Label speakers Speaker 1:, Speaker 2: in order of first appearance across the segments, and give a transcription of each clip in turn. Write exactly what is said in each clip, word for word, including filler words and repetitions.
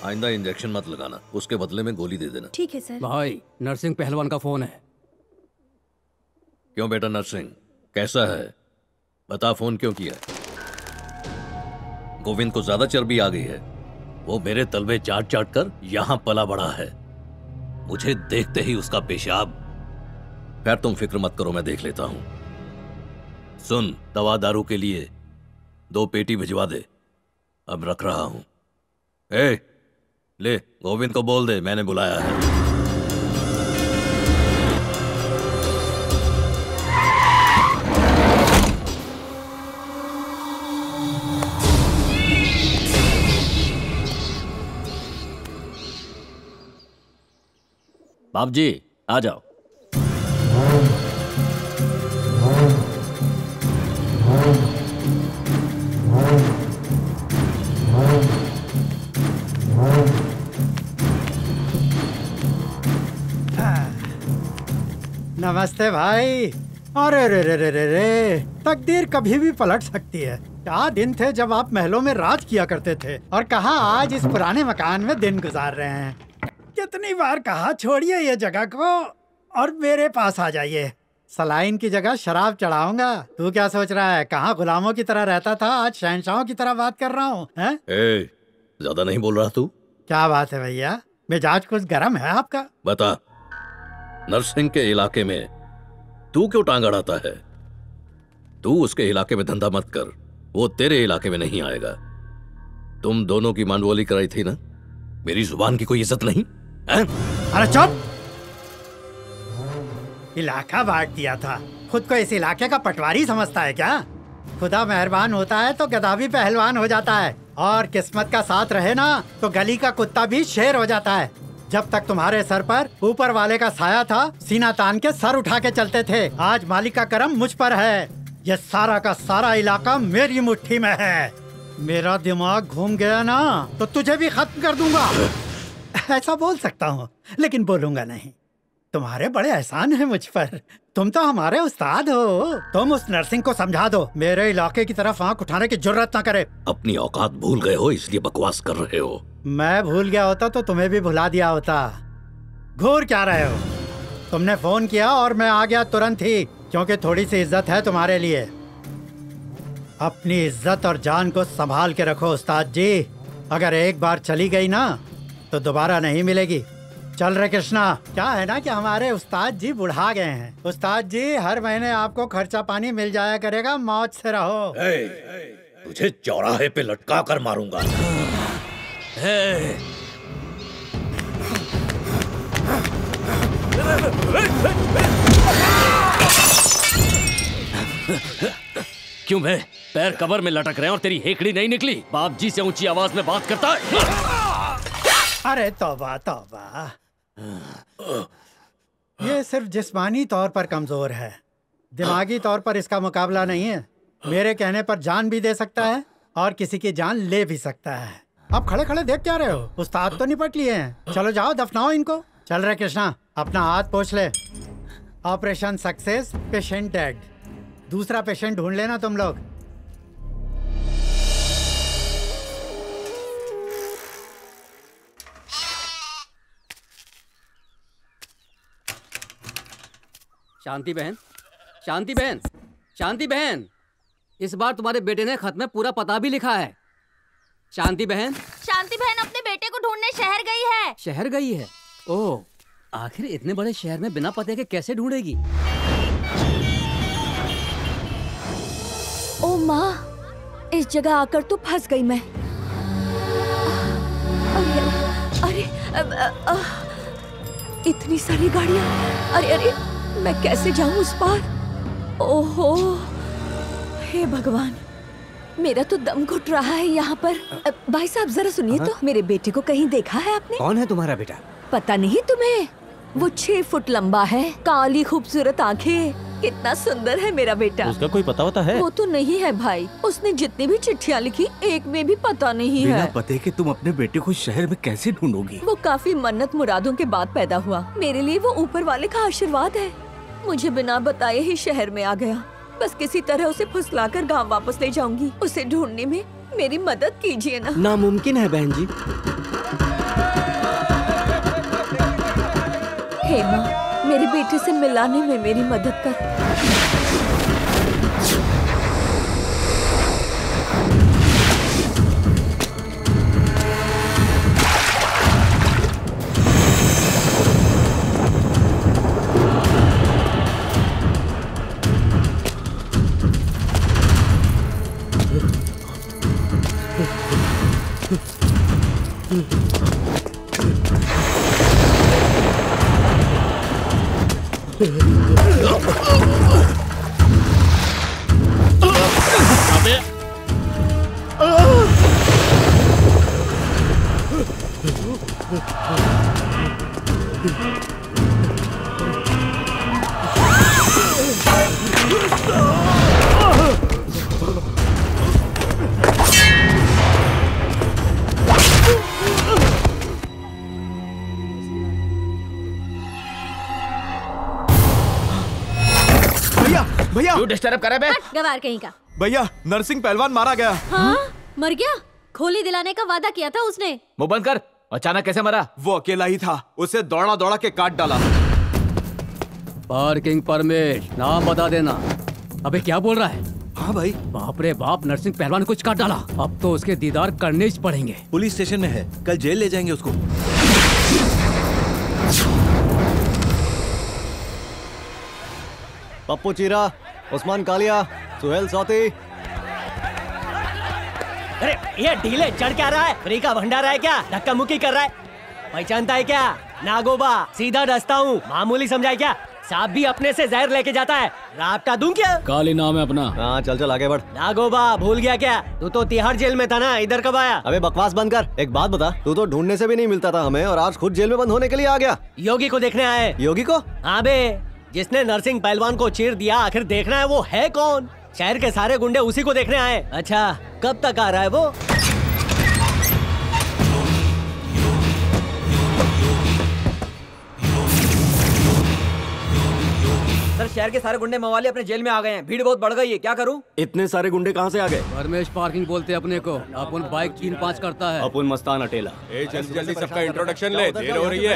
Speaker 1: आइंदा इंजेक्शन मत लगाना, उसके बदले में गोली दे देना।
Speaker 2: ठीक है सर।
Speaker 3: भाई नरसिंह पहलवान का फोन है।
Speaker 1: क्यों बेटा नरसिंह, कैसा है? बता, फोन क्यों किया? गोविंद को ज्यादा चर्बी आ गई है। वो मेरे तलवे चाट चाट कर यहां पला बड़ा है। मुझे देखते ही उसका पेशाब। खैर तुम फिक्र मत करो, मैं देख लेता हूं। सुन, दवा दारू के लिए दो पेटी भिजवा दे, अब रख रहा हूं। ए, ले गोविंद को बोल दे मैंने बुलाया है।
Speaker 4: बाप जी आ जाओ।
Speaker 5: नमस्ते भाई। अरे रे रे रे रे रे, तकदीर कभी भी पलट सकती है। क्या दिन थे जब आप महलों में राज किया करते थे, और कहाँ आज इस पुराने मकान में दिन गुजार रहे हैं। कितनी बार कहा छोड़िए ये जगह को और मेरे पास आ जाइए। सलाइन की जगह शराब चढ़ाऊंगा। तू क्या सोच रहा है, कहाँ गुलामों की तरह रहता था, आज शहंशाहों की तरह बात कर रहा हूँ।
Speaker 1: ए, ज्यादा नहीं बोल रहा तू?
Speaker 5: क्या बात है भैया, मिजाज कुछ गर्म है आपका।
Speaker 1: बता, नरसिंह के इलाके में तू क्यों टांग अड़ाता है? तू उसके इलाके में धंधा मत कर, वो तेरे इलाके में नहीं आएगा। तुम दोनों की मानवोली कराई थी ना, मेरी जुबान की कोई इज्जत नहीं है?
Speaker 5: अरे चुप! इलाका बांट दिया था, खुद को इस इलाके का पटवारी समझता है क्या? खुदा मेहरबान होता है तो गधा भी पहलवान हो जाता है, और किस्मत का साथ रहे ना तो गली का कुत्ता भी शेर हो जाता है। जब तक तुम्हारे सर पर ऊपर वाले का साया था, सीना तान के सर उठा के चलते थे। आज मालिक का करम मुझ पर है। ये सारा का सारा इलाका मेरी मुट्ठी में है। मेरा दिमाग घूम गया ना तो तुझे भी खत्म कर दूंगा। ऐसा बोल सकता हूँ लेकिन बोलूंगा नहीं। तुम्हारे बड़े एहसान हैं मुझ पर, तुम तो हमारे उस्ताद हो। तुम उस नरसिंह को समझा दो मेरे इलाके की तरफ आंख उठाने की जुर्रत ना करे।
Speaker 1: अपनी औकात भूल गए हो इसलिए बकवास कर रहे हो।
Speaker 5: मैं भूल गया होता तो तुम्हें भी भुला दिया होता। घूर क्या रहे हो? तुमने फोन किया और मैं आ गया तुरंत ही, क्योंकि थोड़ी सी इज्जत है तुम्हारे लिए। अपनी इज्जत और जान को संभाल के रखो उस्ताद जी। अगर एक बार चली गई ना तो दोबारा नहीं मिलेगी। चल रहे कृष्णा। क्या है ना कि हमारे उस्ताद जी बुढ़ा गए हैं। उस्ताद जी हर महीने आपको खर्चा पानी मिल जाया करेगा, मौज से रहो।
Speaker 1: ए, तुझे चौराहे पे लटका कर मारूंगा। ए,
Speaker 4: क्यों बे, पैर कबर में लटक रहे हैं और तेरी हेकड़ी नहीं निकली? बाप जी से ऊंची आवाज में बात करता है।
Speaker 5: अरे तौबा तौबा, ये सिर्फ जिस्मानी तौर पर कमजोर है, दिमागी तौर पर इसका मुकाबला नहीं है। मेरे कहने पर जान भी दे सकता है और किसी की जान ले भी सकता है। आप खड़े खड़े देख क्या रहे हो? उस्ताद तो निपट लिए हैं, चलो जाओ दफनाओ इनको। चल रहे कृष्णा, अपना हाथ पोंछ ले। Operation success, patient dead. दूसरा पेशेंट ढूंढ लेना तुम लोग।
Speaker 3: शांति बहन, शांति बहन, शांति बहन, इस बार तुम्हारे बेटे ने खत में पूरा पता भी लिखा है। शांति बहन।
Speaker 2: शांति बहन अपने बेटे को ढूंढने शहर गई है।
Speaker 3: शहर गई है? ओह, आखिर इतने बड़े शहर में बिना पते के कैसे ढूंढेगी?
Speaker 2: ओ माँ, इस जगह आकर तो फंस गई मैं। अरे अरे अ, अ, अ, इतनी सारी गाड़ियाँ। अरे अरे, मैं कैसे जाऊँ उस पार? ओहो, हे भगवान, मेरा तो दम घुट रहा है यहाँ पर। अ, भाई साहब जरा सुनिए तो, मेरे बेटे को कहीं देखा है आपने?
Speaker 6: कौन है तुम्हारा बेटा?
Speaker 2: पता नहीं तुम्हें? वो छह फुट लंबा है, काली खूबसूरत आंखें, कितना सुंदर है मेरा बेटा।
Speaker 6: उसका कोई पता होता है?
Speaker 2: वो तो नहीं है भाई, उसने जितनी भी चिट्ठियाँ लिखी एक में भी पता नहीं
Speaker 6: बिना
Speaker 2: है।
Speaker 6: पते के तुम अपने बेटे को शहर में कैसे ढूंढोगी?
Speaker 2: वो काफी मन्नत मुरादों के बाद पैदा हुआ। मेरे लिए वो ऊपर वाले का आशीर्वाद है। मुझे बिना बताए ही शहर में आ गया। बस किसी तरह उसे फुसलाकर गांव वापस ले जाऊंगी। उसे ढूंढने में मेरी मदद कीजिए ना।
Speaker 6: नामुमकिन है बहन जी।
Speaker 2: हे माँ, मेरे बेटे से मिलाने में मेरी मदद कर।
Speaker 7: भैया क्यों डिस्टर्ब करे बे?
Speaker 8: गवार कहीं का।
Speaker 7: भैया नरसिंह पहलवान मारा गया।
Speaker 8: हाँ? मर गया? खोली दिलाने का वादा किया था उसने।
Speaker 7: मुंह बंद कर। अचानक कैसे मरा? वो अकेला ही था, उसे दौड़ा दौड़ा के काट डाला।
Speaker 3: पार्किंग परमिट नाम बता देना। अबे क्या बोल रहा है?
Speaker 7: हाँ भाई।
Speaker 3: बाप रे बाप, नरसिंह पहलवान कुछ काट डाला। अब तो उसके दीदार करने ही पड़ेंगे।
Speaker 6: पुलिस स्टेशन में है, कल जेल ले जाएंगे उसको।
Speaker 9: पप्पू चीरा, उस्मान कालिया, सुहेल सौती।
Speaker 10: अरे ये ढीले चढ़ क्या रहा है? फ्री का भंडारा है क्या? धक्का मुक्की कर रहा है? पहचानता है क्या? नागोबा, सीधा रास्ता हूँ, मामूली समझा है क्या? सांप भी अपने से जहर लेके जाता है, रापटा दूं क्या?
Speaker 4: काली नाम है अपना।
Speaker 9: हाँ चल चल आगे बढ़।
Speaker 10: नागोबा भूल गया क्या? तू तो तिहाड़ जेल में था ना, इधर कब आया?
Speaker 9: अबे बकवास बंद कर। एक बात बता, तू तो ढूंढने से भी नहीं मिलता था हमें, और आज खुद जेल में बंद होने के लिए आ गया।
Speaker 10: योगी को देखने आए।
Speaker 9: योगी को?
Speaker 10: हाँ बे, जिसने नरसिंह पहलवान को चीर दिया, आखिर देखना है वो है कौन? शहर के सारे गुंडे उसी को देखने आए। अच्छा, कब तक आ रहा है वो?
Speaker 11: सर शहर के सारे गुंडे मवाली अपने जेल में आ गए हैं, भीड़ बहुत बढ़ गई है, क्या करूं?
Speaker 9: इतने सारे गुंडे कहां से आ गए?
Speaker 3: परमेश पार्किंग बोलते अपने को। अपन बाइक तीन पाँच करता है।
Speaker 6: अपन मस्तान अटेला।
Speaker 7: ए जल्दी जल्दी सबका इंट्रोडक्शन ले, देर हो रही है।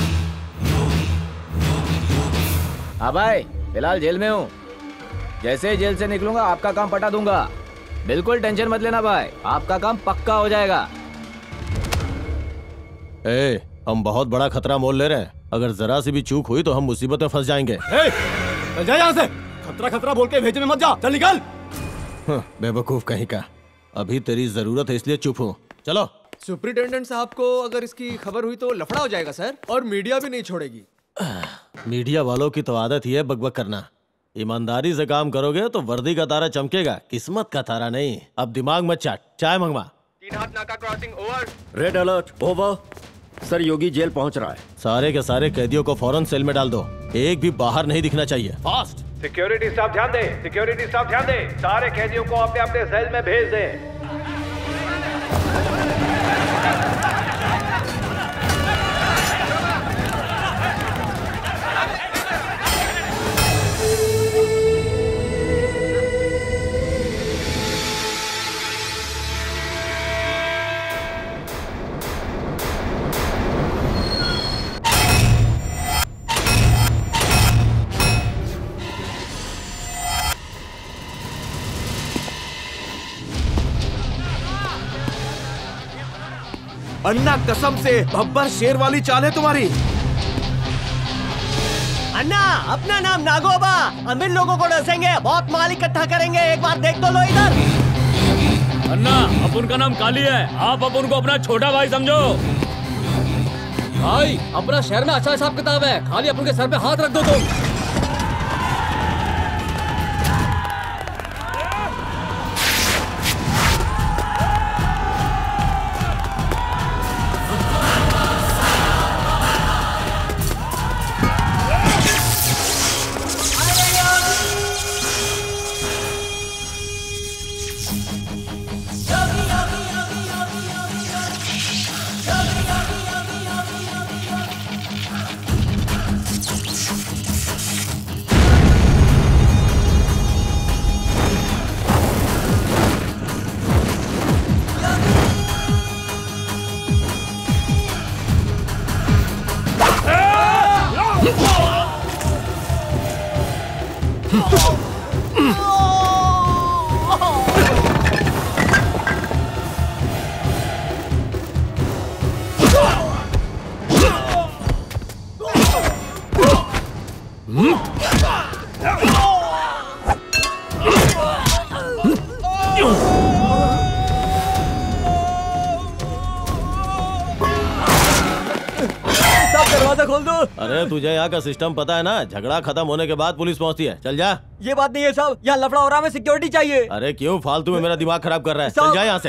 Speaker 12: हाँ भाई, फिलहाल जेल में हूँ। जैसे ही जेल से निकलूंगा आपका काम पटा दूंगा। बिल्कुल टेंशन मत लेना भाई, आपका काम पक्का हो जाएगा।
Speaker 6: ए, हम बहुत बड़ा खतरा मोल ले रहे हैं। अगर जरा सी भी चूक हुई तो हम मुसीबत में फंस जाएंगे।
Speaker 9: ए, चल जा यहाँ से। खतरा खतरा बोल के भेजे में मत जा, चल निकल।
Speaker 6: बेवकूफ कहीं का। अभी तेरी जरूरत है इसलिए चुप हूँ। चलो।
Speaker 11: सुपरिटेंडेंट साहब को अगर इसकी खबर हुई तो लफड़ा हो जाएगा सर, और मीडिया भी नहीं छोड़ेगी।
Speaker 6: मीडिया वालों की तो आदत ही है बकबक करना। ईमानदारी से काम करोगे तो वर्दी का तारा चमकेगा, किस्मत का तारा नहीं। अब दिमाग मत चाट, चाय मंगवा।
Speaker 7: तीन हाथ नाका crossing over.
Speaker 9: Red alert over. Sir Yogi jail पहुंच रहा है।
Speaker 6: सारे के सारे कैदियों को फौरन सेल में डाल दो, एक भी बाहर नहीं दिखना चाहिए। फास्ट।
Speaker 7: सिक्योरिटी स्टाफ ध्यान दे, सिक्योरिटी स्टाफ ध्यान दे, सारे कैदियों को अपने अपने सेल में भेज दें। अन्ना कसम से बब्बर शेर वाली चाल है तुम्हारी।
Speaker 10: अन्ना, अपना नाम नागोबा। अमीर लोगों को डसेंगे, बहुत माल इकट्ठा करेंगे। एक बार देख तो लो इधर।
Speaker 4: अन्ना, अपन का नाम काली है, आप अपन को अपना छोटा भाई समझो।
Speaker 3: भाई, अपना शहर में अच्छा हिसाब किताब है, खाली अपन के सर पे हाथ रख दो तुम।
Speaker 10: दरवाजा खोल दो।
Speaker 6: अरे तुझे यहाँ का सिस्टम पता है ना, झगड़ा खत्म होने के बाद पुलिस पहुँचती है। चल जा।
Speaker 10: ये बात नहीं है साहब, यहाँ लफड़ा हो रहा है, हमें सिक्योरिटी चाहिए।
Speaker 6: अरे क्यों फालतू में मेरा दिमाग खराब कर रहा है, चल जा यहाँ से।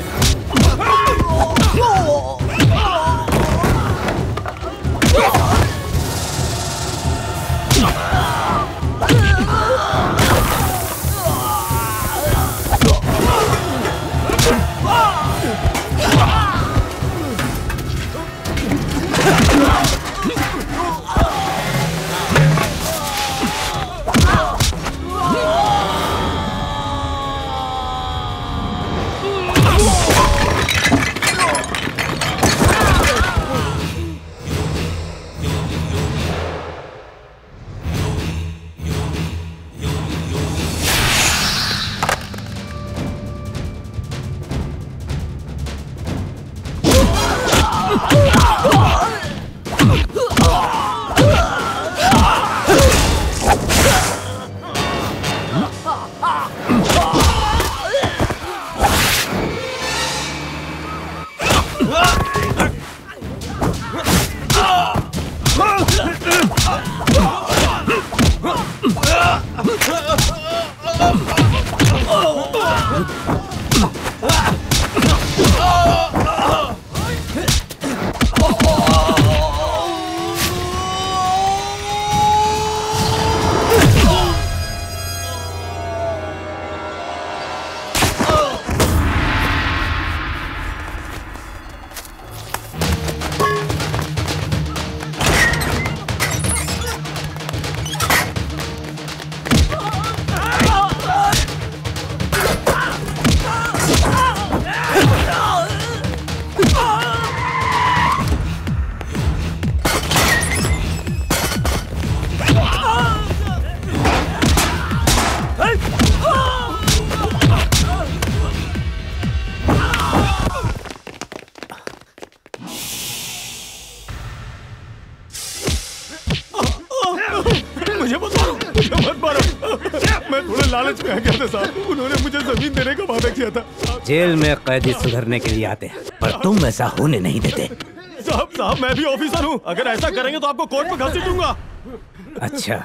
Speaker 13: जेल में कैदी सुधरने के लिए आते हैं, पर तुम ऐसा होने नहीं देते।
Speaker 6: साहब साहब मैं भी ऑफिसर हूँ, अगर ऐसा करेंगे तो आपको कोर्ट में घसीट दूंगा।
Speaker 13: अच्छा,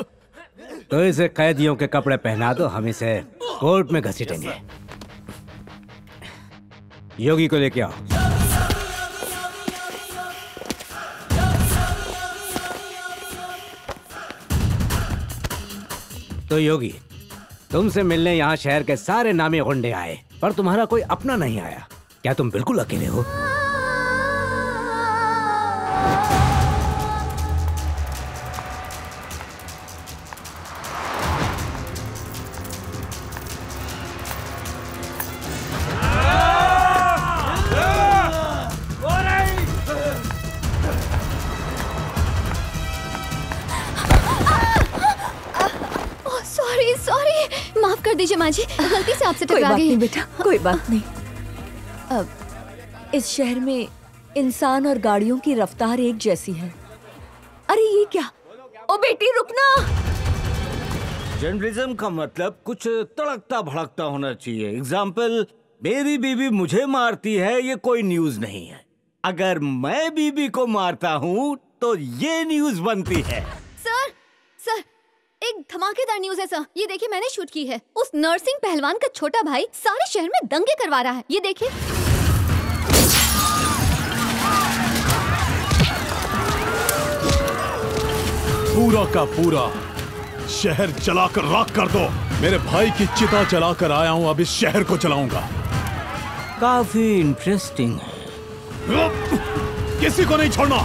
Speaker 13: तो इसे कैदियों के कपड़े पहना दो, हम इसे कोर्ट में घसीटेंगे। योगी को लेके आओ। तो योगी, तुमसे मिलने यहाँ शहर के सारे नामी गुंडे आए, पर तुम्हारा कोई अपना नहीं आया। क्या तुम बिल्कुल अकेले हो?
Speaker 8: माफ कर दीजिए माँ जी, गलती से आपसे टकरा गई।
Speaker 2: नहीं बेटा, कोई बात नहीं। अब इस शहर में इंसान और गाड़ियों की रफ्तार एक जैसी है। अरे ये क्या? ओ बेटी रुकना।
Speaker 13: जर्नलिज्म का मतलब कुछ तड़कता भड़कता होना चाहिए। एग्जाम्पल, मेरी बीवी मुझे मारती है, ये कोई न्यूज नहीं है। अगर मैं बीवी को मारता हूँ तो ये न्यूज बनती है।
Speaker 8: सर, सर एक धमाकेदार न्यूज है सर। ये देखिए, मैंने शूट की है। उस नरसिंह पहलवान का छोटा भाई सारे शहर में दंगे करवा रहा है। ये देखिए।
Speaker 14: पूरा का पूरा शहर जलाकर राख कर दो। मेरे भाई की चिता जलाकर आया हूँ, अब इस शहर को जलाऊंगा।
Speaker 13: काफी इंटरेस्टिंग है।
Speaker 14: किसी को नहीं छोड़ना।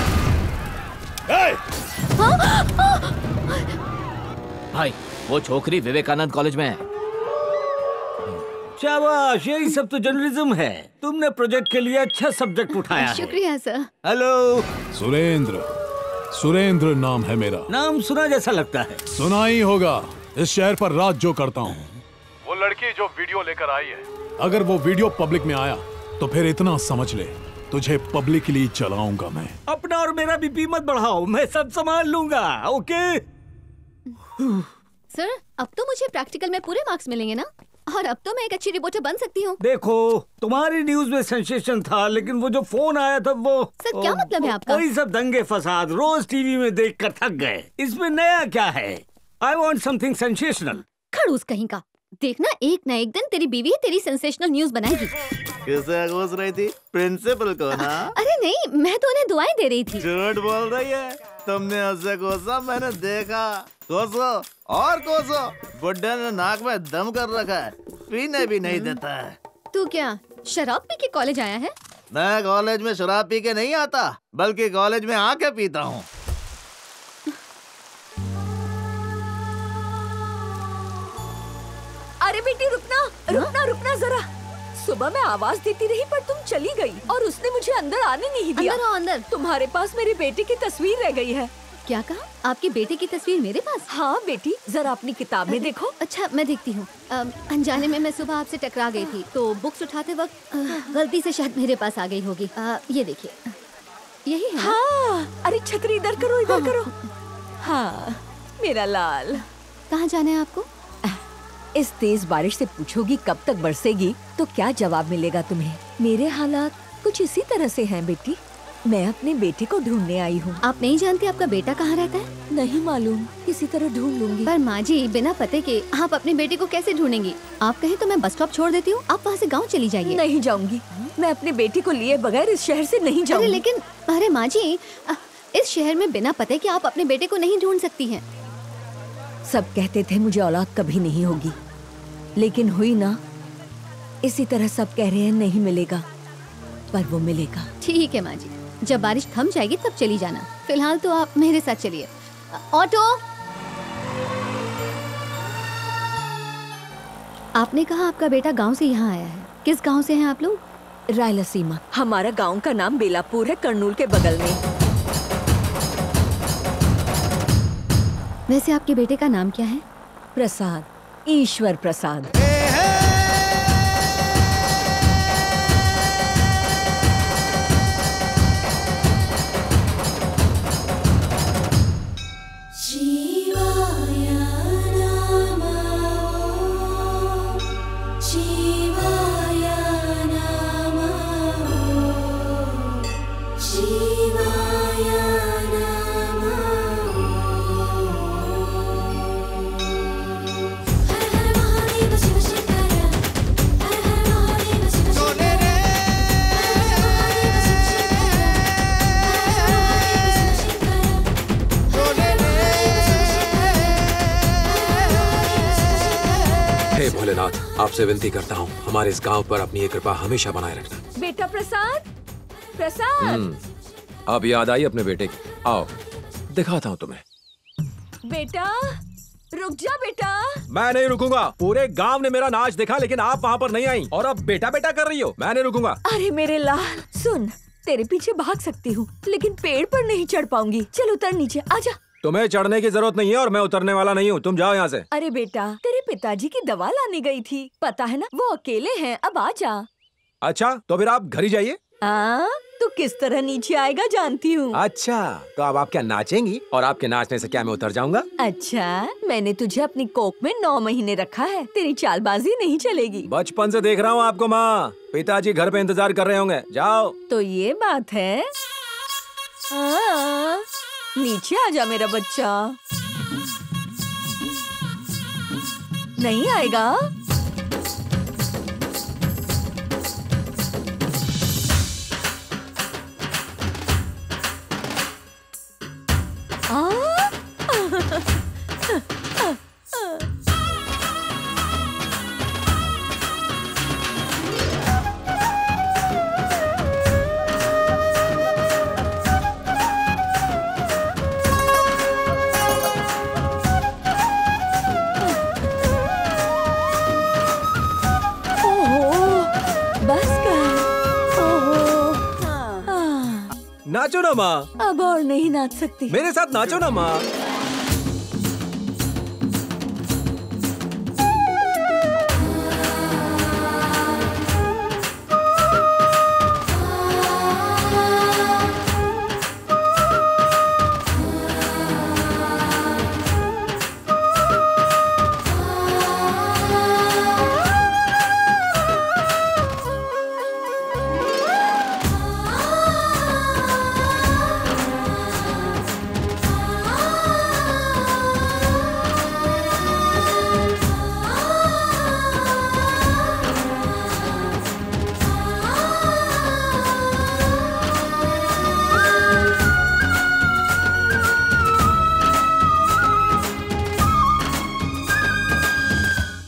Speaker 12: भाई, वो छोकरी विवेकानंद कॉलेज में है।
Speaker 13: शाबाश, यही सब तो जर्नलिज्म है। तुमने प्रोजेक्ट के लिए अच्छा सब्जेक्ट उठाया है।
Speaker 8: शुक्रिया सर।
Speaker 13: हेलो,
Speaker 14: सुरेंद्र। सुरेंद्र नाम है मेरा।
Speaker 13: नाम सुना जैसा लगता है।
Speaker 14: सुना ही होगा। इस शहर पर राज जो करता हूँ। वो लड़की जो वीडियो लेकर आई है, अगर वो वीडियो पब्लिक में आया तो फिर इतना समझ ले, तुझे पब्लिकली चलाऊंगा मैं।
Speaker 13: अपना और मेरा बीपी मत बढ़ाओ, मैं सब संभाल लूंगा। ओके
Speaker 8: सर, अब तो मुझे प्रैक्टिकल में पूरे मार्क्स मिलेंगे ना, और अब तो मैं एक अच्छी रिपोर्टर बन सकती हूँ।
Speaker 13: देखो, तुम्हारी न्यूज में सेंसेशन था, लेकिन वो जो फोन आया था वो
Speaker 8: सर क्या मतलब है आपका?
Speaker 13: वही सब दंगे फसाद रोज टीवी में देख कर थक गए। इसमें नया क्या है? I want something sensational.
Speaker 8: खड़ूस कहीं का। देखना एक न एक दिन तेरी बीवी तेरी सेंसेशनल न्यूज बनाएगी।
Speaker 15: किसे घुस रही थी? प्रिंसिपल को ना?
Speaker 8: अरे नहीं, मैं तो उन्हें दुआएं दे रही थी।
Speaker 15: झूठ बोल रही है। तुमने उससे कोसा, मैंने देखा। कोसो और कोसो। बुड्ढे ने नाक में दम कर रखा है, पीने भी नहीं देता है।
Speaker 8: तू क्या शराब पी के कॉलेज आया है?
Speaker 15: मैं कॉलेज में शराब पी के नहीं आता, बल्कि कॉलेज में आके पीता हूँ।
Speaker 2: अरे बेटी रुकना, रुकना रुकना जरा। सुबह मैं आवाज देती रही पर तुम चली गई और उसने मुझे अंदर आने नहीं दिया।
Speaker 8: अंदर आओ, अंदर।
Speaker 2: तुम्हारे पास मेरे बेटे की तस्वीर रह गई है।
Speaker 8: क्या कहा? आपके बेटे की तस्वीर मेरे पास?
Speaker 2: हाँ बेटी, जरा अपनी किताब में देखो।
Speaker 8: अच्छा मैं देखती हूँ। अनजाने में मैं सुबह आपसे टकरा गई थी, तो बुक्स उठाते वक्त गलती से शायद मेरे पास आ गई होगी। आ, ये देखिए, यही है।
Speaker 2: हाँ, अरे छतरी इधर करो, इधर हाँ। करो। हाँ मेरा लाल।
Speaker 8: कहाँ जाना है आपको?
Speaker 2: इस तेज बारिश से पूछोगी कब तक बरसेगी तो क्या जवाब मिलेगा तुम्हें? मेरे हालात कुछ इसी तरह से हैं बेटी। मैं अपने बेटे को ढूंढने आई हूँ।
Speaker 8: आप नहीं जानती आपका बेटा कहाँ रहता है?
Speaker 2: नहीं मालूम, किसी तरह ढूंढ लूंगी।
Speaker 8: पर माँ जी, बिना पते के आप अपने बेटे को कैसे ढूंढेंगी? आप कहें तो मैं बस स्टॉप छोड़ देती हूँ, आप वहाँ से गाँव चली जाइए।
Speaker 2: नहीं जाऊंगी, मैं अपने बेटे को लिए बगैर इस शहर से नहीं जाऊंगी।
Speaker 8: अरे लेकिन, अरे माँ जी, इस शहर में बिना पते के आप अपने बेटे को नहीं ढूंढ सकती हैं।
Speaker 2: सब कहते थे मुझे औलाद कभी नहीं होगी, लेकिन हुई ना। इसी तरह सब कह रहे हैं नहीं मिलेगा, पर वो मिलेगा।
Speaker 8: ठीक है माँ जी, जब बारिश थम जाएगी तब चली जाना। फिलहाल तो आप मेरे साथ चलिए। ऑटो। आपने कहा आपका बेटा गांव से यहाँ आया है। किस गांव से हैं आप लोग?
Speaker 2: रायलसीमा। हमारा गांव का नाम बेलापुर है, कर्नूल के बगल में।
Speaker 8: वैसे आपके बेटे का नाम क्या है?
Speaker 2: प्रसाद, ईश्वर प्रसाद।
Speaker 16: भोलेनाथ, आपसे विनती करता हूँ, हमारे इस गांव पर अपनी ये कृपा हमेशा बनाए रखना।
Speaker 2: बेटा प्रसाद, प्रसाद।
Speaker 16: अब याद आई अपने बेटे की। आओ दिखाता हूँ तुम्हें।
Speaker 2: बेटा रुक जा बेटा।
Speaker 16: मैं नहीं रुकूंगा। पूरे गांव ने मेरा नाच देखा, लेकिन आप वहाँ पर नहीं आई और अब बेटा बेटा कर रही हो। मैं नहीं रुकूंगा।
Speaker 2: अरे मेरे लाल सुन, तेरे पीछे भाग सकती हूँ, लेकिन पेड़ पर नहीं चढ़ पाऊंगी। चल उतर नीचे, आजा।
Speaker 16: तुम्हें चढ़ने की जरूरत नहीं है और मैं उतरने वाला नहीं हूँ। तुम जाओ यहाँ से।
Speaker 2: अरे बेटा, तेरे पिताजी की दवा लाने गई थी, पता है ना, वो अकेले हैं, अब आ जा।
Speaker 16: अच्छा तो फिर आप घर ही जाइए।
Speaker 2: हाँ, तू किस तरह नीचे आएगा जानती हूँ।
Speaker 16: अच्छा तो अब आप क्या नाचेंगी? और आपके नाचने से क्या मैं उतर जाऊंगा?
Speaker 2: अच्छा, मैंने तुझे अपनी कोख में नौ महीने रखा है, तेरी चालबाजी नहीं चलेगी।
Speaker 16: बचपन से देख रहा हूँ आपको माँ। पिताजी घर पे इंतजार कर रहे होंगे, जाओ।
Speaker 2: तो ये बात है। हाँ, नीचे आजा मेरा बच्चा। नहीं आएगा?
Speaker 16: नाचो ना माँ।
Speaker 2: अब और नहीं नाच सकती।
Speaker 16: मेरे साथ नाचो ना माँ।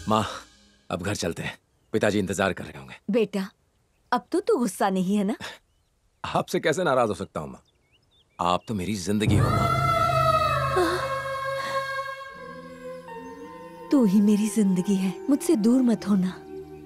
Speaker 16: माँ अब घर चलते हैं, पिताजी इंतजार कर रहे होंगे।
Speaker 2: बेटा अब तो तू गुस्सा नहीं है ना?
Speaker 16: आपसे कैसे नाराज हो सकता हूँ माँ, आप तो मेरी जिंदगी हो माँ।
Speaker 2: तू ही मेरी जिंदगी है, मुझसे दूर मत होना।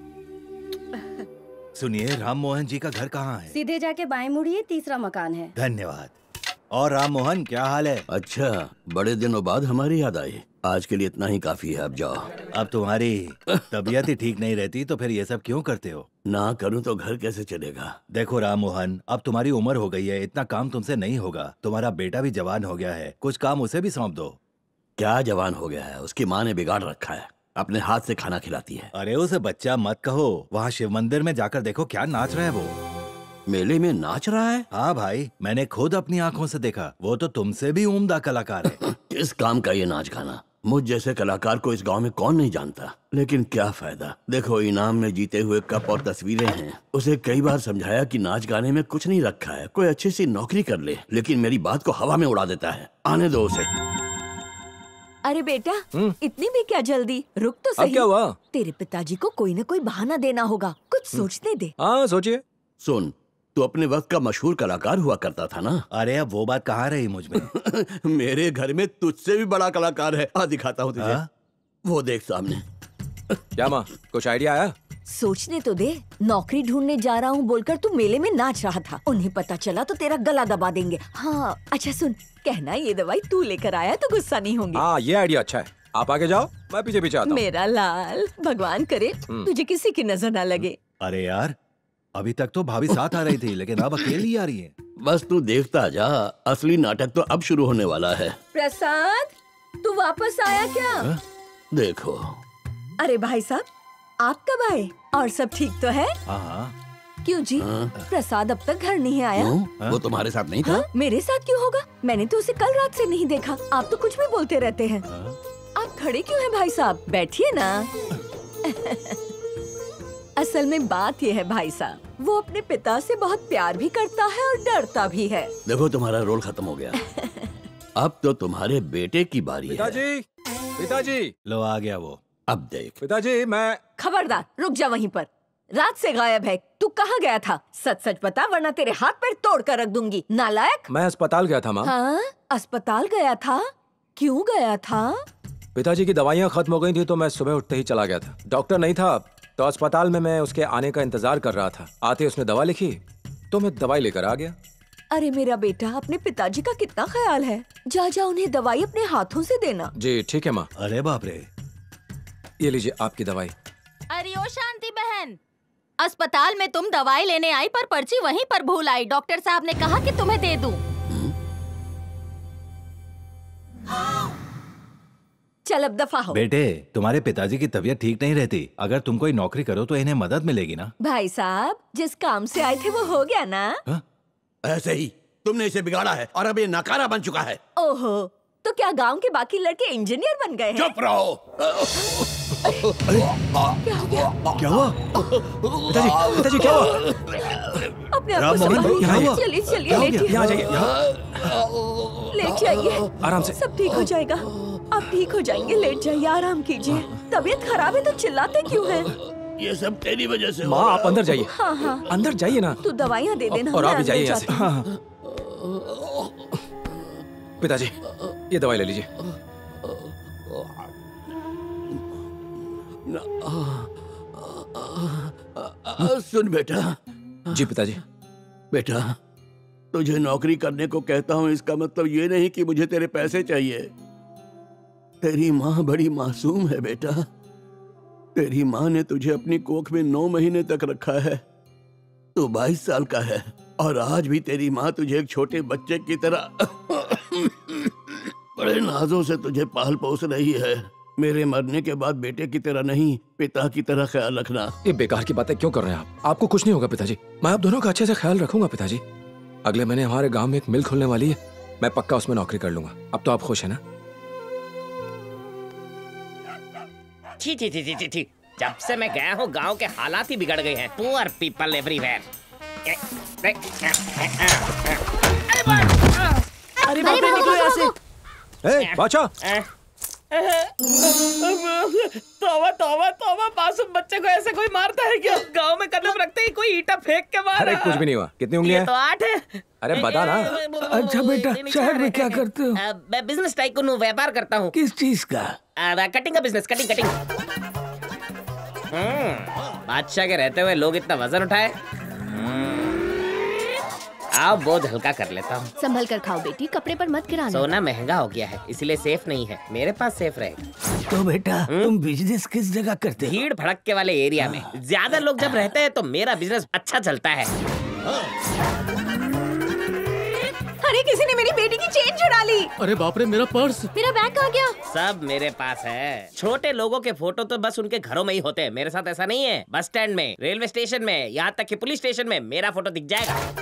Speaker 17: सुनिए, राम मोहन जी का घर कहाँ है?
Speaker 18: सीधे जाके बाएं मुड़िए, तीसरा मकान है।
Speaker 17: धन्यवाद। और राम मोहन क्या हाल है?
Speaker 1: अच्छा, बड़े दिनों बाद हमारी याद आई। आज के लिए इतना ही काफी है, अब जाओ।
Speaker 17: अब तुम्हारी तबीयत ही ठीक नहीं रहती तो फिर ये सब क्यों करते हो?
Speaker 1: ना करूं तो घर कैसे चलेगा?
Speaker 17: देखो राम मोहन, अब तुम्हारी उम्र हो गई है, इतना काम तुमसे नहीं होगा। तुम्हारा बेटा भी जवान हो गया है, कुछ काम उसे भी सौंप दो।
Speaker 1: क्या जवान हो गया है? उसकी माँ ने बिगाड़ रखा है, अपने हाथ से खाना खिलाती है।
Speaker 17: अरे उसे बच्चा मत कहो, वहाँ शिव मंदिर में जाकर देखो क्या नाच रहा है वो।
Speaker 1: मेले में नाच रहा है?
Speaker 17: हाँ भाई, मैंने खुद अपनी आंखों से देखा। वो तो तुमसे भी उम्दा कलाकार है।
Speaker 1: इस काम का ये नाच गाना, मुझ जैसे कलाकार को इस गांव में कौन नहीं जानता। लेकिन क्या फायदा? देखो, इनाम में जीते हुए कप और तस्वीरें हैं। उसे कई बार समझाया कि नाच गाने में कुछ नहीं रखा है, कोई अच्छी सी नौकरी कर ले, लेकिन मेरी बात को हवा में उड़ा देता है। आने दो उसे।
Speaker 2: अरे बेटा, इतनी भी क्या जल्दी? रुक तो सही।
Speaker 16: अब क्या हुआ?
Speaker 2: तेरे पिताजी को कोई न कोई बहाना देना होगा, कुछ सोचने दे।
Speaker 16: हाँ सोचिए।
Speaker 1: सुन, तू अपने वक्त का मशहूर कलाकार हुआ करता था ना?
Speaker 17: अरे अब वो बात कहाँ रही मुझ में?
Speaker 1: मेरे घर में तुझसे भी बड़ा कलाकार है, आ दिखाता हूँ तुझे। वो देख सामने।
Speaker 16: क्या माँ, कुछ आइडिया आया?
Speaker 2: सोचने तो दे। नौकरी ढूंढने जा रहा हूँ बोलकर तू मेले में नाच रहा था, उन्हें पता चला तो तेरा गला दबा देंगे। हाँ अच्छा सुन, कहना ये दवाई तू लेकर आया तो गुस्सा नहीं होंगे।
Speaker 16: हाँ ये आइडिया अच्छा है, आप आगे जाओ, मैं पीछे पीछे आता हूँ।
Speaker 2: मेरा लाल, भगवान करे तुझे किसी की नजर ना लगे।
Speaker 17: अरे यार, अभी तक तो भाभी साथ आ रही थी, लेकिन अब अकेली आ रही है।
Speaker 1: बस तू देखता जा, असली नाटक तो अब शुरू होने वाला है।
Speaker 2: प्रसाद, तू वापस आया क्या?
Speaker 1: हा? देखो।
Speaker 2: अरे भाई साहब, आप कब आए? और सब ठीक तो है?
Speaker 17: हाँ।
Speaker 2: क्यों जी?
Speaker 1: हाँ।
Speaker 2: प्रसाद अब तक घर नहीं आया?
Speaker 1: हाँ? वो तुम्हारे साथ नहीं था?
Speaker 2: हाँ? मेरे साथ क्यों होगा? मैंने तो उसे कल रात से नहीं देखा। आप तो कुछ भी बोलते रहते हैं।
Speaker 17: हाँ?
Speaker 2: आप खड़े क्यों हैं भाई साहब? बैठिए ना। असल में बात यह है भाई साहब, वो अपने पिता से बहुत प्यार भी करता है और डरता भी है।
Speaker 1: देखो, तुम्हारा रोल खत्म हो गया। अब तो तुम्हारे बेटे की बारी है।
Speaker 16: पिताजी, पिताजी।
Speaker 17: लो आ गया वो।
Speaker 1: अब देख।
Speaker 16: पिताजी मैं।
Speaker 2: खबरदार, रुक जा वहीं पर। रात से गायब है, तू कहाँ गया था? सच सच बता, वरना तेरे हाथ पैर तोड़ कर रख दूंगी, नालायक।
Speaker 16: मैं अस्पताल गया था माँ।
Speaker 2: हाँ, अस्पताल गया था? क्यों गया था?
Speaker 16: पिताजी की दवाइयाँ खत्म हो गई थी तो मैं सुबह उठते ही चला गया था। डॉक्टर नहीं था तो अस्पताल में मैं उसके आने का इंतजार कर रहा था। आते उसने दवा लिखी तो मैं दवाई लेकर आ गया।
Speaker 2: अरे मेरा बेटा, अपने पिताजी का कितना ख्याल है। जा जा उन्हें दवाई अपने हाथों से देना।
Speaker 16: जी ठीक है माँ।
Speaker 17: अरे बाप रे,
Speaker 16: ये लीजिए आपकी दवाई।
Speaker 19: अरे ओ शांति बहन, अस्पताल में तुम दवाई लेने आई पर पर्ची वहीं पर भूल आई। डॉक्टर साहब ने कहा कि तुम्हें दे दूं।
Speaker 2: चल अब दफा हो।
Speaker 17: बेटे, तुम्हारे पिताजी की तबीयत ठीक नहीं रहती। अगर तुम कोई नौकरी करो तो इन्हें मदद मिलेगी ना।
Speaker 2: भाई साहब, जिस काम से आए थे वो हो गया ना?
Speaker 17: हा?
Speaker 1: ऐसे ही तुमने इसे बिगाड़ा है और अब ये नकारा बन चुका है।
Speaker 2: ओहो, तो क्या गांव के बाकी लड़के इंजीनियर बन गए हैं?
Speaker 1: चुप रहो।
Speaker 2: क्या हो गया?
Speaker 17: क्या हुआ?
Speaker 16: पिताजी, पिताजी क्या हुआ?
Speaker 2: अपने आप
Speaker 17: राम
Speaker 2: को
Speaker 17: मोहन,
Speaker 2: संभालिए।
Speaker 17: यहाँ हुआ?
Speaker 2: चलिए चलिए,
Speaker 17: क्या हो गया?
Speaker 2: लेटिए।
Speaker 16: यहाँ जाइए।
Speaker 2: लेट जाइए,
Speaker 16: आराम से।
Speaker 2: सब ठीक हो जाएगा। आप ठीक हो जाएंगे, लेट जाइए, आराम कीजिए। तबीयत खराब है तो चिल्लाते क्यों हैं?
Speaker 1: ये सब तेरी वजह से।
Speaker 16: माँ आप अंदर जाइए।
Speaker 2: हाँ हाँ,
Speaker 16: अंदर जाइए ना।
Speaker 2: तू दवाइयाँ दे देना।
Speaker 16: और
Speaker 2: मैं
Speaker 16: आप भी
Speaker 2: अंदर
Speaker 16: जाइए यहाँ
Speaker 2: जाती
Speaker 16: से।
Speaker 2: हूँ।
Speaker 16: हाँ, हाँ। पिताजी ये दवाई ले लीजिए।
Speaker 1: सुन बेटा।
Speaker 16: जी पिताजी।
Speaker 1: बेटा, तुझे नौकरी करने को कहता हूँ इसका मतलब ये नहीं कि मुझे तेरे पैसे चाहिए। तेरी माँ बड़ी मासूम है बेटा। तेरी माँ ने तुझे अपनी कोख में नौ महीने तक रखा है। तू बाईस साल का है और आज भी तेरी माँ तुझे एक छोटे बच्चे की तरह बड़े नाजों से तुझे पाल पोस रही है। मेरे मरने के बाद बेटे की तरह नहीं, पिता की तरह ख्याल रखना।
Speaker 16: ये बेकार की बातें क्यों कर रहे हैं आप? आपको कुछ नहीं होगा पिताजी। मैं आप दोनों का अच्छे से ख्याल रखूंगा पिताजी। अगले महीने हमारे गांव में एक मिल खुलने वाली है, मैं पक्का उसमें नौकरी कर लूंगा। अब तो आप खुश हैं ना?
Speaker 20: छी छी छी छी छी, जब से मैं गया हूँ गांव के हालात ही बिगड़ गए हैं। Poor people everywhere.
Speaker 10: अरे बाप रे, निकलो यहाँ से।
Speaker 16: ए, बादशाह।
Speaker 20: तौबा तौबा तौबा, मासूम बच्चे को ऐसे कोई मारता है क्या? गांव में कदम रखते ही कोई ईंटा फेंक के मारा।
Speaker 16: अरे कुछ भी नहीं हुआ। कितनी उंगलियां
Speaker 20: ये तो आठ है।
Speaker 16: अरे बता ना।
Speaker 20: अच्छा बेटा, शहर में क्या करते हो? मैं बिजनेस टाइकून हूँ, व्यापार करता हूँ।
Speaker 21: किस चीज का?
Speaker 20: कटिंग का बिजनेस, कटिंग कटिंग। बादशाह के रहते हुए लोग इतना वजन उठाए। आओ बोझ हल्का कर लेता हूँ।
Speaker 8: संभल कर खाओ बेटी, कपड़े पर मत गिराना।
Speaker 20: सोना महंगा हो गया है, इसलिए सेफ नहीं है। मेरे पास सेफ रहेगा।
Speaker 21: तो बेटा तुम बिजनेस किस जगह करते हो?
Speaker 20: भीड़ भड़के वाले एरिया में। ज्यादा लोग जब रहते हैं तो मेरा बिजनेस अच्छा चलता है।
Speaker 2: अरे किसी ने मेरी बेटी की चेन चुरा ली।
Speaker 3: अरे बाप रे, मेरा पर्स।
Speaker 8: मेरा बैग कहाँ गया?
Speaker 20: सब मेरे पास है। छोटे लोगों के फोटो तो बस उनके घरों में ही होते हैं, मेरे साथ ऐसा नहीं है। बस स्टैंड में, रेलवे स्टेशन में, यहाँ तक कि पुलिस स्टेशन में मेरा फोटो दिख जाएगा।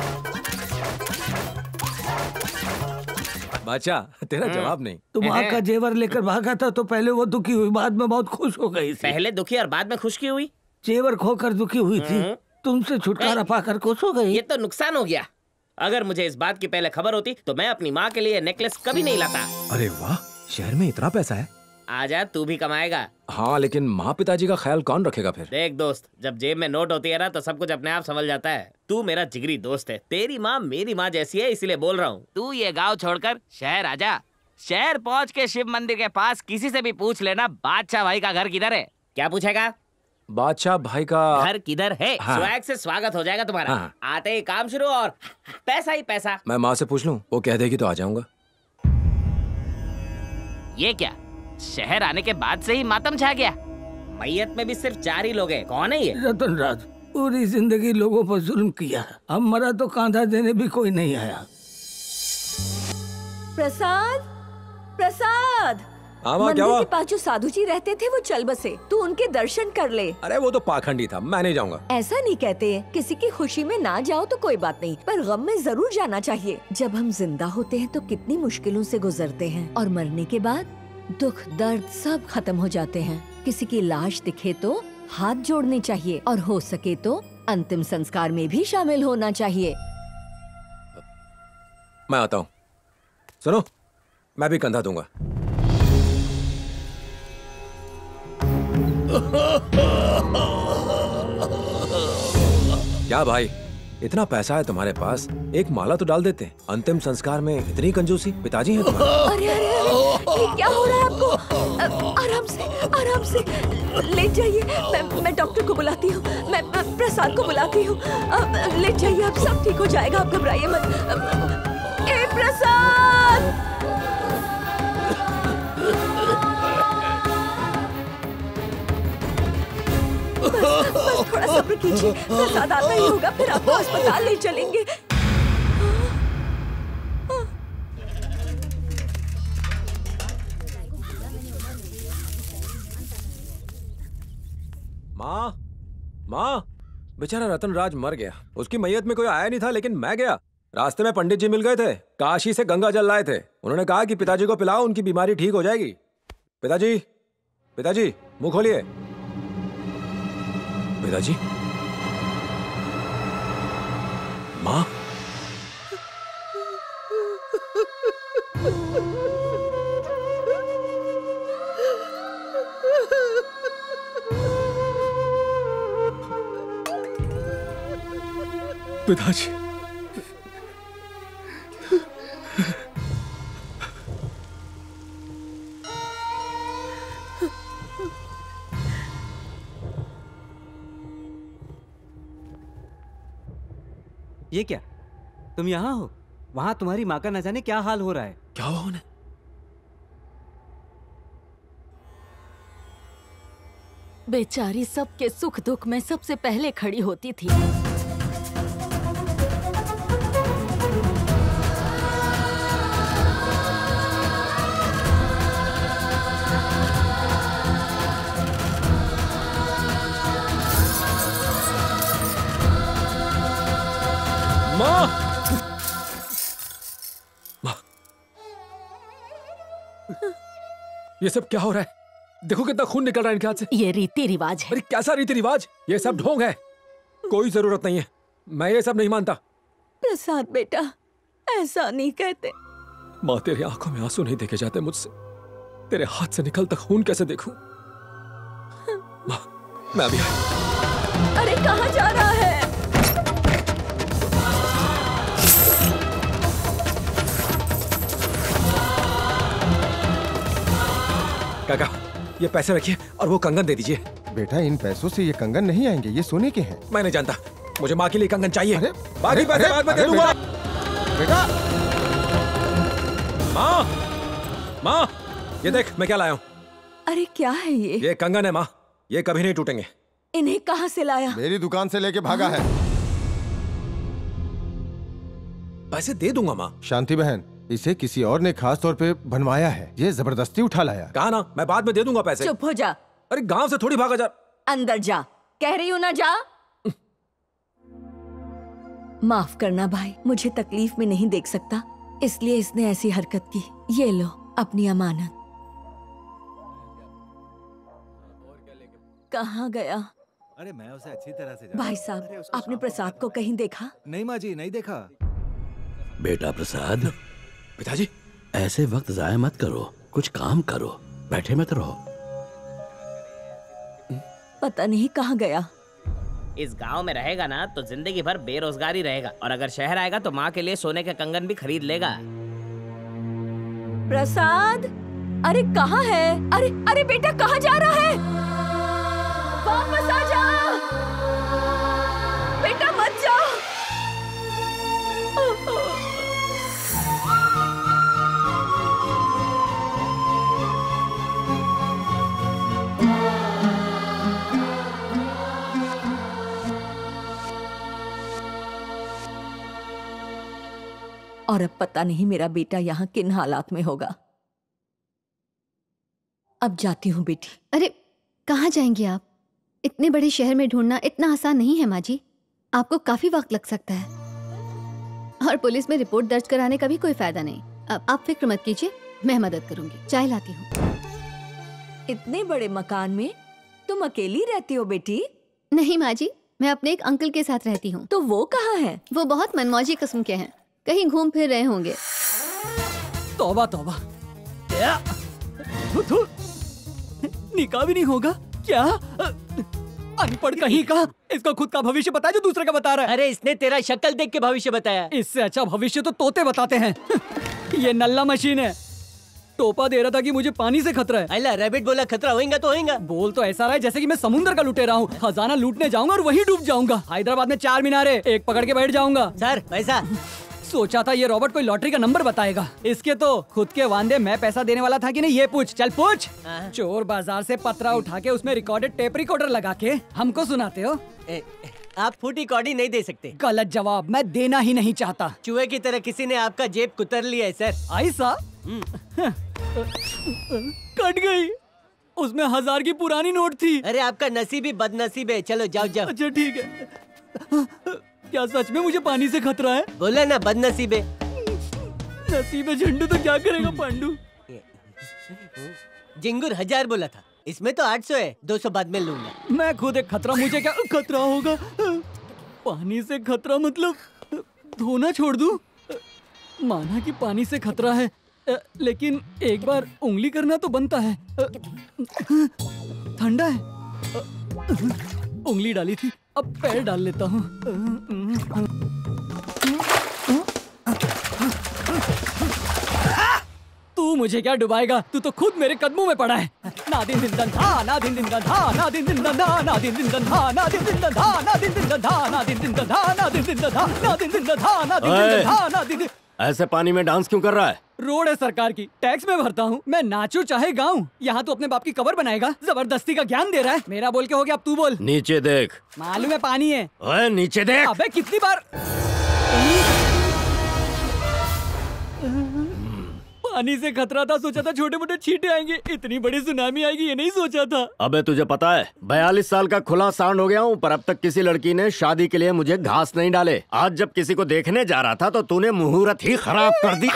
Speaker 16: बादशाह तेरा जवाब नहीं।
Speaker 21: तुम माँ का जेवर लेकर भागा था तो पहले वो दुखी हुई, बाद में बहुत खुश हो गई थी।
Speaker 20: पहले दुखी और बाद में खुश की हुई?
Speaker 21: जेवर खोकर दुखी हुई थी, तुमसे छुटकारा पाकर खुश हो गई।
Speaker 20: ये तो नुकसान हो गया। अगर मुझे इस बात की पहले खबर होती तो मैं अपनी माँ के लिए नेकलेस कभी नहीं लाता।
Speaker 16: अरे वाह, शहर में इतना पैसा है।
Speaker 20: आजा, तू भी कमाएगा।
Speaker 16: हाँ, लेकिन माँ पिताजी का ख्याल कौन रखेगा फिर?
Speaker 20: देख दोस्त, जब जेब में नोट होती है ना तो सब कुछ अपने आप संभल जाता है। तू मेरा जिगरी दोस्त है, तेरी माँ मेरी माँ जैसी है, इसलिए बोल रहा हूँ। तू ये गांव छोड़कर शहर आजा। शहर पहुँच के शिव मंदिर के पास किसी से भी पूछ लेना बादशाह भाई का घर किधर है। क्या पूछेगा?
Speaker 16: बादशाह भाई का
Speaker 20: घर किधर है?
Speaker 16: हाँ।
Speaker 20: स्वैग से स्वागत हो जाएगा तुम्हारा।
Speaker 16: हाँ।
Speaker 20: आते ही काम शुरू और पैसा ही पैसा।
Speaker 16: मैं माँ से पूछ लूं, वो कह देगी तो आ जाऊंगा।
Speaker 20: ये क्या, शहर आने के बाद से ही मातम छा गया? मैयत में भी सिर्फ चार ही लोग हैं। कौन है ये?
Speaker 21: रतन राज, पूरी जिंदगी लोगों पर जुल्म किया, अब मरा तो कांधा देने भी कोई नहीं आया।
Speaker 2: प्रसाद, प्रसाद।
Speaker 16: हाँ माँ, क्या
Speaker 2: मंदिर
Speaker 16: हुआ?
Speaker 2: के पास जो साधु जी रहते थे वो चल बसे, तू उनके दर्शन कर ले।
Speaker 16: अरे वो तो पाखंडी था, मैं नहीं जाऊंगा।
Speaker 2: ऐसा नहीं कहते हैं, किसी की खुशी में ना जाओ तो कोई बात नहीं, पर गम में जरूर जाना चाहिए। जब हम जिंदा होते हैं तो कितनी मुश्किलों से गुजरते हैं, और मरने के बाद दुख दर्द सब खत्म हो जाते हैं। किसी की लाश दिखे तो हाथ जोड़ने चाहिए, और हो सके तो अंतिम संस्कार में भी शामिल होना चाहिए।
Speaker 16: मैं आता हूँ। सुनो, मैं भी कंधा दूंगा। क्या भाई, इतना पैसा है तुम्हारे पास, एक माला तो डाल देते। अंतिम संस्कार में इतनी कंजूसी? पिताजी हैं तुम्हारे।
Speaker 2: अरे अरे अरे, ये क्या हो रहा है आपको? अ, आराम से, आराम से लेट जाइए। मैं मैं डॉक्टर को बुलाती हूँ, मैं, मैं प्रसाद को बुलाती हूँ। लेट जाइए, आप सब ठीक हो जाएगा, आप घबराइए मत। ए प्रसाद! बस, बस थोड़ा सब्र कीजिए, प्रसाद आता ही होगा, फिर आपको अस्पताल ले चलेंगे।
Speaker 16: माँ, माँ, बेचारा रतन राज मर गया। उसकी मैयत में कोई आया नहीं था, लेकिन मैं गया। रास्ते में पंडित जी मिल गए थे, काशी से गंगा जल लाए थे। उन्होंने कहा कि पिताजी को पिलाओ, उनकी बीमारी ठीक हो जाएगी। पिताजी, पिताजी, मुंह खोलिए। पिताजी, माँ, पिताजी,
Speaker 11: ये क्या, तुम यहाँ हो? वहाँ तुम्हारी माँ का न जाने क्या हाल हो रहा है।
Speaker 16: क्या हुआ उन्हें?
Speaker 22: बेचारी सबके सुख दुख में सबसे पहले खड़ी होती थी।
Speaker 16: माँ, माँ, ये सब क्या हो रहा है? देखो कितना खून निकल रहा है इनके हाथ से।
Speaker 22: ये रीति रिवाज है।
Speaker 16: अरे कैसा रीति रिवाज? ये सब ढोंग है, कोई जरूरत नहीं है। मैं ये सब नहीं मानता।
Speaker 2: प्रसाद बेटा, ऐसा नहीं कहते।
Speaker 16: माँ, तेरी आंखों में आंसू नहीं देखे जाते मुझसे। तेरे हाथ से निकलता खून कैसे देखूं? माँ, मैं अभी आया।
Speaker 2: अरे कहाँ जा रहा है?
Speaker 16: काका, ये पैसे रखिए और वो कंगन दे दीजिए।
Speaker 5: बेटा, इन पैसों से ये कंगन नहीं आएंगे, ये सोने के हैं।
Speaker 16: मैं नहीं जानता, मुझे माँ के लिए कंगन चाहिए। बाकी
Speaker 5: अरे,
Speaker 16: पैसे बाद में दे
Speaker 5: अरे,
Speaker 16: दूंगा।
Speaker 5: बेटा,
Speaker 16: माँ, माँ, ये देख मैं क्या लाया हूँ।
Speaker 2: अरे क्या है ये?
Speaker 16: ये कंगन है माँ, ये कभी नहीं टूटेंगे।
Speaker 2: इन्हें कहाँ से लाया?
Speaker 5: मेरी दुकान से लेके भागा है।
Speaker 16: पैसे दे दूंगा माँ।
Speaker 5: शांति बहन, इसे किसी और ने खास तौर पे बनवाया है, ये जबरदस्ती उठा लाया।
Speaker 16: कहा ना, मैं बाद में दे दूंगा पैसे।
Speaker 2: चुप हो जा।
Speaker 16: अरे गांव से थोड़ी भागा जा।
Speaker 2: अंदर जा, कह रही हूँ ना जा। माफ करना भाई, मुझे तकलीफ में नहीं देख सकता, इसलिए इसने ऐसी हरकत की। ये लो अपनी अमानत। कहाँ गया?
Speaker 17: अरे मैं उसे अच्छी तरह से
Speaker 2: भाई साहब, आपने प्रसाद को कहीं देखा?
Speaker 17: नहीं माँ जी, नहीं देखा।
Speaker 1: बेटा प्रसाद,
Speaker 16: पिताजी
Speaker 1: ऐसे वक्त जाया मत करो, कुछ काम करो, बैठे मत रहो।
Speaker 2: पता नहीं कहाँ गया।
Speaker 20: इस गांव में रहेगा ना तो जिंदगी भर बेरोजगारी रहेगा, और अगर शहर आएगा तो माँ के लिए सोने के कंगन भी खरीद लेगा।
Speaker 2: प्रसाद, अरे कहाँ है? अरे अरे बेटा, कहाँ जा रहा है? वापस आ जा बेटा, मत जा। और अब पता नहीं मेरा बेटा यहाँ किन हालात में होगा। अब जाती हूँ बेटी।
Speaker 8: अरे कहाँ जाएंगी आप? इतने बड़े शहर में ढूंढना इतना आसान नहीं है माँ जी, आपको काफी वक्त लग सकता है, और पुलिस में रिपोर्ट दर्ज कराने का भी कोई फायदा नहीं। अब आप फिक्र मत कीजिए, मैं मदद करूंगी। चाय लाती हूँ।
Speaker 2: इतने बड़े मकान में तुम अकेली रहती हो बेटी?
Speaker 8: नहीं माँ जी, मैं अपने एक अंकल के साथ रहती हूँ।
Speaker 2: तो वो कहाँ है?
Speaker 8: वो बहुत मनमौजी किस्म के हैं, कहीं घूम फिर रहे होंगे।
Speaker 10: तौबा तौबा, निकाह भी नहीं होगा क्या? अनपढ़ कहीं का, इसको खुद का भविष्य पता है जो दूसरे का बता रहा है। अरे इसने तेरा शक्ल देख के भविष्य बताया।
Speaker 21: इससे अच्छा भविष्य तो तोते बताते हैं। ये नल्ला मशीन है। टोपा दे रहा था कि मुझे पानी से खतरा है।
Speaker 10: अल्लाह, रैबिट बोला खतरा होएगा तो होएगा।
Speaker 21: बोल तो ऐसा रहा है जैसे कि मैं समुद्र का लुटेरा हूँ, खजाना लूटने जाऊंगा और वहीं डूब जाऊंगा। हैदराबाद में चार मीनारे, एक पकड़ के बैठ जाऊंगा।
Speaker 10: सर पैसा
Speaker 21: सोचा था ये रॉबर्ट कोई लॉटरी का नंबर बताएगा। इसके तो खुद के वांदे मैं पैसा देने वाला था कि नहीं ये पूछ। चल पूछ। चोर बाजार से पतरा उठा के उसमें रिकॉर्डेड टेप रिकॉर्डर लगा के हमको सुनाते हो।
Speaker 10: ए, आप फूटी कौड़ी नहीं दे सकते।
Speaker 21: गलत जवाब, मैं देना ही नहीं चाहता।
Speaker 10: चूहे की तरह किसी ने आपका जेब कुतर लिया है सर।
Speaker 21: ऐसा कट गई, उसमें हजार की पुरानी नोट थी।
Speaker 10: अरे आपका नसीब ही बदनसीब है। चलो जाओ जाओ।
Speaker 21: अच्छा ठीक है। क्या सच में मुझे पानी से खतरा है?
Speaker 10: बोला ना बदनसीब है।
Speaker 21: नसीब है झंडू तो क्या करेगा पांडू?
Speaker 10: जिंगुर हजार बोला था, इसमें तो आठ सौ है, दो सौ बाद में लूंगा।
Speaker 21: मैं खुद एक खतरा, मुझे क्या खतरा होगा? पानी से खतरा मतलब धोना छोड़ दूं? माना कि पानी से खतरा है, लेकिन एक बार उंगली करना तो बनता है। ठंडा है, उंगली डाली थी, अब पैर डाल लेता हूँ। तू मुझे क्या डुबाएगा? तू तो खुद मेरे कदमों में पड़ा है। ना दिन दिन दंधा, ना दिन दिन दंधा, ना दिन दिन दंधा, ना दिन दिन दंधा, ना दिन दिन दंधा, ना दिन दिन दंधा, ना दिन दिन दंधा, ना दिन दिन दंधा, ना दिन दिन दंधा, ना दिन दिन दंधा, ना दिन दिन।
Speaker 4: ऐसे पानी में डांस क्यों कर रहा है?
Speaker 21: रोड है सरकार की, टैक्स में भरता हूँ। मैं नाचूं चाहे गाऊं, यहाँ तो अपने बाप की कबर बनाएगा। जबरदस्ती का ज्ञान दे रहा है। मेरा बोल के हो गया, अब तू बोल।
Speaker 4: नीचे देख।
Speaker 21: मालूम है पानी है।
Speaker 4: ओए नीचे देख।
Speaker 21: अबे कितनी बार? पानी से खतरा था, सोचा था छोटे मोटे छींटे आएंगे, इतनी बड़ी सुनामी आएगी ये नहीं सोचा था।
Speaker 4: अबे तुझे पता है, बयालीस साल का खुला सांड हो गया हूँ, पर अब तक किसी लड़की ने शादी के लिए मुझे घास नहीं डाले। आज जब किसी को देखने जा रहा था तो तूने मुहूर्त ही खराब कर दी।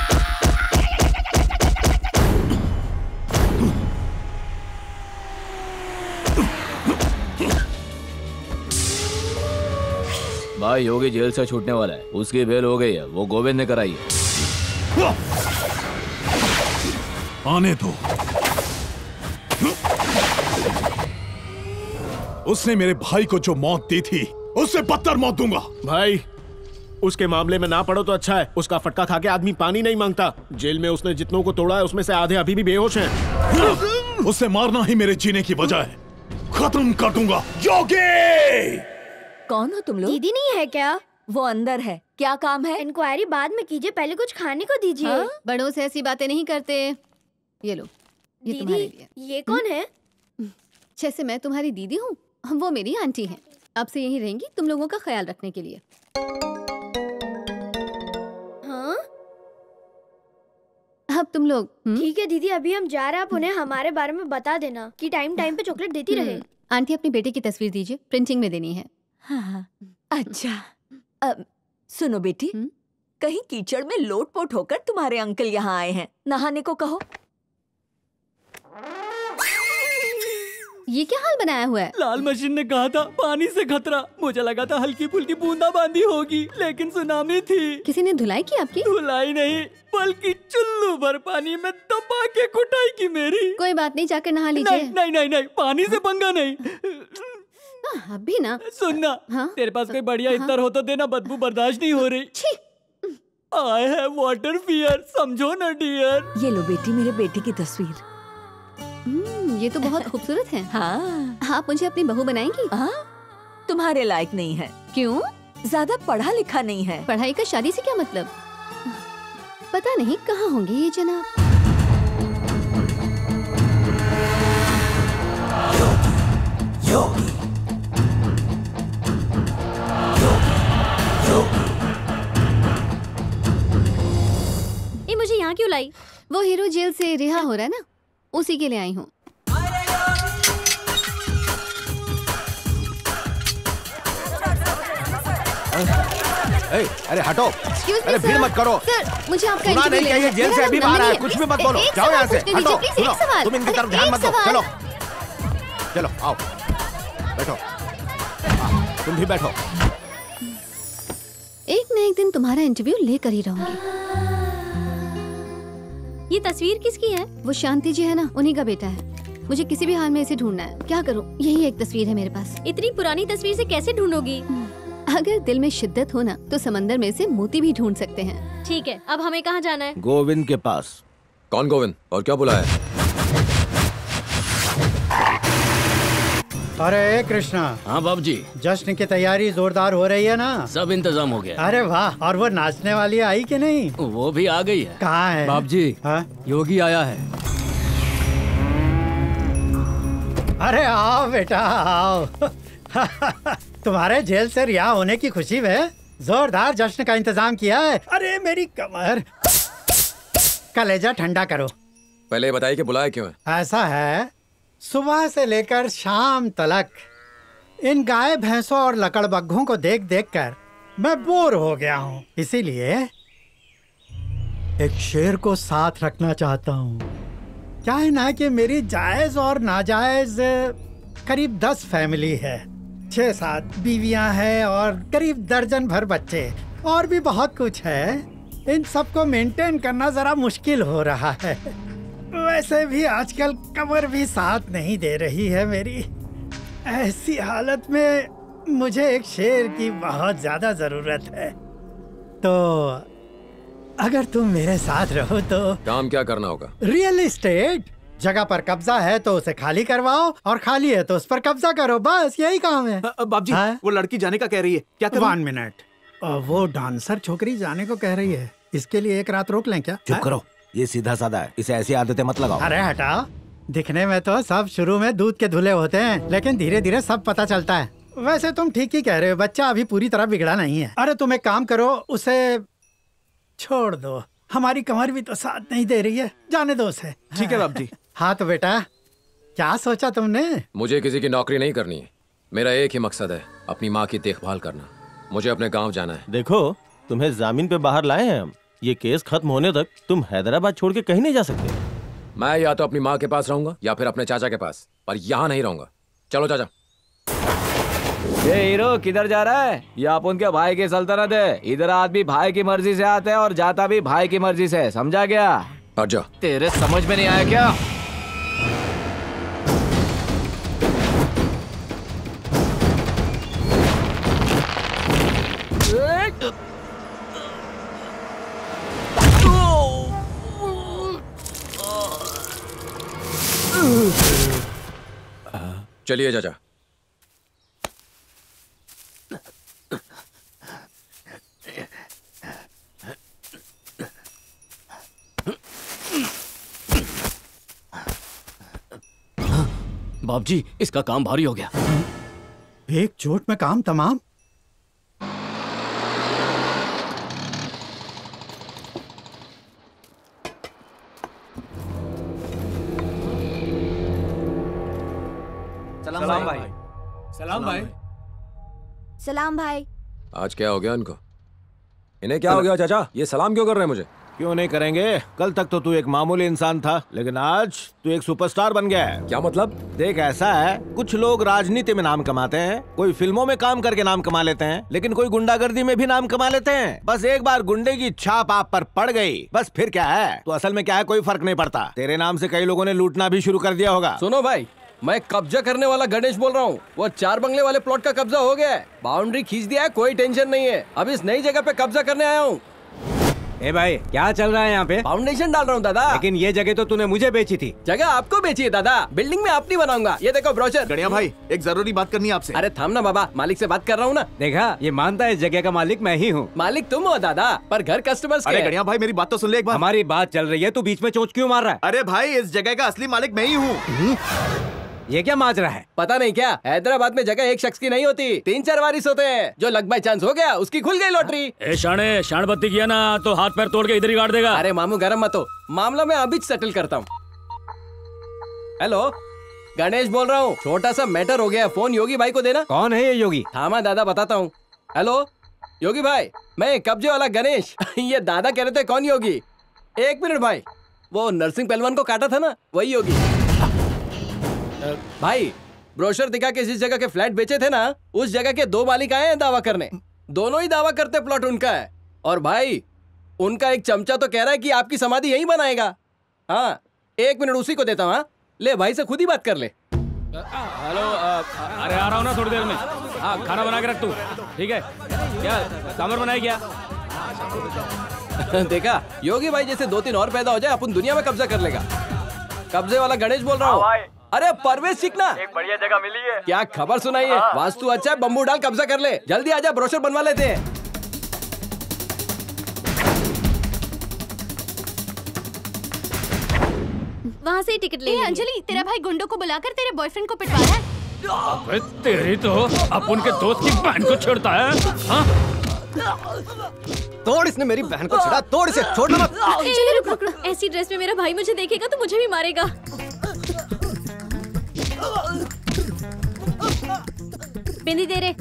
Speaker 12: भाई योगी जेल से छूटने वाला है, उसकी बेल हो गई है, वो गोविंद ने कराई है।
Speaker 14: आने दो। उसने मेरे भाई को जो मौत दी थी उससे बदतर मौत दूंगा।
Speaker 6: भाई उसके मामले में ना पड़ो तो अच्छा है। उसका फटका खा के आदमी पानी नहीं मांगता। जेल में उसने जितनों को तोड़ा है उसमें से आधे अभी भी बेहोश हैं।
Speaker 14: उसे मारना ही मेरे जीने की वजह है। खत्म कर दूंगा। योगी!
Speaker 2: कौन हो तुम लोग?
Speaker 7: दीदी नहीं है क्या?
Speaker 2: वो अंदर है। क्या काम है?
Speaker 7: इंक्वायरी बाद में कीजिए, पहले कुछ खाने को दीजिए।
Speaker 8: हाँ? बड़ों से ऐसी बातें नहीं करते। ये लो, ये तुम्हारे लिए।
Speaker 7: ये कौन है?
Speaker 8: जैसे मैं तुम्हारी दीदी हूँ, वो मेरी आंटी हैं। अब से यहीं रहेंगी तुम लोगों का ख्याल रखने के लिए।
Speaker 7: हाँ?
Speaker 8: अब तुम लोग
Speaker 7: ठीक है दीदी, अभी हम जा रहे हैं। आप उन्हें हमारे बारे में बता देना कि टाइम टाइम पे चॉकलेट देती रहे।
Speaker 8: आंटी अपनी बेटे की तस्वीर दीजिए, प्रिंटिंग में देनी है।
Speaker 2: हाँ, हाँ। अच्छा अब सुनो बेटी, कहीं कीचड़ में लोट-पोट होकर तुम्हारे अंकल यहाँ आए हैं, नहाने को कहो।
Speaker 8: ये क्या हाल बनाया हुआ है?
Speaker 21: लाल मशीन ने कहा था पानी से खतरा। मुझे लगा था हल्की फुल्की बूंदाबांदी होगी, लेकिन सुनामी थी।
Speaker 8: किसी ने धुलाई की आपकी?
Speaker 21: धुलाई नहीं, बल्कि चुल्लू भर पानी में दबा के कुटाई की मेरी।
Speaker 8: कोई बात नहीं, जाकर नहा लीजिए।
Speaker 21: नहीं नहीं नहीं, नहीं पानी से पंगा नहीं।
Speaker 8: अभी ना
Speaker 21: सुनना, हाँ? तेरे पास कोई बढ़िया इत्र हो तो देना, बदबू बर्दाश्त नहीं हो रही। आई हैव वाटर फियर, समझो ना डियर।
Speaker 2: ये लो बेटी, मेरे बेटे की तस्वीर।
Speaker 8: हम्म, ये तो बहुत खूबसूरत है।
Speaker 2: हाँ।
Speaker 8: आप मुझे अपनी बहू बनाएंगी?
Speaker 2: हाँ, तुम्हारे लायक नहीं है।
Speaker 8: क्यों?
Speaker 2: ज्यादा पढ़ा लिखा नहीं है।
Speaker 8: पढ़ाई का शादी से क्या मतलब? पता नहीं कहाँ होंगे ये जनाब।
Speaker 9: योगी,
Speaker 8: ये मुझे यहाँ क्यों लाई? वो हीरो जेल से रिहा हो रहा है ना, उसी के लिए आई हूँ।
Speaker 4: ए, अरे हटो, अरे भीड़ मत करो।
Speaker 8: सर, मुझे आपका
Speaker 4: सुना नहीं कहिए, जेल से अभी बाहर आया, कुछ भी मत बोलो। जाओ यहाँ से, हटो। सुनो, तुम इनकी तरफ ध्यान मत दो। चलो चलो आओ, बैठो। तुम भी बैठो।
Speaker 8: एक न एक दिन तुम्हारा इंटरव्यू लेकर ही रहूंगी। ये तस्वीर किसकी है? वो शांति जी है ना, उन्हीं का बेटा है। मुझे किसी भी हाल में इसे ढूंढना है। क्या करूं? यही एक तस्वीर है मेरे पास।
Speaker 7: इतनी पुरानी तस्वीर से कैसे ढूंढोगी?
Speaker 8: अगर दिल में शिद्दत हो ना तो समंदर में से मोती भी ढूंढ सकते हैं।
Speaker 7: ठीक है, अब हमें कहाँ जाना है?
Speaker 6: गोविंद के पास।
Speaker 16: कौन गोविंद और क्या बुलाया?
Speaker 23: अरे कृष्णा।
Speaker 24: हाँ बाबू जी।
Speaker 23: जश्न की तैयारी जोरदार हो रही है ना?
Speaker 24: सब इंतजाम हो गया।
Speaker 23: अरे वाह, और वो नाचने वाली आई कि नहीं?
Speaker 24: वो भी आ गई है।
Speaker 23: कहाँ है?
Speaker 21: बाबू जी, योगी आया है।
Speaker 23: अरे आओ बेटा आओ। तुम्हारे जेल से रिहा होने की खुशी में जोरदार जश्न का इंतजाम किया है। अरे मेरी कमर, कलेजा ठंडा करो।
Speaker 16: पहले बताइए कि बुलाया क्यों है?
Speaker 23: ऐसा है, सुबह से लेकर शाम तक इन गाय भैंसों और लकड़बग्घों को देख देख कर मैं बोर हो गया हूँ। इसीलिए एक शेर को साथ रखना चाहता हूँ। क्या है ना कि मेरी जायज और नाजायज करीब दस फैमिली है, छह सात बीवियां हैं और करीब दर्जन भर बच्चे, और भी बहुत कुछ है। इन सबको मेंटेन करना जरा मुश्किल हो रहा है। वैसे भी आजकल कमर भी साथ नहीं दे रही है मेरी। ऐसी हालत में मुझे एक शेर की बहुत ज्यादा जरूरत है। तो अगर तुम मेरे साथ रहो तो।
Speaker 16: काम क्या करना होगा?
Speaker 23: Real estate. जगह पर कब्जा है तो उसे खाली करवाओ, और खाली है तो उस पर कब्जा करो, बस यही काम है।
Speaker 15: बाप जी, वो लड़की जाने का कह रही है, क्या करूं?
Speaker 23: वन मिनट, वो डांसर छोकरी जाने को कह रही है, इसके लिए एक रात रोक लें क्या?
Speaker 4: चुप करो, ये सीधा साधा है, इसे ऐसी आदतें मत लगाओ।
Speaker 23: अरे हटाओ, दिखने में तो सब शुरू में दूध के धुले होते हैं, लेकिन धीरे धीरे सब पता चलता है। वैसे तुम ठीक ही कह रहे हो, बच्चा अभी पूरी तरह बिगड़ा नहीं है। अरे तुम एक काम करो, उसे छोड़ दो, हमारी कमर भी तो साथ नहीं दे रही है, जाने दो उसे।
Speaker 15: ठीक है बाप जी।
Speaker 23: हाँ तो बेटा, क्या सोचा तुमने?
Speaker 16: मुझे किसी की नौकरी नहीं करनी है, मेरा एक ही मकसद है, अपनी माँ की देखभाल करना। मुझे अपने गांव जाना है।
Speaker 6: देखो, तुम्हें जामीन पे बाहर लाए हैं हम, ये केस खत्म होने तक तुम हैदराबाद छोड़ के कहीं नहीं जा सकते।
Speaker 16: मैं या तो अपनी माँ के पास रहूंगा या फिर अपने चाचा के पास, पर यहाँ नहीं रहूंगा। चलो चाचा।
Speaker 12: ये हीरो किधर जा रहा है? ये आप उनके भाई की सल्तनत है, इधर आदमी भाई की मर्जी से आता है और जाता भी भाई की मर्जी से, समझा क्या?
Speaker 16: अच्छा।
Speaker 12: तेरे समझ में नहीं आया क्या?
Speaker 16: चलिए चाचा।
Speaker 24: बाप जी, इसका काम भारी हो गया।
Speaker 23: एक चोट में काम तमाम।
Speaker 16: सलाम भाई।
Speaker 21: सलाम भाई।
Speaker 9: सलाम भाई।
Speaker 16: आज क्या हो गया इनको? इन्हें क्या हो गया चाचा? ये सलाम क्यों कर रहे हैं मुझे?
Speaker 6: क्यों नहीं करेंगे? कल तक तो तू एक मामूली इंसान था, लेकिन आज तू एक सुपरस्टार बन गया है।
Speaker 16: क्या मतलब?
Speaker 6: देख, ऐसा है, कुछ लोग राजनीति में नाम कमाते हैं, कोई फिल्मों में काम करके नाम कमा लेते हैं, लेकिन कोई गुंडागर्दी में भी नाम कमा लेते हैं। बस एक बार गुंडे की छाप आप पर पड़ गई, बस फिर क्या है, तो असल में क्या है, कोई फर्क नहीं पड़ता। तेरे नाम से कई लोगों ने लूटना भी शुरू कर दिया होगा।
Speaker 21: सुनो भाई, मैं कब्जा करने वाला गणेश बोल रहा हूँ। वो चार बंगले वाले प्लॉट का कब्जा हो गया है, बाउंड्री खींच दिया है, कोई टेंशन नहीं है। अब इस नई जगह पे कब्जा करने आया हूँ।
Speaker 11: ए भाई, क्या चल रहा है यहाँ पे?
Speaker 21: फाउंडेशन डाल रहा हूँ दादा।
Speaker 11: लेकिन ये जगह तो तूने मुझे बेची थी।
Speaker 21: जगह आपको बेची है दादा, बिल्डिंग में आप नहीं बनाऊंगा। ये देखो ब्रोशर।
Speaker 15: गणिया भाई, एक जरूरी बात करनी है आपसे।
Speaker 21: अरे थाम ना बाबा, मालिक से बात कर रहा हूँ ना।
Speaker 11: देखा, ये मानता है इस जगह का मालिक मैं ही हूँ।
Speaker 21: मालिक तुम हो दादा, पर घर कस्टमर्स
Speaker 15: अरे गणिया भाई, मेरी बात तो सुन ले एक बार।
Speaker 11: हमारी बात चल रही है, तू बीच में चोंच क्यों मार रहा है?
Speaker 15: अरे भाई, इस जगह का असली मालिक मैं ही हूँ।
Speaker 11: ये क्या माज रहा है?
Speaker 21: पता नहीं क्या, हैदराबाद में जगह एक शख्स की नहीं होती, तीन चार वारिस होते हैं। जो लक बाय चांस हो गया, उसकी खुल गई लॉटरी।
Speaker 24: ए शाणे, शाणबत्ती किया ना तो हाथ पैर तोड़ के इधर ही गाड़ देगा।
Speaker 21: अरे मामू गरम मत हो, मामला मैं अभी सेटल करता हूँ। हेलो, गणेश बोल रहा हूँ। छोटा सा मैटर हो गया, फोन योगी भाई को देना।
Speaker 11: कौन है ये योगी?
Speaker 21: थामा दादा, बताता हूँ। हेलो योगी भाई, मैं कब्जे वाला गणेश। ये दादा कह रहे थे कौन योगी? एक मिनट भाई, वो नरसिंह पहलवान को काटा था ना, वही योगी। भाई, ब्रोशर दिखा के जिस जगह के फ्लैट बेचे थे ना, उस जगह के दो मालिक आए हैं दावा करने। दोनों ही दावा करते प्लॉट उनका है। और भाई, उनका एक चमचा तो कह रहा है कि आपकी समाधि यहीं बनाएगा। हाँ, एक मिनट उसी को देता हूँ। ले भाई से खुद ही बात कर ले।
Speaker 24: हेलो, अरे आ रहा हूँ ना थोड़ी देर में। हाँ, खाना बना के रख तू, ठीक है? क्या सांभर बनाए क्या?
Speaker 21: देखा, योगी भाई जैसे दो तीन और पैदा हो जाए, अपन दुनिया में कब्जा कर लेगा। कब्जे वाला गणेश बोल रहा हूँ। अरे परवेश सीखना,
Speaker 13: एक बढ़िया जगह मिली है।
Speaker 21: क्या खबर सुनाई है? वास्तु अच्छा है, बम्बू डाल कब्जा कर ले। जल्दी आजा, ब्रोशर बनवा लेते हैं।
Speaker 9: वहाँ से ही टिकट ले। अंजलि, तेरा भाई गुंडों को बुलाकर तेरे बॉयफ्रेंड को पिटवा रहा है।
Speaker 24: अबे तेरी तो अपन के दोस्त की बहन को छेड़ता है। हाँ?
Speaker 10: तोड़ इसने मेरी बहन को छेड़ा, तोड़ इसे, छोड़ना मत।
Speaker 9: चलो रुक रुक रुक, ऐसी ड्रेस में मेरा भाई मुझे देखेगा तो मुझे भी मारेगा। बिंदी दे रे।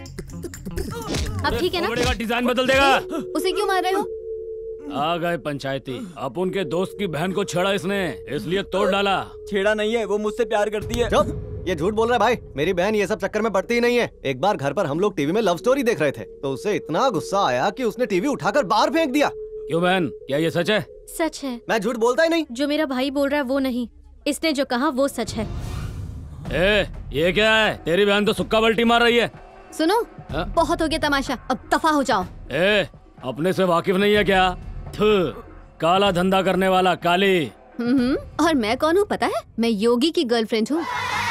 Speaker 9: अब ठीक है ना?
Speaker 24: डिजाइन बदल देगा।
Speaker 9: उसे क्यों मार रहे हो?
Speaker 24: आ गए पंचायती, अब उनके दोस्त की बहन को छेड़ा इसने, इसलिए तोड़ डाला।
Speaker 10: छेड़ा नहीं है, वो मुझसे प्यार करती है। चुप, ये झूठ बोल रहा है भाई। मेरी बहन ये सब चक्कर में पड़ती ही नहीं है। एक बार घर पर हम लोग टीवी में लव स्टोरी देख रहे थे, तो उसे इतना गुस्सा आया कि उसने टीवी उठाकर बाहर फेंक दिया।
Speaker 24: क्यों बहन, क्या ये सच है?
Speaker 9: सच है।
Speaker 10: मैं झूठ बोलता ही नहीं।
Speaker 9: जो मेरा भाई बोल रहा है वो नहीं, इसने जो कहा वो सच है।
Speaker 24: ए, ये क्या है? तेरी बहन तो सुक्का बल्टी मार रही है।
Speaker 8: सुनो, बहुत हो गया तमाशा, अब दफा हो जाओ।
Speaker 24: ए, अपने से वाकिफ नहीं है क्या? थू, काला धंधा करने वाला काली।
Speaker 8: हम्म, और मैं कौन हूँ पता है? मैं योगी की गर्लफ्रेंड हूँ।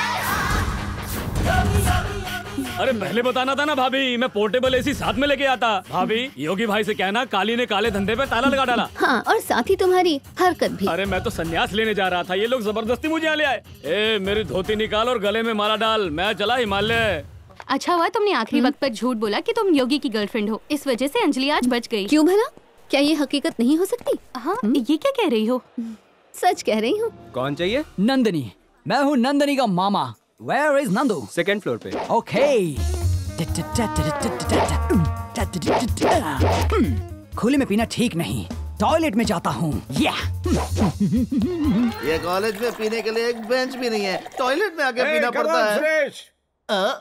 Speaker 24: अरे पहले बताना था ना भाभी, मैं पोर्टेबल एसी साथ में लेके आता। भाभी, योगी भाई से कहना काली ने काले धंधे पे ताला लगा डाला।
Speaker 8: हाँ, और साथ ही तुम्हारी हरकत भी।
Speaker 24: अरे मैं तो संन्यास लेने जा रहा था, ये लोग जबरदस्ती मुझे यहाँ ले आए। ए, मेरी धोती निकाल और गले में माला डाल, मैं चला हिमालय।
Speaker 9: अच्छा हुआ तुमने आखिरी वक्त पर झूठ बोला कि तुम योगी की गर्लफ्रेंड हो, इस वजह से अंजलि आज बच गई।
Speaker 8: क्यों भला? क्या ये हकीकत नहीं हो सकती?
Speaker 9: हाँ, ये क्या कह रही हो?
Speaker 8: सच कह रही हूँ।
Speaker 11: कौन चाहिए?
Speaker 21: नंदनी। मैं हूँ नंदनी का मामा। Where is Nandu?
Speaker 11: Second floor पे।
Speaker 21: Okay. खुले में पीना ठीक नहीं, टॉयलेट में जाता हूँ। yeah.
Speaker 15: ये कॉलेज में पीने के लिए एक बेंच भी नहीं है, टॉयलेट में आके पीना पड़ता है।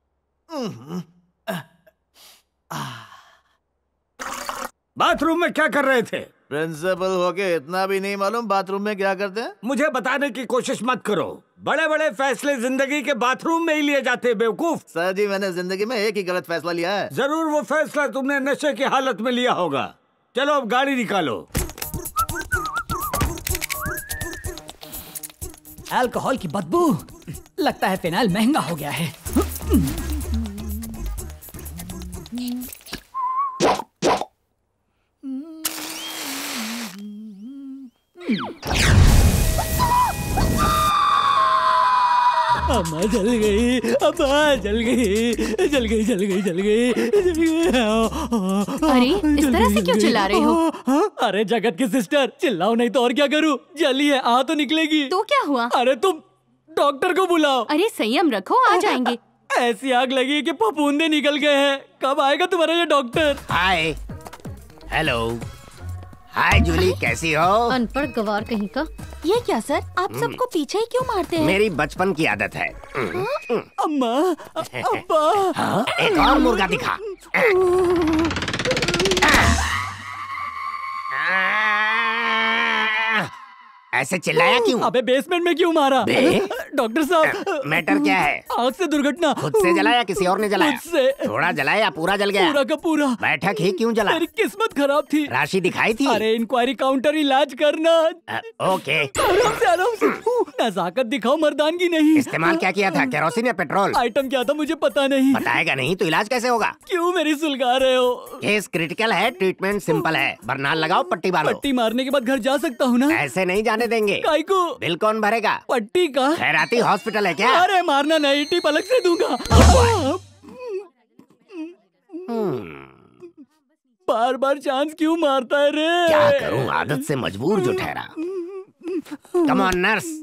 Speaker 18: बाथरूम में क्या कर रहे थे?
Speaker 15: प्रिंसिपल होके इतना भी नहीं मालूम बाथरूम में क्या करते हैं?
Speaker 18: मुझे बताने की कोशिश मत करो। बड़े बड़े फैसले जिंदगी के बाथरूम में ही लिए जाते हैं, बेवकूफ।
Speaker 15: सर जी, मैंने जिंदगी में एक ही गलत फैसला लिया है।
Speaker 18: जरूर वो फैसला तुमने नशे की हालत में लिया होगा। चलो अब गाड़ी निकालो।
Speaker 21: अल्कोहल की बदबू। लगता है फिनाइल महंगा हो गया है। अम्मा जल गई, अम्मा जल गई, जल गई, जल गई, जल गई, जल गई।
Speaker 9: अरे, इस तरह से क्यों चिल्ला रहे हो?
Speaker 21: अरे जगत की सिस्टर, चिल्लाओ नहीं तो और क्या करूं? जली है, आ तो निकलेगी।
Speaker 9: तो क्या हुआ?
Speaker 21: अरे तुम डॉक्टर को बुलाओ।
Speaker 9: अरे संयम रखो, आ जाएंगे।
Speaker 21: ऐसी आग लगी कि फफूंदे निकल गए हैं। कब आएगा तुम्हारा ये doctor?
Speaker 4: Hi, hello, hi Julie, कैसी हो?
Speaker 9: अनपढ़ गवार कहीं का। ये क्या सर, आप सबको पीछे ही क्यों मारते हैं?
Speaker 4: मेरी बचपन की आदत है।
Speaker 21: अम्मा, अब्बा।
Speaker 4: हाँ? एक और मुर्गा दिखा। ऐसे चिल्लाया क्यों?
Speaker 21: अबे बेसमेंट में क्यों मारा? डॉक्टर साहब,
Speaker 4: मैटर क्या है?
Speaker 21: आग से दुर्घटना।
Speaker 4: खुद से जला या किसी और ने जलाया?
Speaker 21: खुद से।
Speaker 4: थोड़ा जला या पूरा जल गया?
Speaker 21: पूरा का पूरा।
Speaker 4: बैठक ही क्यों जला?
Speaker 21: मेरी किस्मत खराब थी।
Speaker 4: राशि दिखाई थी?
Speaker 21: अरे इंक्वायरी काउंटर इलाज करना।
Speaker 4: ओके।
Speaker 21: आराम से, आराम से। नजाकत दिखाओ, मर्दानगी नहीं।
Speaker 4: इस्तेमाल क्या किया था, केरोसिन या पेट्रोल?
Speaker 21: आइटम क्या था मुझे पता नहीं।
Speaker 4: बताएगा नहीं तो इलाज कैसे होगा?
Speaker 21: क्यों मेरी सुलगा रहे हो?
Speaker 4: केस क्रिटिकल है, ट्रीटमेंट सिंपल है। बरनाल लगाओ, पट्टी बांधो।
Speaker 21: पट्टी मारने के बाद घर जा सकता हूँ ना?
Speaker 4: ऐसे नहीं जाने देंगे।
Speaker 21: काई को?
Speaker 4: बिल कौन भरेगा?
Speaker 21: पट्टी का?
Speaker 4: खैराती हॉस्पिटल है क्या?
Speaker 21: अरे मारना नहीं, टिप अलग से दूंगा। बार बार चांस क्यों मारता है रे?
Speaker 4: क्या करूं, आदत से मजबूर जो ठहरा। Come on nurse.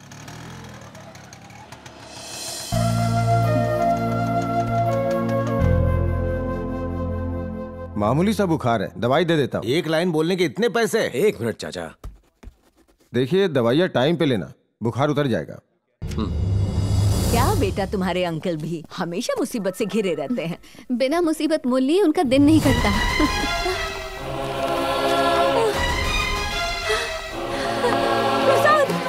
Speaker 5: मामूली सा बुखार है, दवाई दे देता हूँ।
Speaker 6: एक लाइन बोलने के इतने पैसे?
Speaker 16: एक मिनट चाचा।
Speaker 5: देखिए, दवाइयाँ टाइम पे लेना, बुखार उतर जाएगा।
Speaker 2: क्या बेटा, तुम्हारे अंकल भी हमेशा मुसीबत से घिरे रहते हैं।
Speaker 8: बिना मुसीबत मोल लिए उनका दिन नहीं कटता।
Speaker 2: प्रसाद!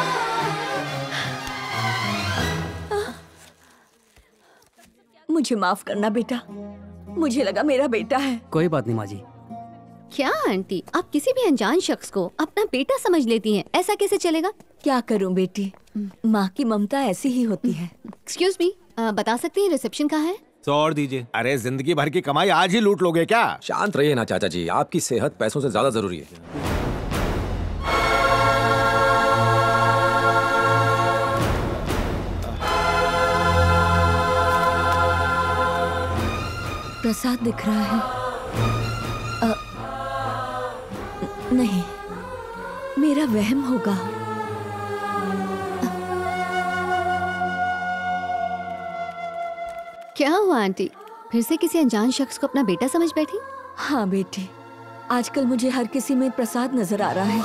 Speaker 2: मुझे माफ करना बेटा, मुझे लगा मेरा बेटा है।
Speaker 21: कोई बात नहीं माँ जी।
Speaker 8: क्या आंटी, आप किसी भी अनजान शख्स को अपना बेटा समझ लेती हैं, ऐसा कैसे चलेगा?
Speaker 2: क्या करूं बेटी, माँ की ममता ऐसी ही होती है।
Speaker 8: एक्सक्यूज मी, बता सकती हैं रिसेप्शन कहाँ है?
Speaker 6: सौ और दीजिए। अरे जिंदगी भर की कमाई आज ही लूट लोगे क्या?
Speaker 16: शांत रहिए ना चाचा जी, आपकी सेहत पैसों से ज्यादा जरूरी है।
Speaker 2: प्रसाद दिख रहा है। आ, नहीं, मेरा वहम होगा।
Speaker 8: क्या हुआ आंटी, फिर से किसी अनजान शख्स को अपना बेटा समझ बैठी?
Speaker 2: हाँ बेटी, आजकल मुझे हर किसी में प्रसाद नजर आ रहा है।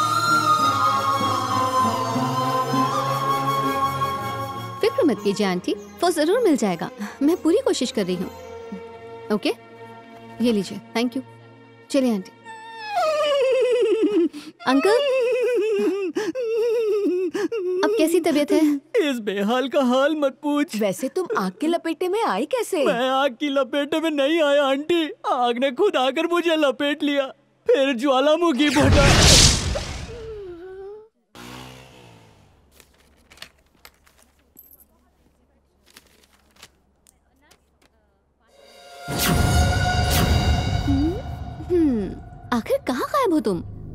Speaker 8: फिक्र मत कीजिए आंटी, वो जरूर मिल जाएगा। मैं पूरी कोशिश कर रही हूँ। ओके, ये लीजिए। Thank you. चलिए आंटी। अंकल, अब कैसी तबीयत है?
Speaker 21: इस बेहाल का हाल मत पूछ।
Speaker 2: वैसे तुम आग के लपेटे में आई कैसे?
Speaker 21: मैं आग की लपेटे में नहीं आया आंटी, आग ने खुद आकर मुझे लपेट लिया, फिर ज्वालामुखी फटा।
Speaker 8: हम्म, आखिर कहाँ गायब हो तुम?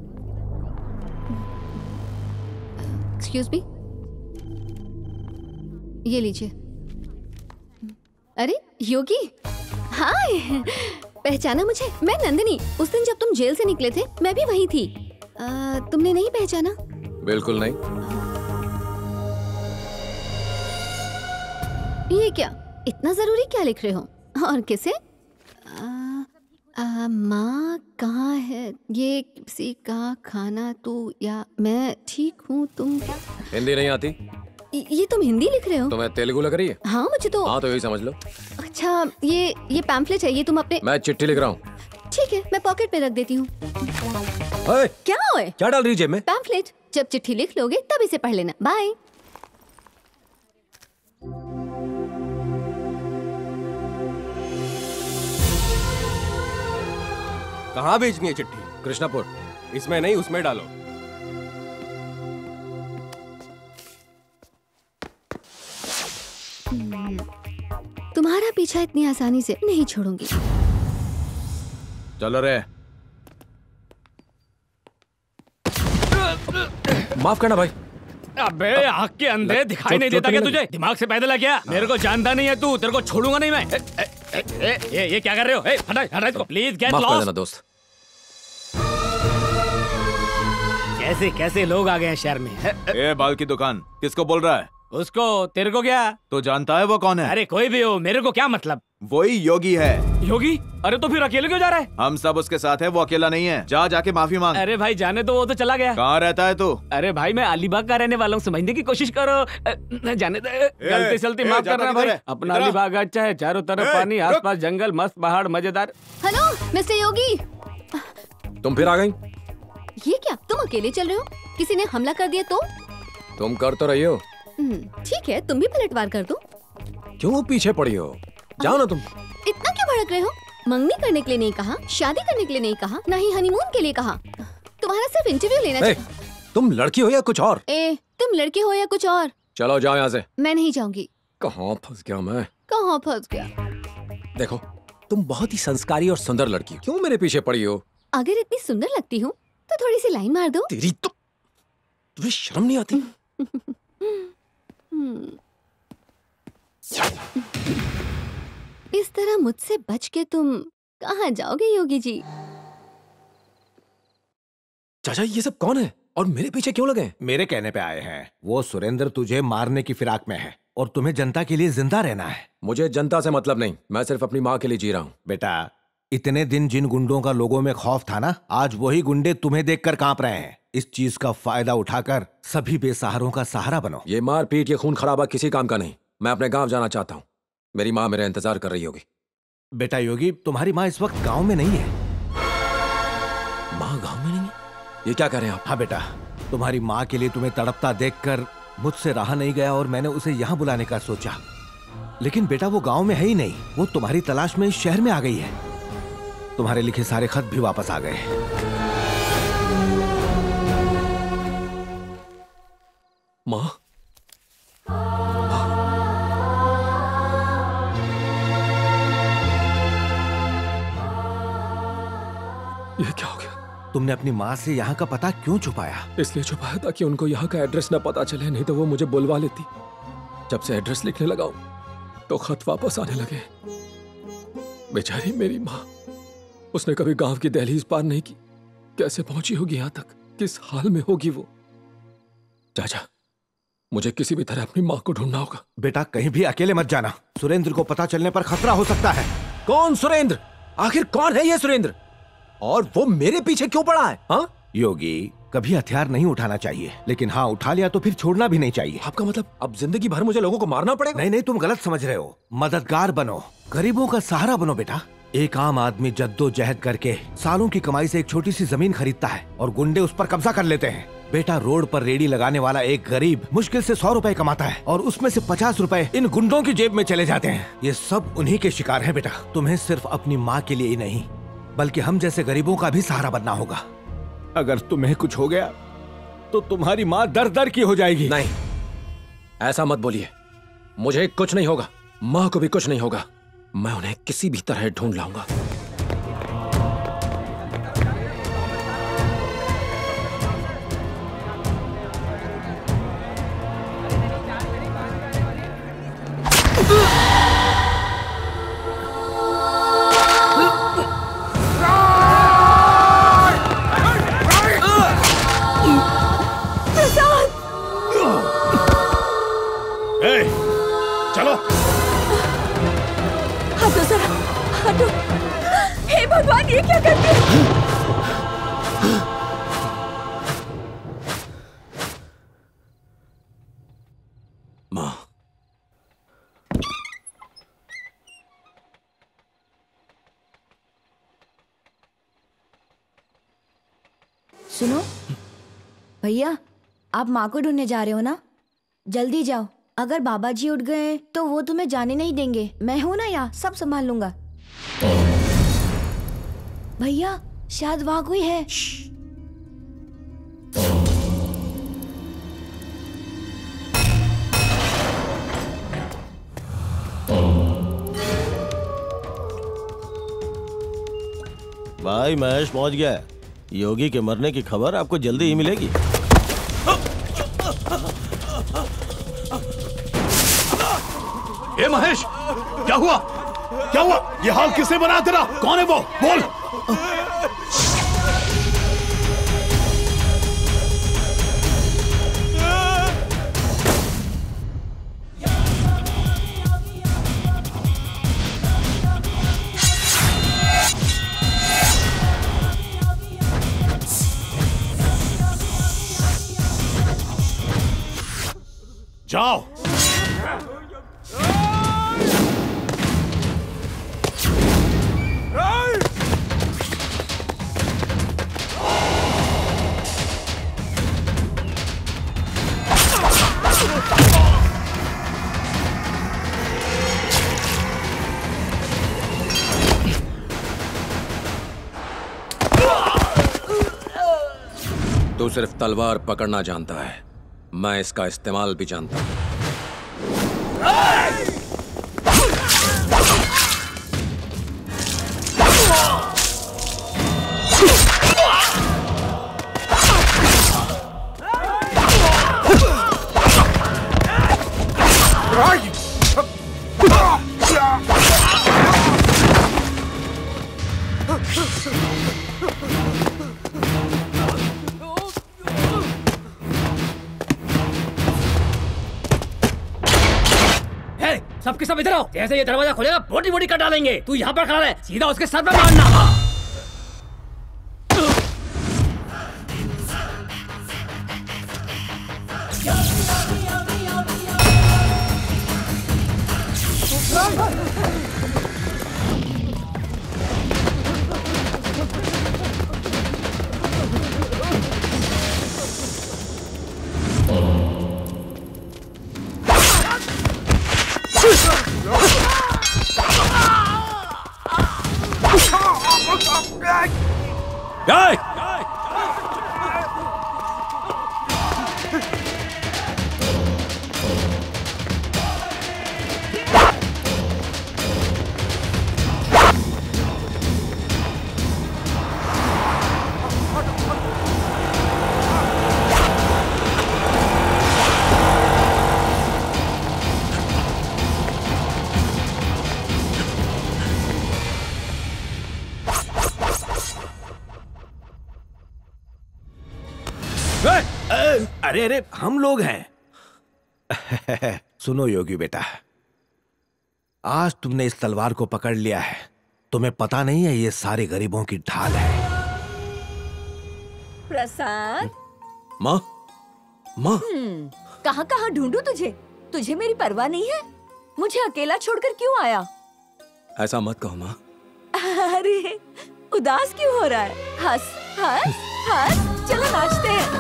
Speaker 8: एक्सक्यूज मी, ये लीजिए। अरे योगी, हाय, पहचाना मुझे? मैं नंदिनी। उस दिन जब तुम जेल से निकले थे, मैं भी वहीं थी। आ, तुमने नहीं पहचाना?
Speaker 16: बिल्कुल नहीं।
Speaker 8: ये क्या, इतना जरूरी क्या लिख रहे हो? और किसे? माँ कहाँ है? ये किसी का खाना, तू या मैं ठीक हूँ, तुम क्या?
Speaker 16: हिंदी नहीं आती?
Speaker 8: ये तुम हिंदी लिख रहे हो?
Speaker 16: तो मैं तेलुगु लग रही है?
Speaker 8: हाँ मुझे तो।
Speaker 16: हाँ तो यही समझ लो।
Speaker 8: अच्छा, ये ये पैम्फलेट है, ये तुम अपने।
Speaker 16: मैं चिट्ठी लिख रहा हूँ।
Speaker 8: ठीक है, मैं पॉकेट में रख देती हूँ। क्या है?
Speaker 16: क्या डाल रही है जेब में?
Speaker 8: पैम्फलेट। जब चिट्ठी लिख लोगे तब इसे पढ़ लेना। बाय।
Speaker 3: कहाँ भेजनी है चिट्ठी?
Speaker 16: कृष्णापुर।
Speaker 3: इसमें नहीं, उसमें डालो।
Speaker 8: तुम्हारा पीछा इतनी आसानी से नहीं छोड़ूंगी।
Speaker 6: चलो रे।
Speaker 16: माफ करना भाई।
Speaker 24: अबे आँख के अंधे दिखाई नहीं देता क्या तुझे? दिमाग से पैदल आ गया? मेरे को जानता नहीं है तू, तेरे को छोड़ूंगा नहीं मैं। ए, ए, ए, ए, ये ये क्या कर रहे हो? ए, हटा हटा इसको प्लीज, गेट
Speaker 16: माफ कर
Speaker 24: लॉस्ट।
Speaker 16: देना दोस्त।
Speaker 24: कैसे कैसे लोग आ गए हैं शहर में।
Speaker 15: ए बाल की दुकान किसको बोल रहा है?
Speaker 24: उसको, तेरे को क्या?
Speaker 15: तो जानता है वो कौन है?
Speaker 24: अरे कोई भी हो, मेरे को क्या मतलब?
Speaker 15: वही योगी है।
Speaker 24: योगी? अरे तो फिर अकेले क्यों जा रहा है?
Speaker 15: हम सब उसके साथ है, वो अकेला नहीं है। जा जाके माफी मांग।
Speaker 24: अरे भाई जाने तो, वो तो चला गया।
Speaker 15: कहाँ रहता है तू?
Speaker 24: अरे भाई मैं अलीबाग का रहने वाला हूँ, समझने की कोशिश करो। जाने दे, गलती सलती माफ करना भाई। अपना अलीबाग अच्छा है, चारों तरफ पानी, आसपास जंगल, मस्त पहाड़, मजेदार।
Speaker 8: Hello mister Yogi.
Speaker 16: तुम फिर आ गई?
Speaker 8: ये क्या, तुम अकेले चल रहे हो? किसी ने हमला कर दिया तो?
Speaker 16: तुम कर तो रही हो।
Speaker 8: ठीक है, तुम भी पलटवार कर दो।
Speaker 16: क्यों पीछे पड़ी हो? जाओ ना तुम।
Speaker 8: इतना क्यों भड़क रहे हो? मंगनी करने के लिए नहीं कहा, शादी करने के लिए नहीं कहा, ना ही हनीमून के लिए कहा। तुम्हारा सिर्फ इंटरव्यू लेना चाहिए।
Speaker 16: तुम लड़की हो या कुछ और?
Speaker 8: ए, तुम लड़के हो या कुछ और?
Speaker 16: चलो जाओ यहाँ से।
Speaker 8: मैं नहीं जाऊंगी।
Speaker 16: कहाँ फंस गया मैं?
Speaker 8: कहाँ फंस गया?
Speaker 16: देखो तुम बहुत ही संस्कारी और सुंदर लड़की हो, क्यों मेरे पीछे पड़ी हो?
Speaker 8: अगर इतनी सुंदर लगती हूँ तो थोड़ी सी लाइन मार दो।
Speaker 16: तेरी तो तुम्हें शर्म नहीं आती?
Speaker 8: इस तरह मुझसे बच के तुम कहाँ जाओगे योगी जी?
Speaker 6: चाचा ये सब कौन है और मेरे पीछे क्यों लगे? मेरे कहने पे आए हैं। वो सुरेंद्र तुझे मारने की फिराक में है और तुम्हें जनता के लिए जिंदा रहना है।
Speaker 16: मुझे जनता से मतलब नहीं, मैं सिर्फ अपनी माँ के लिए जी रहा हूँ।
Speaker 6: बेटा इतने दिन जिन गुंडों का लोगों में खौफ था ना, आज वही गुंडे तुम्हें देखकर कांप रहे हैं। इस चीज का फायदा उठाकर सभी बेसहारों का सहारा बनो।
Speaker 16: ये मार पीट, ये खून खराबा किसी काम का नहीं। मैं अपने गांव जाना चाहता हूँ, मेरी माँ मेरा इंतजार कर रही होगी।
Speaker 6: बेटा योगी, तुम्हारी माँ इस वक्त गांव में नहीं है।
Speaker 16: माँ गांव में नहीं है? ये क्या कह रहे हैं आप?
Speaker 6: हाँ बेटा, तुम्हारी माँ के लिए तुम्हें तड़पता देखकर मुझसे रहा नहीं गया और मैंने उसे यहाँ बुलाने का सोचा। लेकिन बेटा वो गांव में है ही नहीं, वो तुम्हारी तलाश में इस शहर में आ गई है। तुम्हारे लिखे सारे खत भी वापस आ गए।
Speaker 16: माँ, ये क्या हो गया?
Speaker 6: तुमने अपनी माँ से यहाँ का पता क्यों छुपाया?
Speaker 16: इसलिए छुपाया ताकि उनको यहाँ का एड्रेस न पता चले, नहीं तो वो मुझे बुलवा लेती। जब से एड्रेस लिखने लगा हूं तो खत वापस आने लगे। बेचारी मेरी माँ, उसने कभी गांव की दहलीज पार नहीं की। कैसे पहुंची होगी यहाँ तक, किस हाल में होगी वो? चाचा, मुझे किसी भी तरह अपनी माँ को ढूंढना होगा।
Speaker 6: बेटा कहीं भी अकेले मत जाना, सुरेंद्र को पता चलने पर खतरा हो सकता है।
Speaker 16: कौन सुरेंद्र? आखिर कौन है ये सुरेंद्र? और वो मेरे पीछे क्यों पड़ा है? हाँ
Speaker 6: योगी, कभी हथियार नहीं उठाना चाहिए, लेकिन हाँ उठा लिया तो फिर छोड़ना भी नहीं चाहिए।
Speaker 16: आपका मतलब अब जिंदगी भर मुझे लोगों को मारना पड़ेगा?
Speaker 6: नहीं नहीं, तुम गलत समझ रहे हो। मददगार बनो, गरीबों का सहारा बनो। बेटा एक आम आदमी जद्दोजहद करके सालों की कमाई से एक छोटी सी जमीन खरीदता है और गुंडे उस पर कब्जा कर लेते हैं। बेटा रोड पर रेडी लगाने वाला एक गरीब मुश्किल से सौ रुपए कमाता है और उसमें से पचास रुपए इन गुंडों की जेब में चले जाते हैं। ये सब उन्हीं के शिकार हैं। बेटा तुम्हें सिर्फ अपनी माँ के लिए ही नहीं, बल्कि हम जैसे गरीबों का भी सहारा बनना होगा। अगर तुम्हें कुछ हो गया तो तुम्हारी माँ दर दर की हो जाएगी।
Speaker 16: नहीं, ऐसा मत बोलिए। मुझे कुछ नहीं होगा, माँ को भी कुछ नहीं होगा। मैं उन्हें किसी भी तरह ढूंढ लाऊंगा।
Speaker 14: चलो
Speaker 2: हटो जरा, हटो। हे भगवान, ये क्या करते हैं?
Speaker 16: माँ,
Speaker 2: सुनो भैया, आप माँ को ढूंढने जा रहे हो ना? जल्दी जाओ, अगर बाबा जी उठ गए तो वो तुम्हें जाने नहीं देंगे। मैं हूं ना यहाँ, सब संभाल लूंगा। भैया शायद वहां कोई है।
Speaker 6: भाई महेश पहुंच गया है। योगी के मरने की खबर आपको जल्दी ही मिलेगी।
Speaker 14: ए महेश, क्या हुआ? क्या हुआ? ये हाल किसने बनाया तेरा? कौन है वो? बोल। जाओ।
Speaker 16: तू सिर्फ तलवार पकड़ना जानता है, मैं इसका इस्तेमाल भी जानता हूं।
Speaker 21: सबके सब इधर आओ। जैसे ये दरवाजा खोलेगा बोटी बोटी कर डालेंगे। तू यहाँ पर खड़ा रहे, सीधा उसके सर पे मारना।
Speaker 16: Hey!
Speaker 6: अरे अरे हम लोग हैं। सुनो योगी बेटा, आज तुमने इस तलवार को पकड़ लिया है। तुम्हें पता नहीं है ये सारे गरीबों की ढाल है।
Speaker 2: प्रसाद।
Speaker 16: माँ, माँ।
Speaker 2: कहाँ कहाँ ढूंढूं तुझे? तुझे मेरी परवाह नहीं है? मुझे अकेला छोड़कर क्यों आया?
Speaker 16: ऐसा मत कहो माँ।
Speaker 2: अरे उदास क्यों हो रहा है? हंस हंस हंस, चलो नाचते हैं।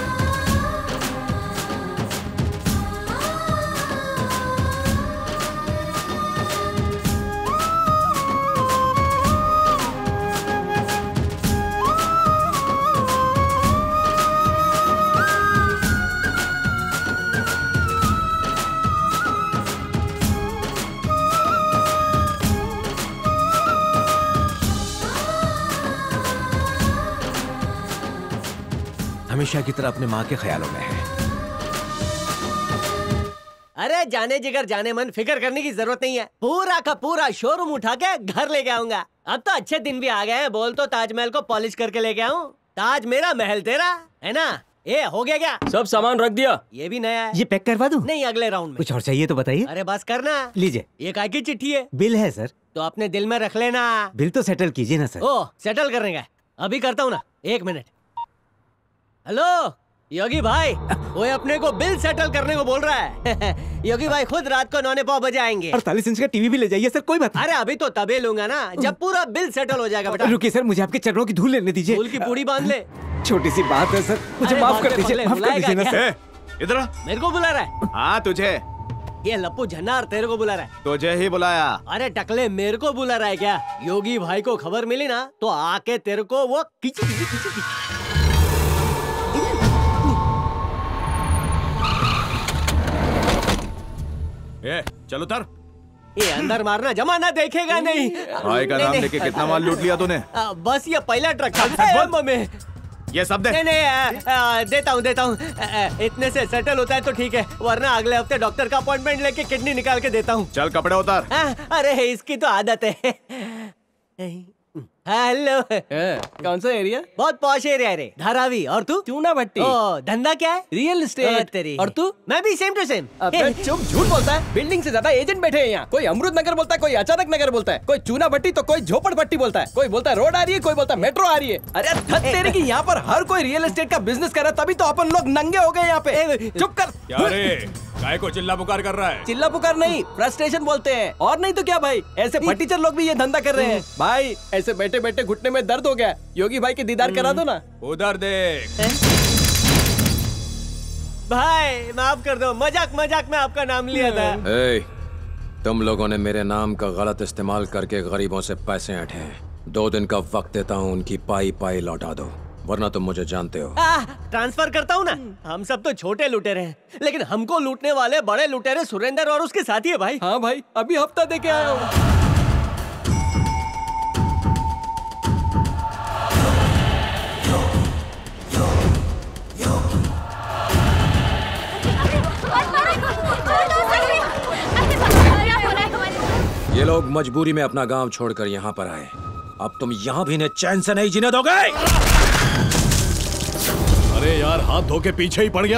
Speaker 6: हमेशा की तरह अपने माँ के ख्यालों में है।
Speaker 10: अरे जाने जिगर जाने मन, फिक्र करने की जरूरत नहीं है। पूरा का पूरा शोरूम उठा के घर लेके आऊंगा। अब तो अच्छे दिन भी आ गए हैं। बोल तो ताजमहल को पॉलिश करके लेके आऊं। ताज मेरा, महल तेरा, है ना? ये हो गया क्या?
Speaker 21: सब सामान रख दिया।
Speaker 10: ये भी नया है।
Speaker 11: ये पैक करवा दूं?
Speaker 10: नहीं, अगले राउंड में।
Speaker 11: कुछ और चाहिए तो बताइए।
Speaker 10: अरे बस करना।
Speaker 11: लीजिए।
Speaker 10: ये काय की चिट्ठी है?
Speaker 11: बिल है सर।
Speaker 10: तो अपने दिल में रख लेना।
Speaker 11: बिल तो सेटल कीजिए ना सर।
Speaker 10: ओ, सेटल करने का? अभी करता हूँ ना, एक मिनट। हेलो योगी भाई, वो अपने को बिल सेटल करने को बोल रहा है। योगी भाई खुद रात को नौने पाव बजे आएंगे।
Speaker 11: अड़तालीस इंच का टीवी भी ले जाइए सर, कोई बात।
Speaker 10: अरे अभी तो तबे लूंगा ना, जब पूरा बिल सेटल हो जाएगा। बेटा
Speaker 11: रुकिए सर, मुझे आपके चरणों की धूल लेने दीजिए।
Speaker 10: धूल की पूड़ी बांध ले।
Speaker 11: छोटी सी बात है सर, मुझे माफ कर दीजिए। माफ कर दीजिए ना सर।
Speaker 15: इधर
Speaker 10: मेरे को बुला रहा है?
Speaker 15: हाँ तुझे।
Speaker 10: ये लप्पू झन्नार तेरे को बुला रहा है।
Speaker 15: तुझे ही बुलाया।
Speaker 10: अरे टकले, मेरे को बुला रहा है क्या? योगी भाई को खबर मिली ना तो आके तेरे को वो खींच खींच खींच।
Speaker 15: ए, चल उतर।
Speaker 10: ये अंदर मारना जमाना देखेगा नहीं।
Speaker 15: भाई का नाम लेके कितना माल लूट लिया तूने?
Speaker 10: आ, बस ये पहला ट्रक था मम्मी।
Speaker 15: ये सब दे।
Speaker 10: नहीं नहीं आ, आ, देता हूँ देता हूँ। इतने से सेटल होता है तो ठीक है, वरना अगले हफ्ते डॉक्टर का अपॉइंटमेंट लेके किडनी निकाल के देता हूँ।
Speaker 15: चल कपड़े उतार।
Speaker 10: अरे इसकी तो आदत है। हेलो।
Speaker 21: कौन सा एरिया?
Speaker 10: बहुत पॉश एरिया है रे। धारावी। और तू?
Speaker 21: चूना भट्टी।
Speaker 10: ओ, धंधा क्या है?
Speaker 21: Real estate.
Speaker 10: तेरी।
Speaker 21: और तू?
Speaker 10: मैं भी सेम टू सेम।
Speaker 21: अबे चुप, झूठ बोलता है। बिल्डिंग से ज्यादा एजेंट बैठे हैं यहाँ। कोई अमृत नगर बोलता है, कोई अचानक नगर बोलता है, कोई चूना भट्टी तो कोई झोपड़ भट्टी बोलता है, कोई बोलता है रोड आ रही है, कोई बोलता है मेट्रो आ रही है। अरे धत तेरे की, यहाँ पर हर कोई रियल एस्टेट का बिजनेस कर रहा है, तभी तो अपन लोग नंगे हो गए यहाँ पे। चुप कर।
Speaker 14: क्या रे? काय को चिल्ला पुकार कर रहा है?
Speaker 21: चिल्ला पुकार नहीं, फ्रस्ट्रेशन बोलते हैं। और नहीं तो क्या भाई, ऐसे फटीचर लोग भी ये धंधा कर रहे हैं। भाई ऐसे बैठे बैठे घुटने में दर्द हो गया, योगी भाई के दीदार करा दो ना।
Speaker 14: उधर देख।
Speaker 10: भाई माफ कर दो, मजाक मजाक में आपका नाम लिया था।
Speaker 16: ए, तुम लोगों ने मेरे नाम का गलत इस्तेमाल करके गरीबों से पैसे ऐंठे हैं। दो दिन का वक्त देता हूँ, उनकी पाई पाई लौटा दो, वरना तुम मुझे जानते हो।
Speaker 10: आ, ट्रांसफर करता हूँ ना। हम सब तो छोटे लुटेरे हैं, लेकिन हमको लूटने वाले बड़े लुटेरे सुरेंद्र और उसके साथी है भाई।
Speaker 21: हाँ भाई, अभी हफ्ता दे के आया हूँ।
Speaker 16: ये लोग मजबूरी में अपना गांव छोड़कर यहाँ पर आए, अब तुम यहाँ भी इन्हें चैन से नहीं जीने दोगे।
Speaker 14: अरे यार, हाथ धो के पीछे ही पड़ गया।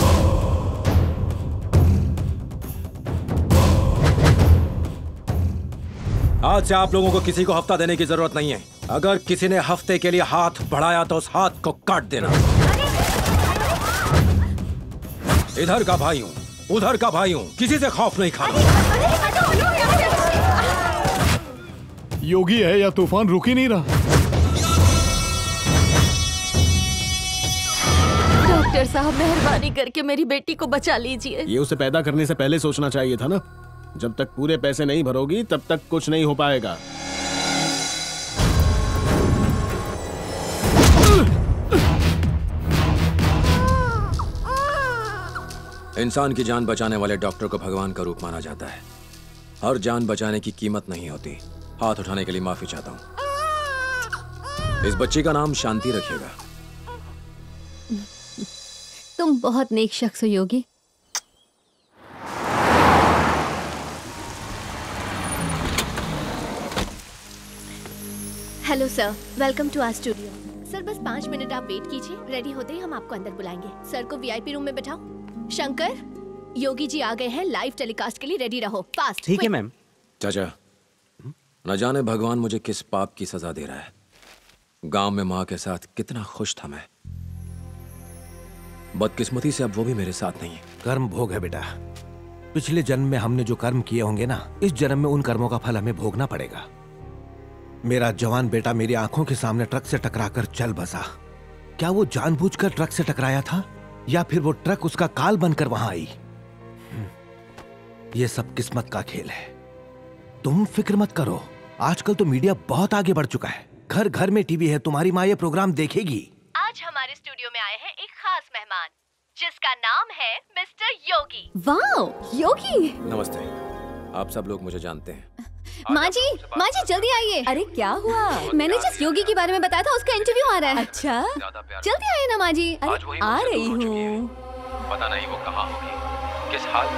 Speaker 16: आज से आप लोगों को किसी को हफ्ता देने की जरूरत नहीं है। अगर किसी ने हफ्ते के लिए हाथ बढ़ाया तो उस हाथ को काट देना। इधर का भाई हूँ, उधर का भाई हूँ, किसी से खौफ नहीं खाना।
Speaker 14: योगी है या तूफान रुक ही नहीं रहा।
Speaker 2: डॉक्टर साहब मेहरबानी करके मेरी बेटी को बचा लीजिए।
Speaker 3: ये उसे पैदा करने से पहले सोचना चाहिए था ना। जब तक पूरे पैसे नहीं भरोगी तब तक कुछ नहीं हो पाएगा।
Speaker 16: इंसान की जान बचाने वाले डॉक्टर को भगवान का रूप माना जाता है। हर जान बचाने की कीमत नहीं होती। हाथ उठाने के लिए माफी चाहता हूँ। इस बच्ची का नाम शांति रखिएगा।
Speaker 8: तुम बहुत नेक शख्स हो Yogi.
Speaker 9: Hello sir, welcome to our studio. Sir बस पाँच मिनट आप वेट कीजिए, रेडी होते ही हम आपको अंदर बुलाएंगे। सर को वीआईपी रूम में बैठाओ। शंकर, योगी जी आ गए हैं, लाइव टेलीकास्ट के लिए रेडी रहो। फास्ट।
Speaker 11: ठीक है मैम।
Speaker 16: चाचा, न जाने भगवान मुझे किस पाप की सजा दे रहा है। गांव में माँ के साथ कितना खुश था मैं, बदकिस्मती से अब वो भी मेरे साथ नहीं है।
Speaker 6: कर्म भोग है बेटा। पिछले जन्म में हमने जो कर्म किए होंगे ना, इस जन्म में उन कर्मों का फल हमें भोगना पड़ेगा। मेरा जवान बेटा मेरी आंखों के सामने ट्रक से टकराकर चल बसा। क्या वो जानबूझकर ट्रक से टकराया था या फिर वो ट्रक उसका काल बनकर वहां आई? ये सब किस्मत का खेल है। तुम फिक्र मत करो। आजकल तो मीडिया बहुत आगे बढ़ चुका है। घर घर में टीवी है। तुम्हारी माँ ये प्रोग्राम देखेगी।
Speaker 9: आज हमारे स्टूडियो में आए हैं एक खास मेहमान, जिसका नाम है मिस्टर योगी।
Speaker 8: वाह, योगी।
Speaker 16: नमस्ते। आप सब लोग मुझे जानते हैं।
Speaker 8: माँ जी, माँ जी जल्दी आइए।
Speaker 2: अरे क्या हुआ?
Speaker 8: मैंने जिस योगी के बारे में बताया था उसका इंटरव्यू आ रहा है।
Speaker 2: अच्छा,
Speaker 8: जल्दी आइए ना माँ जी।
Speaker 2: अरे आ रही हूँ।
Speaker 16: पता नहीं वो कहाँ होगी, किस हाल।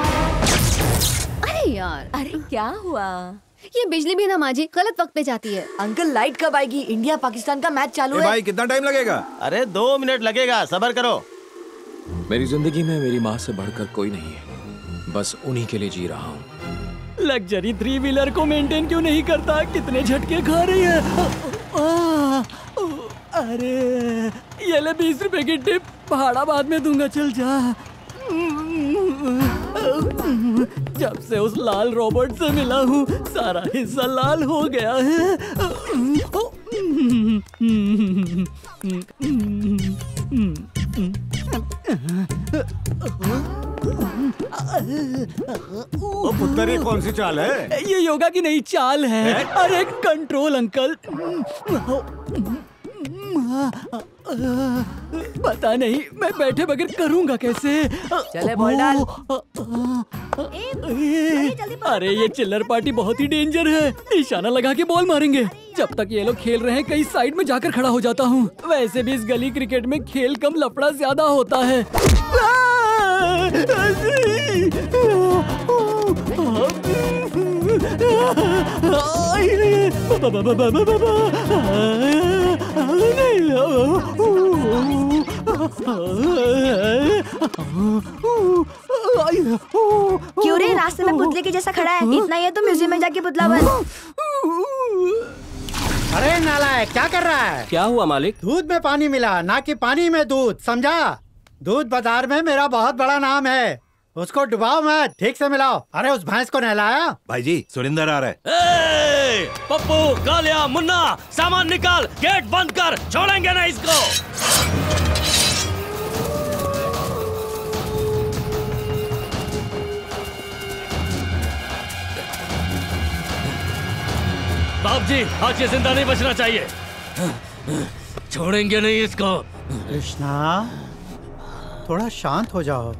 Speaker 8: अरे यार,
Speaker 2: अरे क्या हुआ?
Speaker 8: ये बिजली भी ना माँ जी गलत वक्त पे जाती है।
Speaker 2: अंकल लाइट कब आएगी? इंडिया पाकिस्तान का मैच चालू है।
Speaker 15: भाई कितना टाइम लगेगा?
Speaker 6: अरे दो मिनट लगेगा, सब्र करो।
Speaker 16: मेरी जिंदगी में मेरी माँ से बढ़कर कोई नहीं है, बस उन्हीं के लिए जी रहा हूँ।
Speaker 21: लग्जरी थ्री व्हीलर को मेंटेन क्यों नहीं करता? कितने झटके खा रही है। आ, अरे ये ले बीस रुपए की टिप, भाड़ा बाद में दूंगा, चल जा। जब से उस लाल रोबोट से मिला हूँ सारा हिस्सा लाल हो गया है।
Speaker 6: ओ पुत्र, ये कौन सी चाल है?
Speaker 21: ये योगा की नई चाल है। अरे कंट्रोल अंकल। पता नहीं मैं बैठे बगैर करूंगा कैसे।
Speaker 10: चले बॉल डाल।
Speaker 21: अरे ये चिल्लर पार्टी बहुत ही डेंजर है, निशाना लगा के बॉल मारेंगे। जब तक ये लोग खेल रहे हैं कहीं साइड में जाकर खड़ा हो जाता हूँ। वैसे भी इस गली क्रिकेट में खेल कम लफड़ा ज्यादा होता है।
Speaker 7: क्यों रे, रास्ते में पुतले के जैसा खड़ा है? इतना ही है तो म्यूजियम में जाके पुतला बन।
Speaker 23: अरे नालायक, क्या कर रहा है?
Speaker 10: क्या हुआ मालिक?
Speaker 23: दूध में पानी मिला, ना कि पानी में दूध, समझा? दूध बाजार में मेरा बहुत बड़ा नाम है, उसको डुबाओ मत, ठीक से मिलाओ। अरे उस भैंस को नहलाया?
Speaker 6: भाई जी सुरिंदर आ रहा है।
Speaker 1: ए, पप्पू, कालिया, मुन्ना, सामान निकाल, गेट बंद कर, छोड़ेंगे ना इसको। बाप जी, आज ये जिंदा नहीं बचना चाहिए। छोड़ेंगे नहीं इसको।
Speaker 23: कृष्णा, थोड़ा शांत हो जाओ।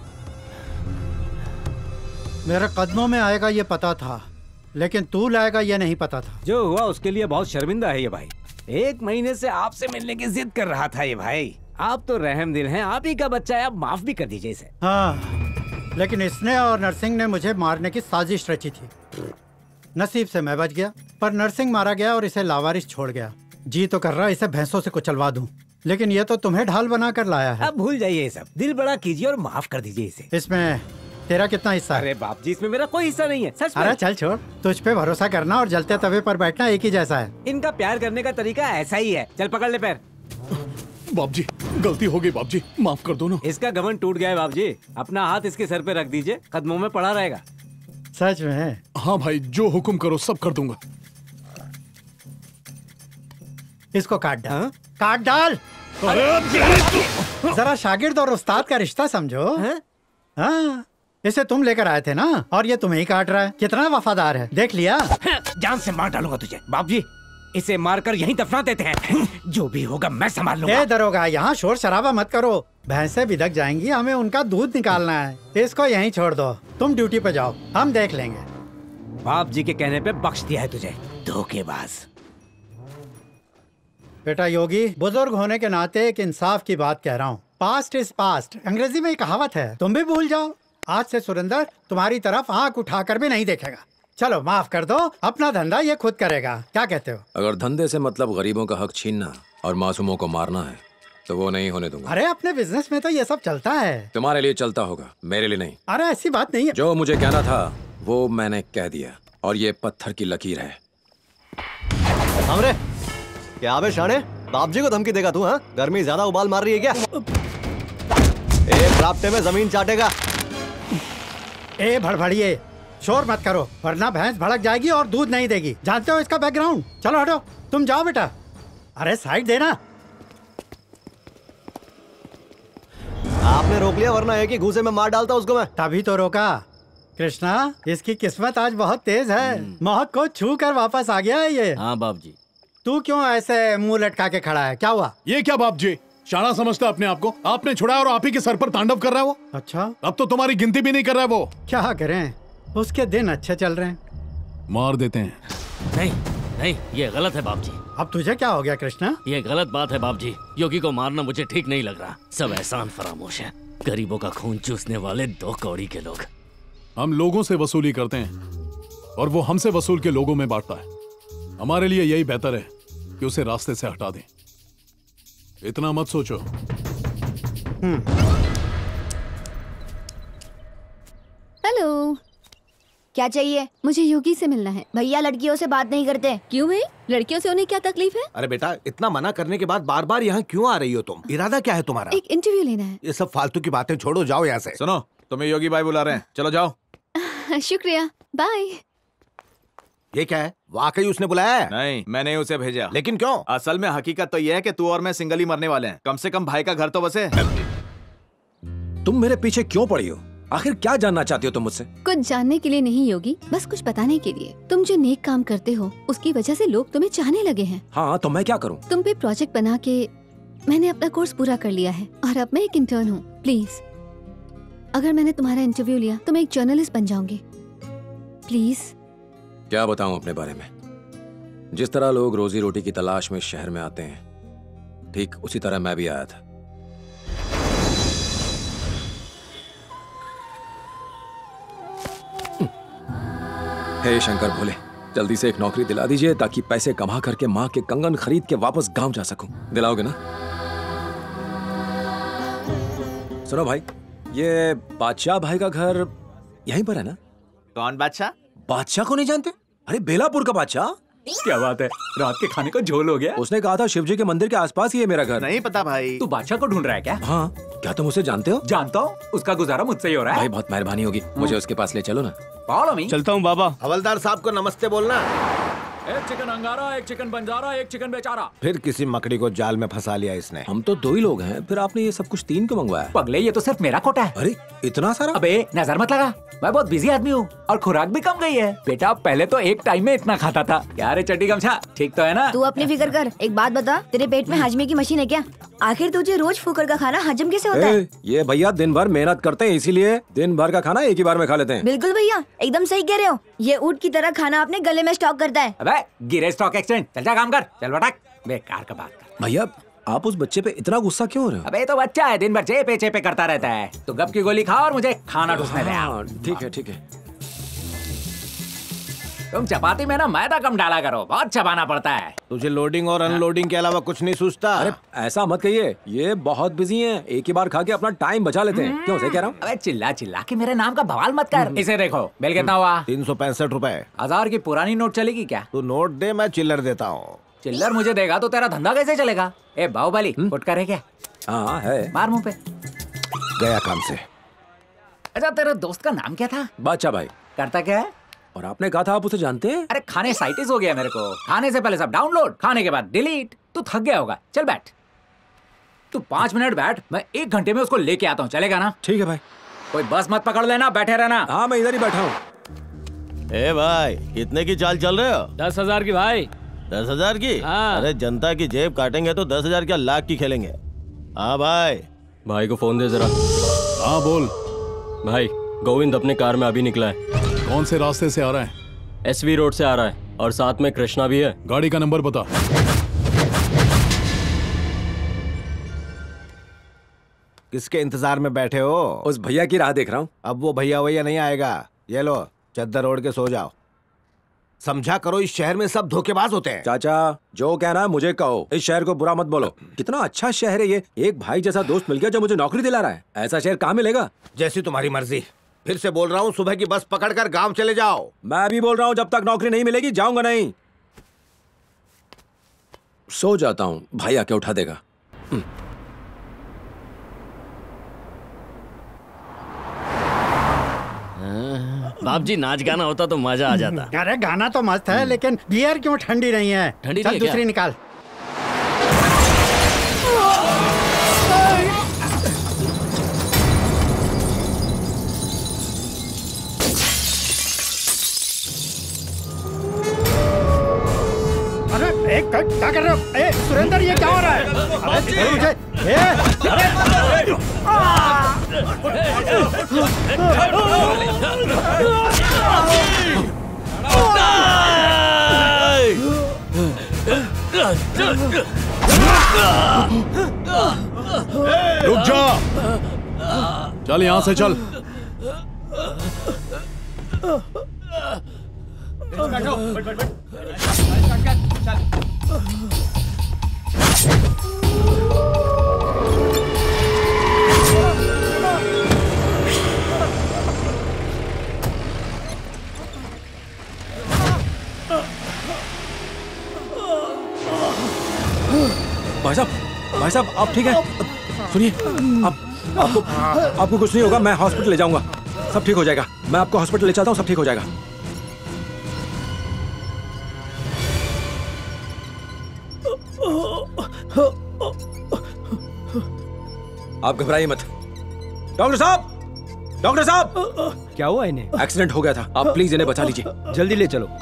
Speaker 23: मेरे कदमों में आएगा ये पता था, लेकिन तू लाएगा ये नहीं पता था।
Speaker 18: जो हुआ उसके लिए बहुत शर्मिंदा है ये भाई। एक महीने से आपसे मिलने की जिद कर रहा था ये भाई। आप तो रहम दिल हैं, आप ही का बच्चा है, आप माफ भी कर दीजिए इसे।
Speaker 23: हाँ, लेकिन इसने और नरसिंह ने मुझे मारने की साजिश रची थी। नसीब से मैं बच गया, पर नरसिंह मारा गया और इसे लावारिस छोड़ गया। जी तो कर रहा इसे भैंसों से कुचलवा दूं, लेकिन ये तो तुम्हें ढाल बना कर लाया है।
Speaker 18: अब भूल जाइए ये सब, दिल बड़ा कीजिए और माफ कर दीजिए इसे।
Speaker 23: इसमें तेरा कितना हिस्सा है?
Speaker 18: अरे बाप जी, इसमें मेरा कोई हिस्सा नहीं है, सच में।
Speaker 23: अरे चल छोड़, तुझ पे भरोसा करना और जलते तवे पर बैठना एक ही जैसा है।
Speaker 18: इनका प्यार करने का तरीका ऐसा ही है। चल पकड़ ले पैर।
Speaker 14: बाप जी गलती हो गई, बाप जी माफ कर दो ना।
Speaker 18: इसका घमंड टूट गया है बाप जी, अपना हाथ इसके सर पे रख दीजिए, कदमों में पड़ा रहेगा।
Speaker 23: सच में?
Speaker 14: हाँ भाई, जो हुक्म करो सब कर दूंगा।
Speaker 23: इसको काट डाल। काट डाल। जरा शागिर्द और उस्ताद का रिश्ता समझो। हाँ, इसे तुम लेकर आए थे ना, और ये तुम्हें ही काट रहा है। कितना वफादार है, देख लिया?
Speaker 18: जान से मार डालूंगा तुझे। बाप जी, इसे मारकर यहीं दफना देते हैं। जो भी होगा मैं संभाल लूंगा।
Speaker 23: ए दरोगा, यहाँ शोर शराबा मत करो, भैंसें बिदक जाएंगी, हमें उनका दूध निकालना है। इसको यहीं छोड़ दो, तुम ड्यूटी पे जाओ, हम देख लेंगे।
Speaker 18: बाप जी के कहने पे बख्श दिया है तुझे, धोखेबाज।
Speaker 23: बेटा योगी, बुजुर्ग होने के नाते एक इंसाफ की बात कह रहा हूँ। पास्ट इज पास्ट, अंग्रेजी में एक कहावत है, तुम भी भूल जाओ। आज से सुरेंद्र तुम्हारी तरफ आंख उठाकर भी नहीं देखेगा। चलो माफ कर दो, अपना धंधा ये खुद करेगा। क्या कहते हो?
Speaker 16: अगर धंधे से मतलब गरीबों का हक छीनना और मासूमों को मारना है तो वो नहीं होने दूंगा।
Speaker 23: अरे अपने बिजनेस में तो ये सब चलता है।
Speaker 16: तुम्हारे लिए चलता होगा, मेरे लिए नहीं।
Speaker 23: अरे ऐसी बात नहीं है।
Speaker 16: जो मुझे कहना था वो मैंने कह दिया, और ये पत्थर की लकीर है।
Speaker 13: हमरे क्या बे शाने, बाप जी को धमकी देगा तू? हाँ, गर्मी ज्यादा उबाल मार रही है क्या? एक राफ्टे में जमीन चाटेगा।
Speaker 23: ए भड़भड़िए, शोर मत करो वरना भैंस भड़क जाएगी और दूध नहीं देगी। जानते हो इसका बैकग्राउंड? चलो हटो, तुम जाओ बेटा। अरे साइड देना।
Speaker 13: आपने रोक लिया, वरना एक ही घूसे में मार डालता उसको मैं।
Speaker 23: तभी तो रोका। कृष्णा, इसकी किस्मत आज बहुत तेज है, मौत को छू कर वापस आ गया है ये।
Speaker 24: हाँ बाप जी।
Speaker 23: तू क्यों ऐसे मुंह लटका के खड़ा है, क्या हुआ?
Speaker 14: ये क्या बाप जी, शाना समझता अपने आप को? आपने छुड़ाया और आप ही के सर पर तांडव कर रहा है वो।
Speaker 23: अच्छा,
Speaker 14: अब तो तुम्हारी गिनती भी नहीं कर रहा है वो।
Speaker 23: क्या करें, उसके दिन अच्छे चल रहे हैं।
Speaker 14: मार देते हैं।
Speaker 24: नहीं नहीं, ये गलत है बाप जी।
Speaker 23: अब तुझे क्या हो गया कृष्णा?
Speaker 24: ये गलत बात है बाप जी, योगी को मारना मुझे ठीक नहीं लग रहा। सब एहसान फरामोश है, गरीबों का खून चूसने वाले दो कौड़ी के लोग।
Speaker 14: हम लोगों से वसूली करते हैं और वो हमसे वसूल के लोगों में बांटता है। हमारे लिए यही बेहतर है कि उसे रास्ते से हटा दें। इतना मत सोचो।
Speaker 8: हेलो,
Speaker 7: क्या चाहिए?
Speaker 8: मुझे योगी से मिलना है।
Speaker 7: भैया लड़कियों से बात नहीं करते।
Speaker 8: क्यों भाई, लड़कियों से उन्हें क्या तकलीफ है?
Speaker 6: अरे बेटा, इतना मना करने के बाद बार बार यहाँ क्यों आ रही हो तुम? इरादा क्या है तुम्हारा?
Speaker 8: एक इंटरव्यू लेना है।
Speaker 6: ये सब फालतू की बातें छोड़ो, जाओ यहाँ से।
Speaker 15: सुनो, तुम्हें योगी भाई बुला रहे हैं, चलो जाओ।
Speaker 8: शुक्रिया, बाय।
Speaker 6: ये क्या है, वाकई उसने बुलाया है?
Speaker 15: नहीं, मैंने उसे भेजा।
Speaker 6: लेकिन क्यों?
Speaker 15: असल में हकीकत तो यह है कि तू और मैं सिंगल ही मरने वाले हैं। कम से कम भाई का घर तो बसे।
Speaker 16: तुम मेरे पीछे क्यों पड़ी हो? आखिर क्या जानना चाहती हो तुम मुझसे?
Speaker 8: कुछ जानने के लिए नहीं योगी, बस कुछ बताने के लिए। तुम जो नेक काम करते हो उसकी वजह से लोग तुम्हें चाहने लगे हैं।
Speaker 16: हाँ, तो मैं क्या करूं?
Speaker 8: तुम पे प्रोजेक्ट बना के मैंने अपना कोर्स पूरा कर लिया है और अब मैं एक इंटर्न हूँ। प्लीज, अगर मैंने तुम्हारा इंटरव्यू लिया तो मैं एक जर्नलिस्ट बन जाऊंगी। प्लीज।
Speaker 16: क्या बताऊं अपने बारे में? जिस तरह लोग रोजी रोटी की तलाश में शहर में आते हैं, ठीक उसी तरह मैं भी आया था। हे शंकर भोले, जल्दी से एक नौकरी दिला दीजिए ताकि पैसे कमा करके माँ के कंगन खरीद के वापस गांव जा सकूं। दिलाओगे ना? सुनो भाई, ये बादशाह भाई का घर यहीं पर है ना?
Speaker 15: कौन बादशाह?
Speaker 16: बादशाह को नहीं जानते? अरे बेलापुर का बादशाह।
Speaker 21: क्या बात है, रात के खाने का झोल हो गया।
Speaker 16: उसने कहा था शिव जी के मंदिर के आसपास ही है मेरा घर।
Speaker 15: नहीं पता भाई।
Speaker 21: तू बादशाह को ढूंढ रहा है क्या?
Speaker 16: हाँ, क्या तुम उसे जानते हो?
Speaker 21: जानता हूँ, उसका गुजारा मुझसे ही हो रहा है।
Speaker 16: भाई बहुत मेहरबानी होगी, मुझे उसके पास ले चलो ना।
Speaker 21: Follow me.
Speaker 6: चलता हूँ बाबा। हवलदार साहब को नमस्ते बोलना।
Speaker 21: एक चिकन अंगारा, एक चिकन बंजारा, एक चिकन बेचारा।
Speaker 6: फिर किसी मकड़ी को जाल में फंसा लिया इसने।
Speaker 16: हम तो दो ही लोग हैं, फिर आपने ये सब कुछ तीन क्यों मंगवाया?
Speaker 21: पगले, ये तो सिर्फ मेरा कोटा है।
Speaker 16: अरे इतना सारा?
Speaker 21: अबे नजर मत लगा, मैं बहुत बिजी आदमी हूँ और खुराक भी कम गई है। बेटा पहले तो एक टाइम में इतना खाता था। क्या रे चड्डी गमछा, ठीक तो है ना?
Speaker 2: तू अपनी फिक्र कर। एक बात बता, तेरे पेट में हाजमे की मशीन है क्या? आखिर तुझे रोज फूकर का खाना हजम कैसे होता है?
Speaker 16: ये भैया दिन भर मेहनत करते हैं, इसीलिए दिन भर का खाना एक ही बार में खा लेते हैं।
Speaker 2: बिल्कुल भैया, एकदम सही कह रहे हो। ये ऊँट की तरह खाना अपने गले में स्टॉक करता है।
Speaker 21: अबे गिरे स्टॉक एक्सचेंज, चल जा काम कर, चल बटक। बेकार का बात कर।
Speaker 16: भैया आप उस बच्चे पे इतना गुस्सा क्यों हो रहे हो?
Speaker 21: अबे तो बच्चा है, दिन भर चेपे चेपे करता रहता है। तो गप की गोली खा और मुझे खाना ठूसने दे।
Speaker 16: ठीक है ठीक है।
Speaker 21: तुम चपाती में ना मैदा कम डाला करो, बहुत चबाना पड़ता है।
Speaker 6: तुझे लोडिंग और अनलोडिंग के अलावा कुछ नहीं सूझता?
Speaker 16: अरे ऐसा मत कहिए, ये बहुत बिजी हैं, एक ही बार खा के अपना टाइम बचा लेते हैं। क्यों, सही कह रहा हूँ?
Speaker 21: अबे चिल्ला चिल्ला के मेरे नाम का बवाल मत कर। इसे देखो, बिल कितना हुआ?
Speaker 6: तीन सौ पैंसठ रूपए।
Speaker 21: हजार की पुरानी नोट चलेगी क्या?
Speaker 6: तू नोट दे, मैं चिल्लर देता हूँ।
Speaker 21: चिल्लर मुझे देगा तो तेरा धंधा कैसे चलेगा? ए बाहुबली, फुट करे क्या?
Speaker 16: हाँ है।
Speaker 21: मार मुंह पे।
Speaker 6: गया काम से।
Speaker 21: अच्छा तेरे दोस्त का नाम क्या था?
Speaker 16: बादशाह भाई।
Speaker 21: करता क्या है?
Speaker 16: और आपने कहा था आप उसे जानते हैं?
Speaker 21: अरे खाने साइटिस हो गया मेरे को। खाने से पहले सब डाउनलोड, खाने के बाद डिलीट। तू थक गया होगा, चल बैठ। तू पाँच मिनट बैठ, मैं एक घंटे में उसको लेके आता हूँ, चलेगा ना?
Speaker 16: ठीक है भाई।
Speaker 21: कोई बस मत पकड़ लेना, बैठे रहना।
Speaker 16: हाँ मैं इधर ही बैठा हूँ।
Speaker 17: ए भाई, कितने की चाल चल रहे हो?
Speaker 21: दस हजार की भाई।
Speaker 17: दस हजार की?
Speaker 21: हाँ।
Speaker 17: अरे जनता की जेब काटेंगे तो दस हजार क्या लाख की खेलेंगे। हाँ भाई।
Speaker 19: भाई को फोन दे जरा।
Speaker 14: हाँ बोल।
Speaker 19: भाई गोविंद अपने कार में अभी निकला है।
Speaker 14: कौन से रास्ते से आ रहा है?
Speaker 19: एसवी रोड से आ रहा है और साथ में कृष्णा भी है।
Speaker 14: गाड़ी का नंबर बता।
Speaker 6: किसके इंतजार में बैठे हो?
Speaker 16: उस भैया की राह देख रहा हूँ।
Speaker 6: अब वो भैया भैया नहीं आएगा। ये लो चद्दर ओढ़ के सो जाओ। समझा करो, इस शहर में सब धोखेबाज होते हैं।
Speaker 16: चाचा जो कहना है मुझे कहो, इस शहर को बुरा मत बोलो। कितना अच्छा शहर है ये, एक भाई जैसा दोस्त मिल गया जो मुझे नौकरी दिला रहा है। ऐसा शहर कहाँ मिलेगा?
Speaker 6: जैसी तुम्हारी मर्जी। फिर से बोल रहा हूँ, सुबह की बस पकड़कर गांव चले जाओ।
Speaker 16: मैं भी बोल रहा हूँ, जब तक नौकरी नहीं मिलेगी जाऊंगा नहीं। सो जाता हूँ, भाई आके उठा देगा।
Speaker 19: बाप जी नाच गाना होता तो मजा आ जाता।
Speaker 23: अरे गाना तो मस्त है, लेकिन बियर क्यों ठंडी नहीं है?
Speaker 19: ठंडी
Speaker 23: चल
Speaker 19: नहीं है
Speaker 23: दूसरी
Speaker 19: क्या?
Speaker 23: निकाल। अरे एक क्या कर रहे हो? ए सुरेंद्र, ये क्या हो रहा है? अरे छोड़ो मुझे। ए अरे
Speaker 14: रुक जा। चल यहाँ से चल।
Speaker 16: भाई साहब, भाई साहब आप ठीक हैं? सुनिए, आप आपको आपको कुछ नहीं होगा, मैं हॉस्पिटल ले जाऊंगा, सब ठीक हो जाएगा। मैं आपको हॉस्पिटल ले जाता हूँ, सब ठीक हो जाएगा। आप घबराइए मत। डॉक्टर साहब, डॉक्टर साहब,
Speaker 18: क्या हुआ इन्हें?
Speaker 16: एक्सीडेंट हो गया था, आप प्लीज इन्हें बचा लीजिए।
Speaker 18: जल्दी ले चलो।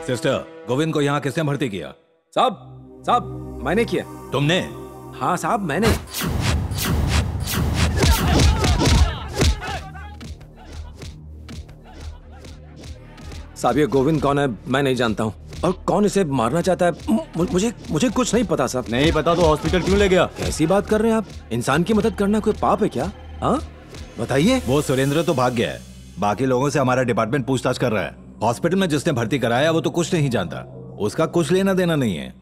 Speaker 4: सिस्टर, गोविंद को यहाँ किसने भर्ती किया?
Speaker 16: साहब साहब मैंने किया।
Speaker 4: तुमने?
Speaker 16: हाँ साहब मैंने। साहब ये गोविंद कौन है मैं नहीं जानता हूँ, और कौन इसे मारना चाहता है मु- मुझे मुझे कुछ नहीं पता साहब।
Speaker 13: नहीं पता तो हॉस्पिटल क्यों ले गया?
Speaker 16: कैसी बात कर रहे हैं आप? इंसान की मदद करना कोई पाप है क्या? हाँ बताइए।
Speaker 4: वो सुरेंद्र तो भाग गया है, बाकी लोगों से हमारा डिपार्टमेंट पूछताछ कर रहा है। हॉस्पिटल में जिसने भर्ती कराया वो तो कुछ नहीं जानता, उसका कुछ लेना देना नहीं है।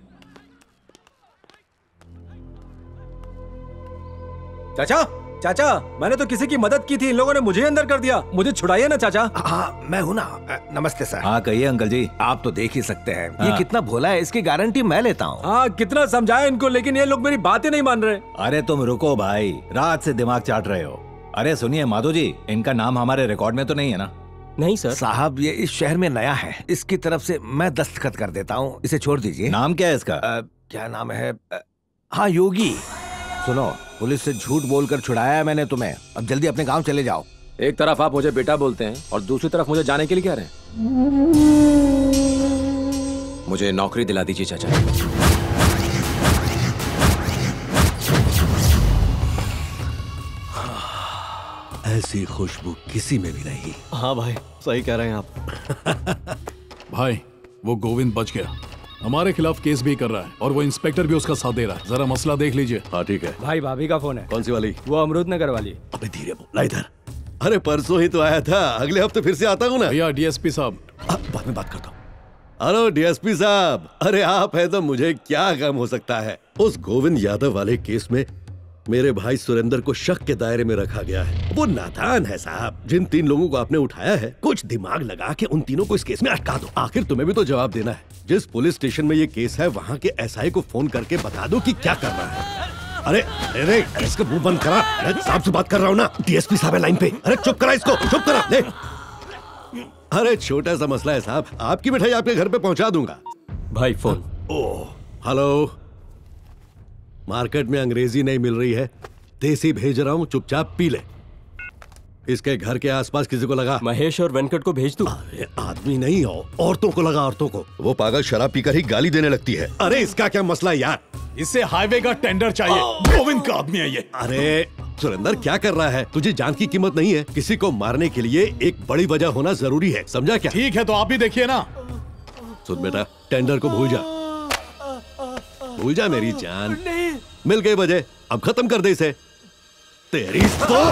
Speaker 16: चाचा चाचा मैंने तो किसी की मदद की थी, इन लोगों ने मुझे अंदर कर दिया, मुझे छुड़ाइए ना चाचा।
Speaker 6: हाँ मैं हूँ ना। नमस्ते सर।
Speaker 4: हाँ कहिए अंकल जी।
Speaker 6: आप तो देख ही सकते हैं
Speaker 4: हाँ।
Speaker 6: ये कितना भोला है, इसकी गारंटी मैं लेता हूँ।
Speaker 16: हाँ कितना समझाया इनको, लेकिन ये लोग मेरी बातें नहीं मान रहे।
Speaker 4: अरे तुम रुको भाई, रात से दिमाग चाट रहे हो। अरे सुनिए माधो जी, इनका नाम हमारे रिकॉर्ड में तो नहीं है ना?
Speaker 6: नहीं सर। साहब ये इस शहर में नया है, इसकी तरफ से मैं दस्तखत कर देता हूँ, इसे छोड़ दीजिए।
Speaker 4: नाम क्या है इसका?
Speaker 6: आ, क्या नाम है? आ, हाँ योगी। सुनो, पुलिस से झूठ बोलकर छुड़ाया है मैंने तुम्हें, अब जल्दी अपने गांव चले जाओ।
Speaker 16: एक तरफ आप मुझे बेटा बोलते हैं और दूसरी तरफ मुझे जाने के लिए कह रहे हैं। मुझे नौकरी दिला दीजिए चाचा।
Speaker 1: ऐसी खुशबू किसी में भी नहीं।
Speaker 13: हाँ भाई सही कह रहे हैं आप।
Speaker 14: भाई वो गोविंद बच गया, हमारे खिलाफ केस भी कर रहा है और वो इंस्पेक्टर भी उसका साथ दे रहा है। जरा मसला देख लीजिए।
Speaker 1: हाँ ठीक है।
Speaker 21: भाई भाभी का फोन है।
Speaker 1: कौन सी वाली?
Speaker 21: वो अमरूद नगर वाली।
Speaker 1: अबे धीरे बोला इधर। अरे परसों ही तो आया था, अगले हफ्ते फिर से आता हूँ ना।
Speaker 14: भैया डीएसपी साहब।
Speaker 1: बाद में बात करता हूँ। हेलो डीएसपी साहब, अरे आप है तो मुझे क्या काम हो सकता है। उस गोविंद यादव वाले केस में मेरे भाई सुरेंद्र को शक के दायरे में रखा गया है। वो नादान है साहब। जिन तीन लोगों को आपने उठाया है, कुछ दिमाग लगा के उन तीनों को इस केस में अटका दो। आखिर तुम्हें भी तो जवाब देना है। जिस पुलिस स्टेशन में ये केस है, वहाँ के एसआई को फोन करके बता दो कि क्या करना है। अरे अरे इसका मुंह बंद करा। अरे साहब से बात कर रहा हूँ ना। डीएसपी साहब है लाइन पे। अरे चुप करा इसको, चुप करा। ले। अरे छोटा सा मसला है साहब, आपकी मिठाई आपके घर पे पहुंचा दूंगा।
Speaker 13: भाई फोन।
Speaker 1: ओह हेलो, मार्केट में अंग्रेजी नहीं मिल रही है, देसी भेज रहा हूँ, चुपचाप पी ले। इसके घर के आसपास किसी को लगा?
Speaker 13: महेश और वेंकट को भेज दूं?
Speaker 1: अरे आदमी नहीं हो, औरतों को लगा, औरतों को। वो पागल शराब पीकर ही गाली देने लगती है। अरे इसका क्या मसला यार?
Speaker 14: इसे हाईवे का टेंडर चाहिए। गोविंद का आदमी है ये।
Speaker 1: अरे सुरेंद्र क्या कर रहा है? तुझे जान की कीमत नहीं है? किसी को मारने के लिए एक बड़ी वजह होना जरूरी है, समझा क्या?
Speaker 14: ठीक है तो आप भी देखिए ना।
Speaker 1: सुन बेटा, टेंडर को भूल जा, भूल जा मेरी जान। मिल गए वजह, अब खत्म कर दे इसे। तेरी तो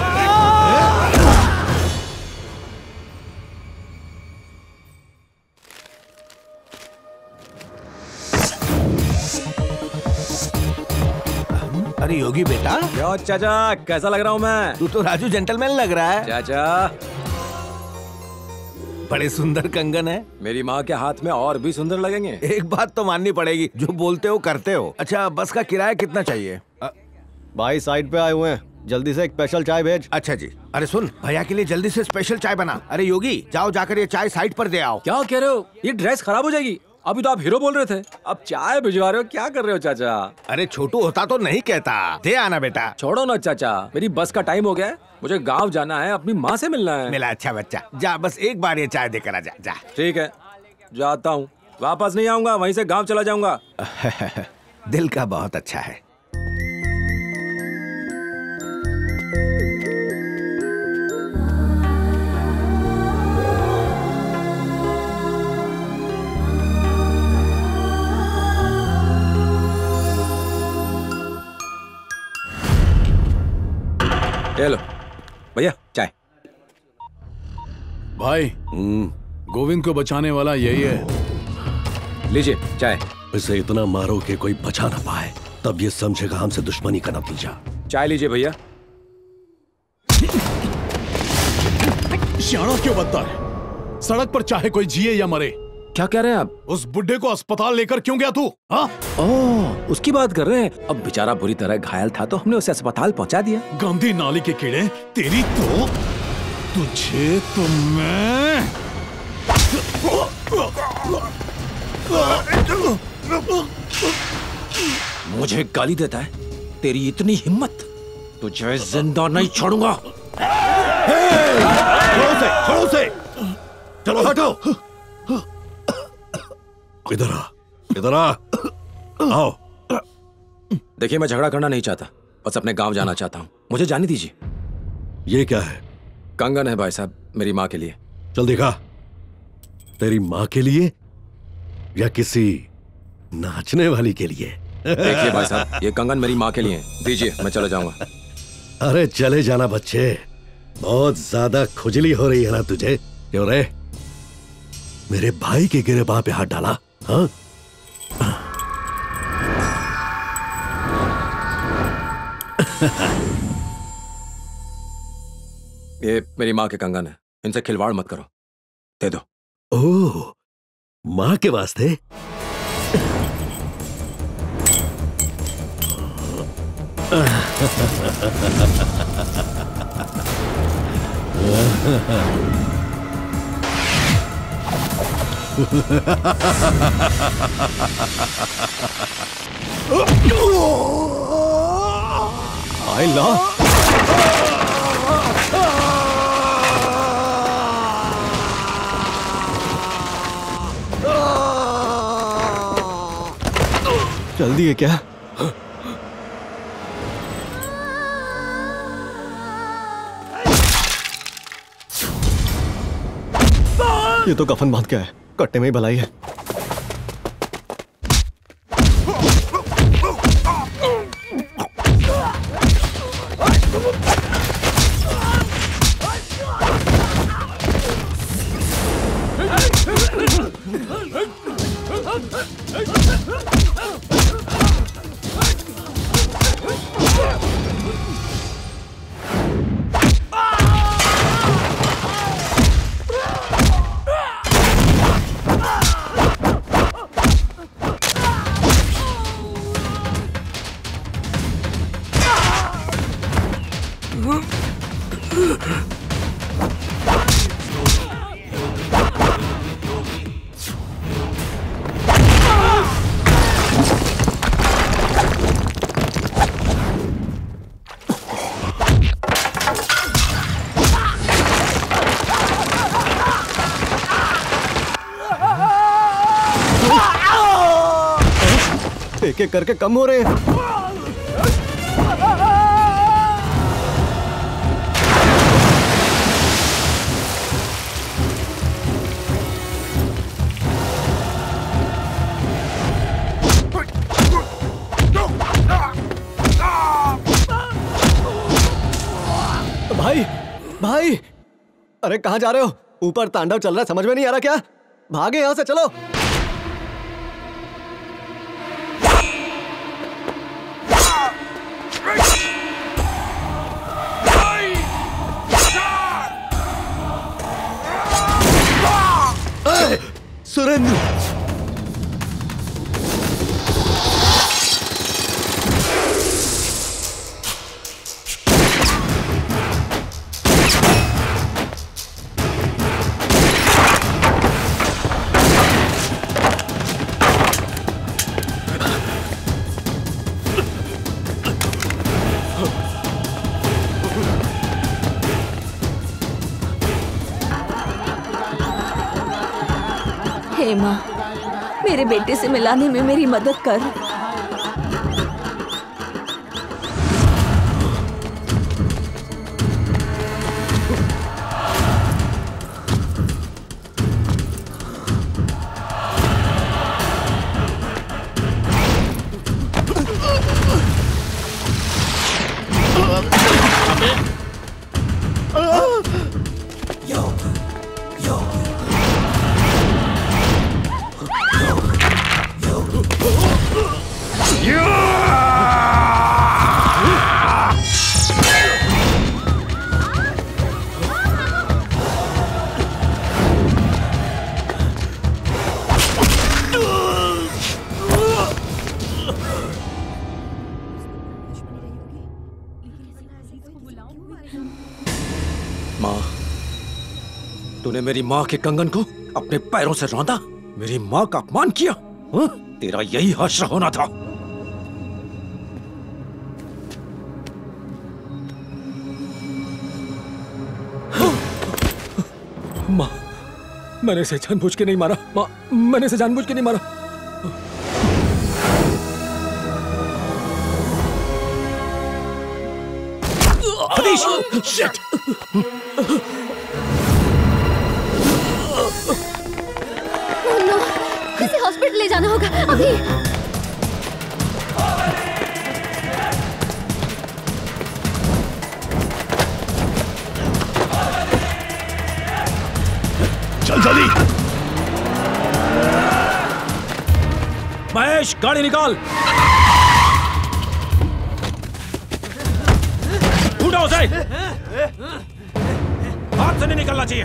Speaker 6: अरे योगी बेटा।
Speaker 16: क्यों चाचा, कैसा लग रहा हूँ मैं?
Speaker 6: तू तो राजू जेंटलमैन लग रहा है।
Speaker 16: चाचा
Speaker 6: बड़े सुंदर कंगन है।
Speaker 16: मेरी माँ के हाथ में और भी सुंदर लगेंगे।
Speaker 6: एक बात तो माननी पड़ेगी, जो बोलते हो करते हो। अच्छा बस का किराया कितना चाहिए?
Speaker 13: भाई साइड पे आए हुए हैं, जल्दी से एक स्पेशल चाय भेज।
Speaker 6: अच्छा जी। अरे सुन, भैया के लिए जल्दी से स्पेशल चाय बना। अरे योगी जाओ जाकर ये चाय साइड पर दे आओ।
Speaker 16: क्या कह रहे हो? ये ड्रेस खराब हो जाएगी। अभी तो आप हीरो बोल रहे थे, अब चाय भिजवा रहे हो, क्या कर रहे हो चाचा?
Speaker 6: अरे छोटू होता तो नहीं कहता। दे आना बेटा।
Speaker 16: छोड़ो ना चाचा, मेरी बस का टाइम हो गया है, मुझे गांव जाना है, अपनी माँ से मिलना है।
Speaker 6: मिला अच्छा बच्चा, जा बस एक बार ये चाय देकर आ जा। जा
Speaker 16: ठीक है जाता हूँ, वापस नहीं आऊंगा, वहीं से गांव चला जाऊंगा।
Speaker 6: दिल का बहुत अच्छा है।
Speaker 16: लो भैया चाय।
Speaker 14: भाई गोविंद को बचाने वाला यही है।
Speaker 16: लीजिए चाय।
Speaker 1: इसे इतना मारो कि कोई बचा ना पाए, तब ये समझेगा हमसे दुश्मनी का नतीजा।
Speaker 16: चाय लीजिए भैया।
Speaker 14: शाना क्यों बनता है? सड़क पर चाहे कोई जिए या मरे।
Speaker 16: क्या कह रहे हैं आप?
Speaker 14: उस बुड्ढे को अस्पताल लेकर क्यों गया तू? हाँ?
Speaker 16: ओह, उसकी बात कर रहे हैं। अब बेचारा बुरी तरह घायल था तो हमने उसे अस्पताल पहुंचा दिया।
Speaker 14: गंदी नाली के कीड़े, तेरी तो तुझे तो मैं
Speaker 16: मुझे गाली देता है? तेरी इतनी हिम्मत, तुझे जिंदा नहीं छोड़ूंगा।
Speaker 1: छोड़ो उसे, छोड़ो उसे। चलो हटो।
Speaker 5: इधर आ, इधर आ, आओ।
Speaker 16: देखिए, मैं झगड़ा करना नहीं चाहता, बस अपने गांव जाना चाहता हूँ। मुझे जाने दीजिए।
Speaker 5: ये क्या है?
Speaker 16: कंगन है भाई साहब, मेरी माँ के लिए।
Speaker 5: चल दिखा। तेरी माँ के लिए या किसी नाचने वाली के लिए?
Speaker 16: देखिए भाई साहब, ये कंगन मेरी माँ के लिए है। दीजिए, मैं चले जाऊंगा।
Speaker 5: अरे चले जाना बच्चे, बहुत ज्यादा खुजली हो रही है ना तुझे? क्यों रे, मेरे भाई के गिरेबान पे हाथ डाला? हाँ,
Speaker 16: ये मेरी माँ के कंगन है, इनसे खिलवाड़ मत करो, दे दो।
Speaker 5: ओह, माँ के वास्ते?
Speaker 13: आई ला। जल्दी है क्या? ये तो कफन बांध के है, कट्टे में ही भलाई है। एक एक करके कम हो रहे हैं। भाई भाई, अरे कहाँ जा रहे हो? ऊपर तांडव चल रहा है, समझ में नहीं आ रहा क्या? भागे यहाँ से, चलो। सुरेंद्र,
Speaker 2: हे माँ, मेरे बेटे से मिलाने में मेरी मदद कर।
Speaker 16: तूने मेरी माँ के कंगन को अपने पैरों से रौंदा, मेरी माँ का अपमान किया। हा? तेरा यही हश्र होना था। माँ, मैंने इसे जानबूझ के नहीं मारा। माँ, मैंने इसे जानबूझ के नहीं मारा। सतीश! Shit!
Speaker 8: Oh no! इसे हॉस्पिटल ले जाना होगा अभी।
Speaker 16: चल जल्दी। महेश, गाड़ी निकाल। उठाओ उसे। हाथ से नहीं निकलना चाहिए।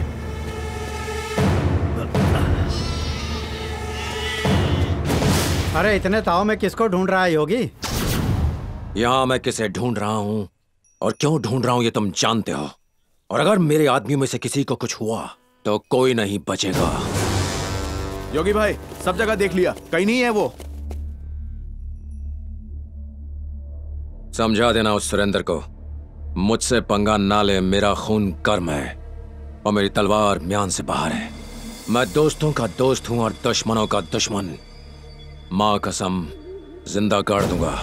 Speaker 23: अरे इतने ताव में किसको ढूंढ रहा है योगी?
Speaker 16: यहां मैं किसे ढूंढ रहा हूं और क्यों ढूंढ रहा हूं ये तुम जानते हो। और अगर मेरे आदमियों में से किसी को कुछ हुआ तो कोई नहीं बचेगा।
Speaker 15: योगी भाई, सब जगह देख लिया, कहीं नहीं है वो।
Speaker 16: समझा देना उस सुरेंद्र को, मुझसे पंगा ना ले। मेरा खून गर्म है और मेरी तलवार म्यान से बाहर है। मैं दोस्तों का दोस्त हूं और दुश्मनों का दुश्मन। मां कसम, जिंदा गाड़ दूंगा।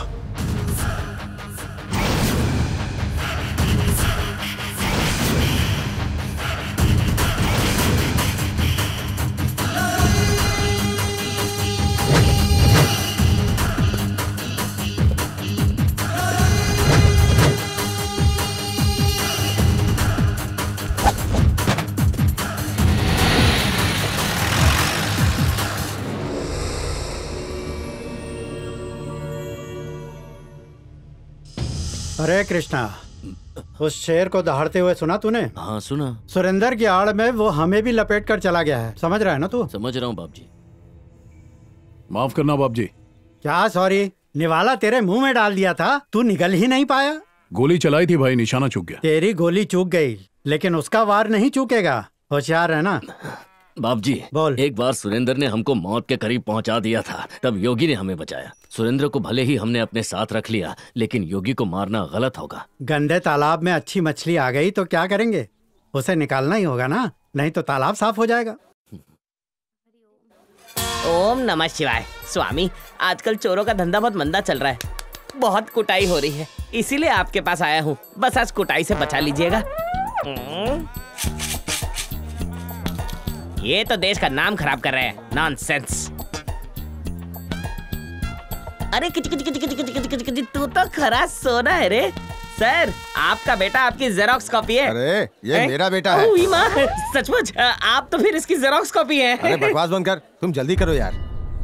Speaker 23: अरे कृष्णा, उस शेर को दहाड़ते हुए सुना तूने?
Speaker 19: हाँ सुना।
Speaker 23: सुरेंद्र की आड़ में वो हमें भी लपेट कर चला गया है, समझ रहा है ना तू?
Speaker 19: समझ रहा हूँ बाप जी।
Speaker 14: माफ करना बाप जी।
Speaker 23: क्या सॉरी? निवाला तेरे मुंह में डाल दिया था, तू निगल ही नहीं पाया।
Speaker 14: गोली चलाई थी भाई, निशाना चूक गया।
Speaker 23: तेरी गोली चूक गई, लेकिन उसका वार नहीं चूकेगा। होशियार है ना?
Speaker 19: बाप जी, बोल। एक बार सुरेंद्र ने हमको मौत के करीब पहुंचा दिया था, तब योगी ने हमें बचाया। सुरेंद्र को भले ही हमने अपने साथ रख लिया, लेकिन योगी को मारना गलत होगा।
Speaker 23: गंदे तालाब में अच्छी मछली आ गई तो क्या करेंगे? उसे निकालना ही होगा ना, नहीं तो तालाब साफ हो जाएगा।
Speaker 3: ओम नमः शिवाय। स्वामी, आजकल चोरों का धंधा बहुत मंदा चल रहा है, बहुत कुटाई हो रही है, इसीलिए आपके पास आया हूँ। बस आज कुटाई से बचा लीजिएगा। ये तो देश का नाम खराब कर रहे हैं, नॉनसेंस। अरे किच किच किच किच किच किच किच, तू तो खरा सोना है रे। सर, आपका बेटा आपकी जेरोक्स कॉपी है।
Speaker 6: अरे ये ए? मेरा बेटा है।
Speaker 3: ओह माँ, सचमुच? आप तो फिर इसकी जेरोक्स कॉपी है।
Speaker 6: अरे बकवास बंद कर, तुम जल्दी करो यार।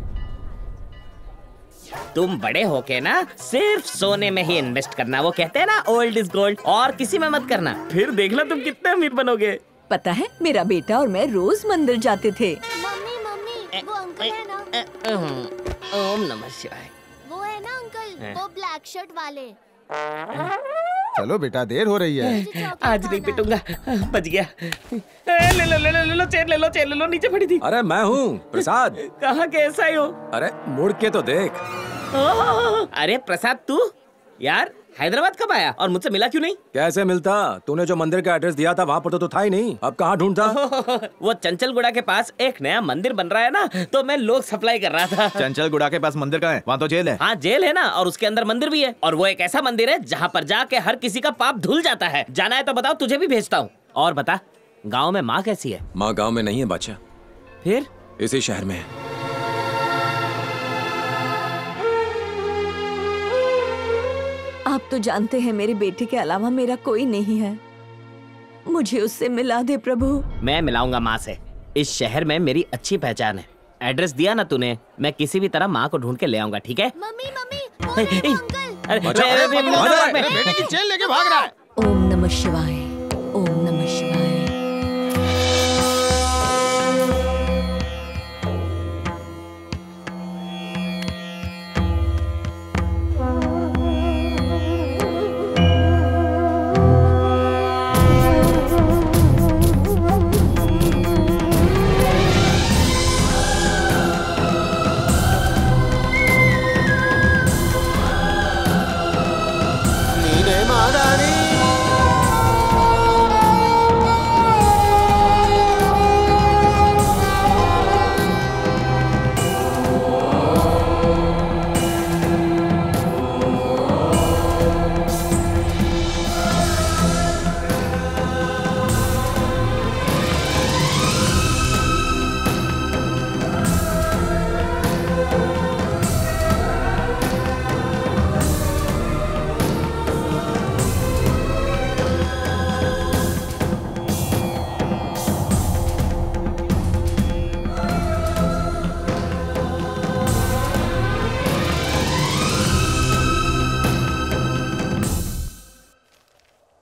Speaker 3: तुम बड़े होके ना सिर्फ सोने में ही इन्वेस्ट करना, वो कहते हैं ना ओल्ड इज गोल्ड, और किसी में मत करना, फिर देखना तुम कितने अमीर बनोगे।
Speaker 2: पता है, मेरा बेटा और मैं रोज मंदिर जाते थे।
Speaker 7: मम्मी मम्मी, वो अंकल है ना?
Speaker 3: ओम नमः शिवाय।
Speaker 7: वो है ना अंकल, वो ब्लैक शर्ट वाले।
Speaker 6: चलो बेटा, देर हो रही है।
Speaker 3: आज नहीं पिटूंगा, बच गया। ले लो ले लो ले लो चेयर ले लो चेयर ले लो, नीचे पड़ी थी।
Speaker 16: अरे मैं हूँ प्रसाद।
Speaker 3: कहाँ के ऐसा ही हो?
Speaker 16: अरे मुड़ के तो देख।
Speaker 3: अरे प्रसाद, तू यार हैदराबाद कब आया और मुझसे मिला क्यों नहीं?
Speaker 16: कैसे मिलता? तूने जो मंदिर का एड्रेस दिया था वहाँ पर तो, तो था ही नहीं। अब कहाँ ढूंढता?
Speaker 3: वो चंचलगुड़ा के पास एक नया मंदिर बन रहा है ना, तो मैं लोग सप्लाई कर रहा था।
Speaker 15: चंचलगुड़ा के पास मंदिर कहाँ है? वहाँ तो जेल है।
Speaker 3: हाँ जेल है ना, और उसके अंदर मंदिर भी है, और वो एक ऐसा मंदिर है जहाँ पर जाके हर किसी का पाप धुल जाता है। जाना है तो बताओ, तुझे भी भेजता हूँ। और बता, गाँव में माँ कैसी है?
Speaker 16: माँ गाँव में नहीं है बच्चा।
Speaker 3: फिर?
Speaker 16: इसी शहर में है।
Speaker 2: आप तो जानते हैं मेरे बेटे के अलावा मेरा कोई नहीं है, मुझे उससे मिला दे प्रभु। मैं
Speaker 3: मिलाऊंगा माँ से, इस शहर में मेरी अच्छी पहचान है। एड्रेस दिया ना तूने, मैं किसी भी तरह माँ को ढूंढ के ले आऊंगा, ठीक है?
Speaker 7: मम्मी मम्मी, वो है वो अंकल।
Speaker 3: अरे
Speaker 15: मेरे बेटे की चेन लेके भाग रहा है।
Speaker 2: ओम नमः शिवाय, ओम नमः शिवाय।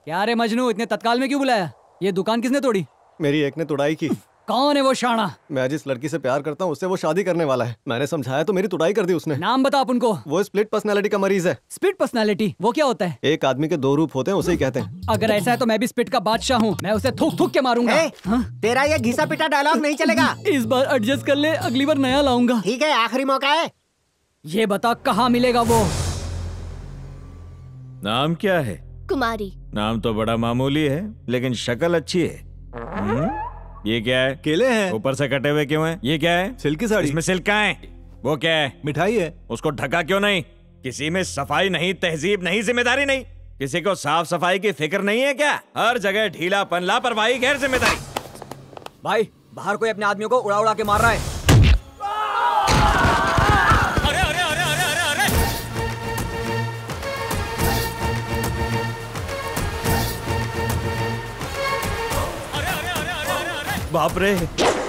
Speaker 21: क्या रे मजनू, इतने तत्काल में क्यों बुलाया? ये दुकान किसने तोड़ी?
Speaker 13: मेरी एक ने तुड़ाई की।
Speaker 21: कौन है वो शाना?
Speaker 13: मैं जिस लड़की से प्यार करता हूँ उससे वो शादी करने वाला है। मैंने समझाया तो मेरी तुड़ाई कर दी उसने।
Speaker 21: नाम बता अपन को।
Speaker 13: वो स्प्लिट पर्सनालिटी का मरीज है।
Speaker 21: स्प्लिट पर्सनालिटी वो क्या होता है?
Speaker 13: एक आदमी के दो रूप होते हैं, उसे ही कहते हैं।
Speaker 21: अगर ऐसा है तो मैं भी स्प्लिट का बादशाह हूँ। मैं उसे थूक थूक के मारूंगा।
Speaker 11: ए, तेरा ये घिसा पिटा डायलॉग नहीं चलेगा।
Speaker 21: इस बार एडजस्ट कर ले, अगली बार नया लाऊंगा।
Speaker 11: ठीक है, आखिरी मौका है।
Speaker 21: ये बता कहाँ मिलेगा वो?
Speaker 15: नाम क्या है?
Speaker 9: कुमारी।
Speaker 15: नाम तो बड़ा मामूली है लेकिन शक्ल अच्छी है। हुँ? ये क्या है?
Speaker 4: केले हैं।
Speaker 15: ऊपर से कटे हुए क्यों हैं? ये क्या है?
Speaker 4: सिल्की साड़ी।
Speaker 15: इसमें सिल्क कहाँ है? वो क्या है?
Speaker 4: मिठाई है।
Speaker 15: उसको ढका क्यों नहीं? किसी में सफाई नहीं, तहजीब नहीं, जिम्मेदारी नहीं। किसी को साफ सफाई की फिक्र नहीं है क्या? हर जगह ढीलापन, लापरवाही, गैर जिम्मेदारी।
Speaker 10: भाई बाहर कोई अपने आदमियों को उड़ा उड़ा के मार रहा है।
Speaker 15: अरे अरे अरे अरे अरे अरे बाप रे।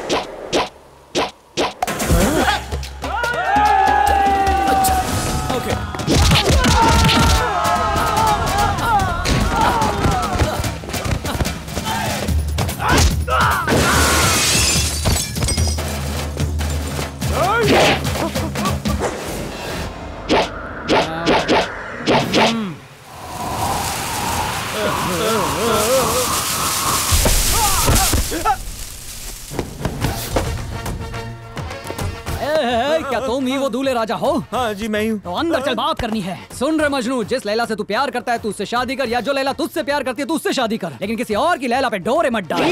Speaker 21: क्या तुम ही वो दूल्हे राजा हो?
Speaker 15: हाँ जी मैं हूँ।
Speaker 21: तो अंदर चल, बात करनी है। सुन रे मजनू, जिस लैला से तू प्यार करता है तू उससे शादी कर, या जो लैला तुझसे प्यार करती है तू उससे शादी कर, लेकिन किसी और की लैला पे डोरे मत डाल।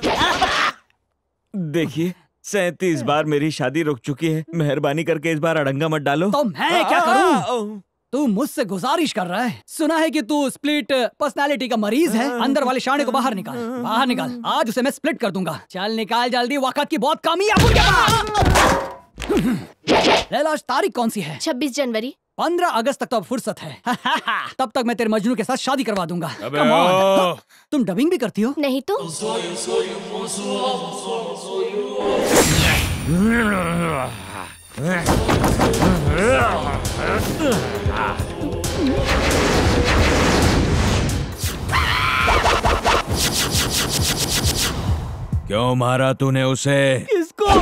Speaker 15: देखिए सैंतीस बार मेरी शादी रुक चुकी है, मेहरबानी करके इस बार अड़ंगा मत डालो।
Speaker 21: तो मैं क्या करूं? तू मुझसे गुजारिश कर रहा है। सुना है कि तू स्प्लिट पर्सनालिटी का मरीज है। अंदर वाले शाने को बाहर निकाल, बाहर निकाल। आज उसे मैं स्प्लिट कर दूंगा। चल निकाल जल्दी, वक्त की बहुत कमी है उनके पास। लैला आज तारीख कौन सी है?
Speaker 9: छब्बीस जनवरी।
Speaker 21: पंद्रह अगस्त तक तो अब फुर्सत है। तब तक मैं तेरे मजनू के साथ शादी करवा दूंगा।
Speaker 15: अबे
Speaker 21: Come on।
Speaker 15: ओ।
Speaker 21: तुम डबिंग भी करती हो?
Speaker 9: नहीं तो।
Speaker 15: क्यों मारा तूने उसे?
Speaker 21: किसको?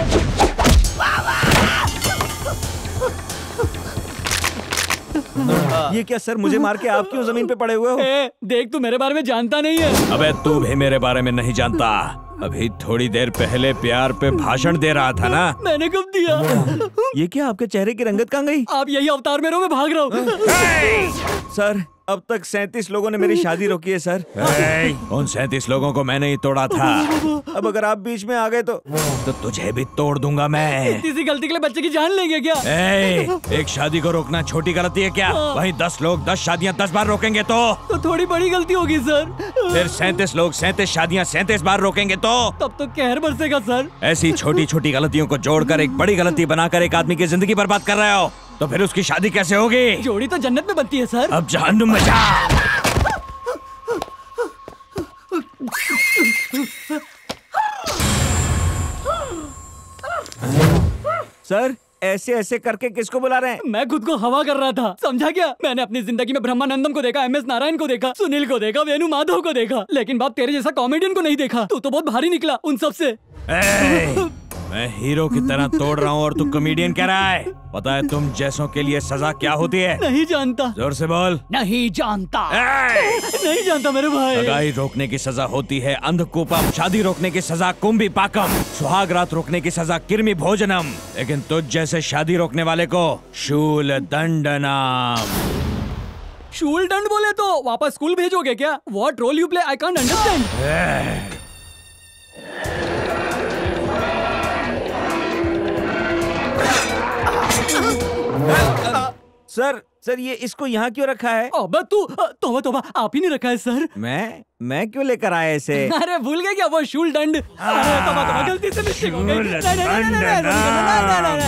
Speaker 15: ये क्या सर, मुझे मार के आप क्यों जमीन पे पड़े हुए हो?
Speaker 21: ए, देख तू मेरे बारे में जानता नहीं है।
Speaker 15: अबे तू भी मेरे बारे में नहीं जानता। अभी थोड़ी देर पहले प्यार पे भाषण दे रहा था ना?
Speaker 21: मैंने कब दिया?
Speaker 15: ये क्या, आपके चेहरे की रंगत कहाँ गई?
Speaker 21: आप यही अवतार में रहो, मैं भाग रहा हूँ।
Speaker 15: सर अब तक सैंतीस लोगों ने मेरी शादी रोकी है सर। उन सैंतीस लोगों को मैंने ही तोड़ा था। अब अगर आप बीच में आ गए तो तो तुझे भी तोड़ दूंगा मैं।
Speaker 21: किसी गलती के लिए बच्चे की जान लेंगे क्या?
Speaker 15: ए, एक शादी को रोकना छोटी गलती है क्या? वहीं दस लोग दस शादियां दस बार रोकेंगे तो
Speaker 21: तो थोड़ी बड़ी गलती होगी सर।
Speaker 15: फिर सैंतीस लोग सैंतीस शादियां सैंतीस बार रोकेंगे तो
Speaker 21: तब तो कहर बरसेगा सर।
Speaker 15: ऐसी छोटी छोटी गलतियों को जोड़कर एक बड़ी गलती बनाकर एक आदमी की जिंदगी बर्बाद कर रहे हो, तो फिर उसकी शादी कैसे होगी?
Speaker 21: जोड़ी तो जन्नत में बनती है सर।
Speaker 15: अब जहन्नुम में जा। सर ऐसे ऐसे करके किसको बुला रहे हैं?
Speaker 21: मैं खुद को हवा कर रहा था, समझा क्या? मैंने अपनी जिंदगी में ब्रह्मानंदम को देखा, एम एस नारायण को देखा, सुनील को देखा, वेणु माधव को देखा, लेकिन बाप तेरे जैसा कॉमेडियन को नहीं देखा। तू तो बहुत भारी निकला उन सब से।
Speaker 15: मैं हीरो की तरह तोड़ रहा हूँ और तू कॉमेडियन कह रहा है। पता है तुम जैसों के लिए सजा क्या होती है?
Speaker 21: नहीं जानता।
Speaker 15: जोर से बोल।
Speaker 21: नहीं जानता। नहीं जानता मेरे भाई।
Speaker 15: सगाई रोकने की सजा होती है अंधकूपम, शादी रोकने की सजा कुंभी पाकम, सुहाग रात रोकने की सजा किर्मी भोजनम, लेकिन तुझ जैसे शादी रोकने वाले को शूल दंडनम।
Speaker 21: शूल दंड बोले तो वापस स्कूल भेजोगे क्या? What role you play I can't understand.
Speaker 15: Sir sir ये इसको यहाँ क्यों रखा है?
Speaker 21: अबे तू तोबा तोबा, आप ही नहीं रखा है सर।
Speaker 15: मैं मैं क्यों लेकर आया इसे?
Speaker 21: अरे भूल गए क्या वो शूल दंड? अरे तोबा तोबा, गलती से मिस्टेक हो गई। नहीं नहीं नहीं नहीं नहीं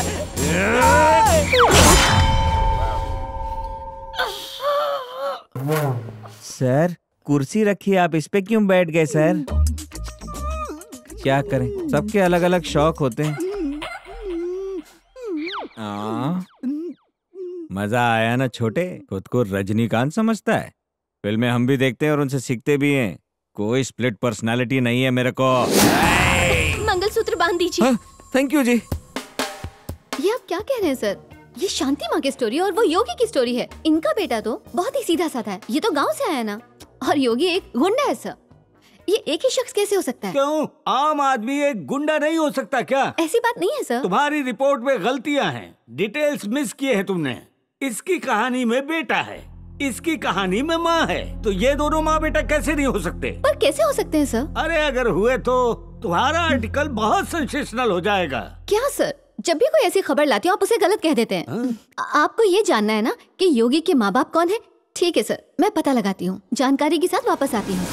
Speaker 21: नहीं।
Speaker 15: सर कुर्सी रखी, आप इस पे क्यों बैठ गए सर? क्या करें, सबके अलग अलग शौक होते हैं। आ, मजा आया ना छोटे? खुद को रजनीकांत समझता है? फिल्में हम भी देखते हैं और उनसे सीखते भी हैं। कोई स्प्लिट पर्सनालिटी नहीं है मेरे को।
Speaker 9: मंगलसूत्र बांध दीजिए।
Speaker 15: थैंक यू जी।
Speaker 8: ये आप क्या कह रहे हैं सर? ये शांति माँ की स्टोरी है और वो योगी की स्टोरी है। इनका बेटा तो बहुत ही सीधा साधा है। ये तो गांव से आया ना, और योगी एक गुंडा है सर। ये एक ही शख्स कैसे हो सकता है?
Speaker 18: क्यों? आम आदमी एक गुंडा नहीं हो सकता क्या?
Speaker 8: ऐसी बात नहीं है सर।
Speaker 18: तुम्हारी रिपोर्ट में गलतियां हैं, डिटेल्स मिस किए हैं तुमने। इसकी कहानी में बेटा है, इसकी कहानी में माँ है, तो ये दोनों माँ बेटा कैसे नहीं हो सकते?
Speaker 8: पर कैसे हो सकते हैं सर?
Speaker 18: अरे अगर हुए तो तुम्हारा आर्टिकल बहुत सेंसेशनल हो जाएगा।
Speaker 8: क्या सर? जब भी कोई ऐसी खबर लाती हो आप उसे गलत कह देते हैं। आपको ये जानना है ना कि योगी के माँ बाप कौन है? ठीक है सर, मैं पता लगाती हूँ, जानकारी के साथ वापस आती हूँ।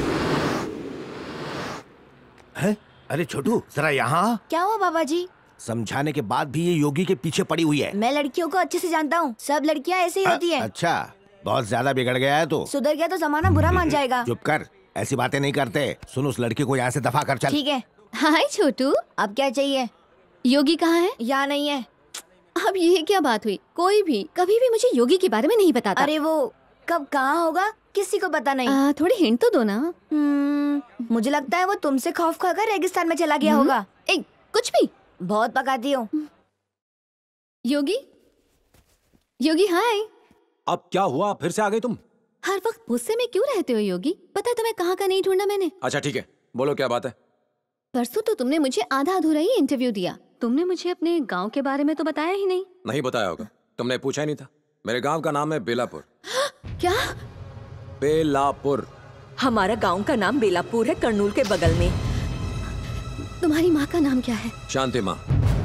Speaker 6: है? अरे छोटू जरा यहाँ।
Speaker 2: क्या हुआ बाबा जी?
Speaker 6: समझाने के बाद भी ये योगी के पीछे पड़ी हुई है।
Speaker 2: मैं लड़कियों को अच्छे से जानता हूँ, सब लड़कियाँ ऐसे ही होती है।
Speaker 6: अच्छा, बहुत ज्यादा बिगड़ गया है तो।
Speaker 2: सुधर गया तो जमाना बुरा मान जाएगा।
Speaker 6: चुप कर, ऐसी बातें नहीं करते। सुन, उस लड़की को यहाँ से दफा कर चल।
Speaker 2: ठीक है।
Speaker 8: हाय छोटू,
Speaker 2: अब क्या चाहिए?
Speaker 8: योगी कहाँ है?
Speaker 2: यहाँ नहीं है।
Speaker 8: अब ये क्या बात हुई? कोई भी कभी भी मुझे योगी के बारे में नहीं बताता।
Speaker 2: अरे वो कब कहाँ होगा किसी को पता नहीं।
Speaker 8: आ, थोड़ी हिंट तो दो ना।
Speaker 2: मुझे लगता है वो तुमसे खौफ खाकर रेगिस्तान में चला गया होगा।
Speaker 8: एक कुछ भी
Speaker 2: बहुत पकाती हो।
Speaker 8: योगी, योगी हाय।
Speaker 16: अब क्या हुआ, फिर से आ गई तुम?
Speaker 8: हर वक्त गुस्से में क्यों रहते हो योगी? पता है तुम्हें कहाँ का नहीं ढूंढा मैंने।
Speaker 16: अच्छा ठीक है, बोलो क्या बात है।
Speaker 8: परसों तो तुमने मुझे आधा अधूरा ही इंटरव्यू दिया। तुमने मुझे अपने गांव के बारे में तो बताया ही नहीं।
Speaker 16: नहीं बताया होगा, तुमने पूछा ही नहीं था। मेरे गांव का नाम है बेलापुर।
Speaker 2: क्या?
Speaker 16: बेलापुर।
Speaker 2: हमारा गांव का नाम बेलापुर है, कर्नूल के बगल में।
Speaker 8: तुम्हारी माँ का नाम क्या है?
Speaker 16: शांति माँ।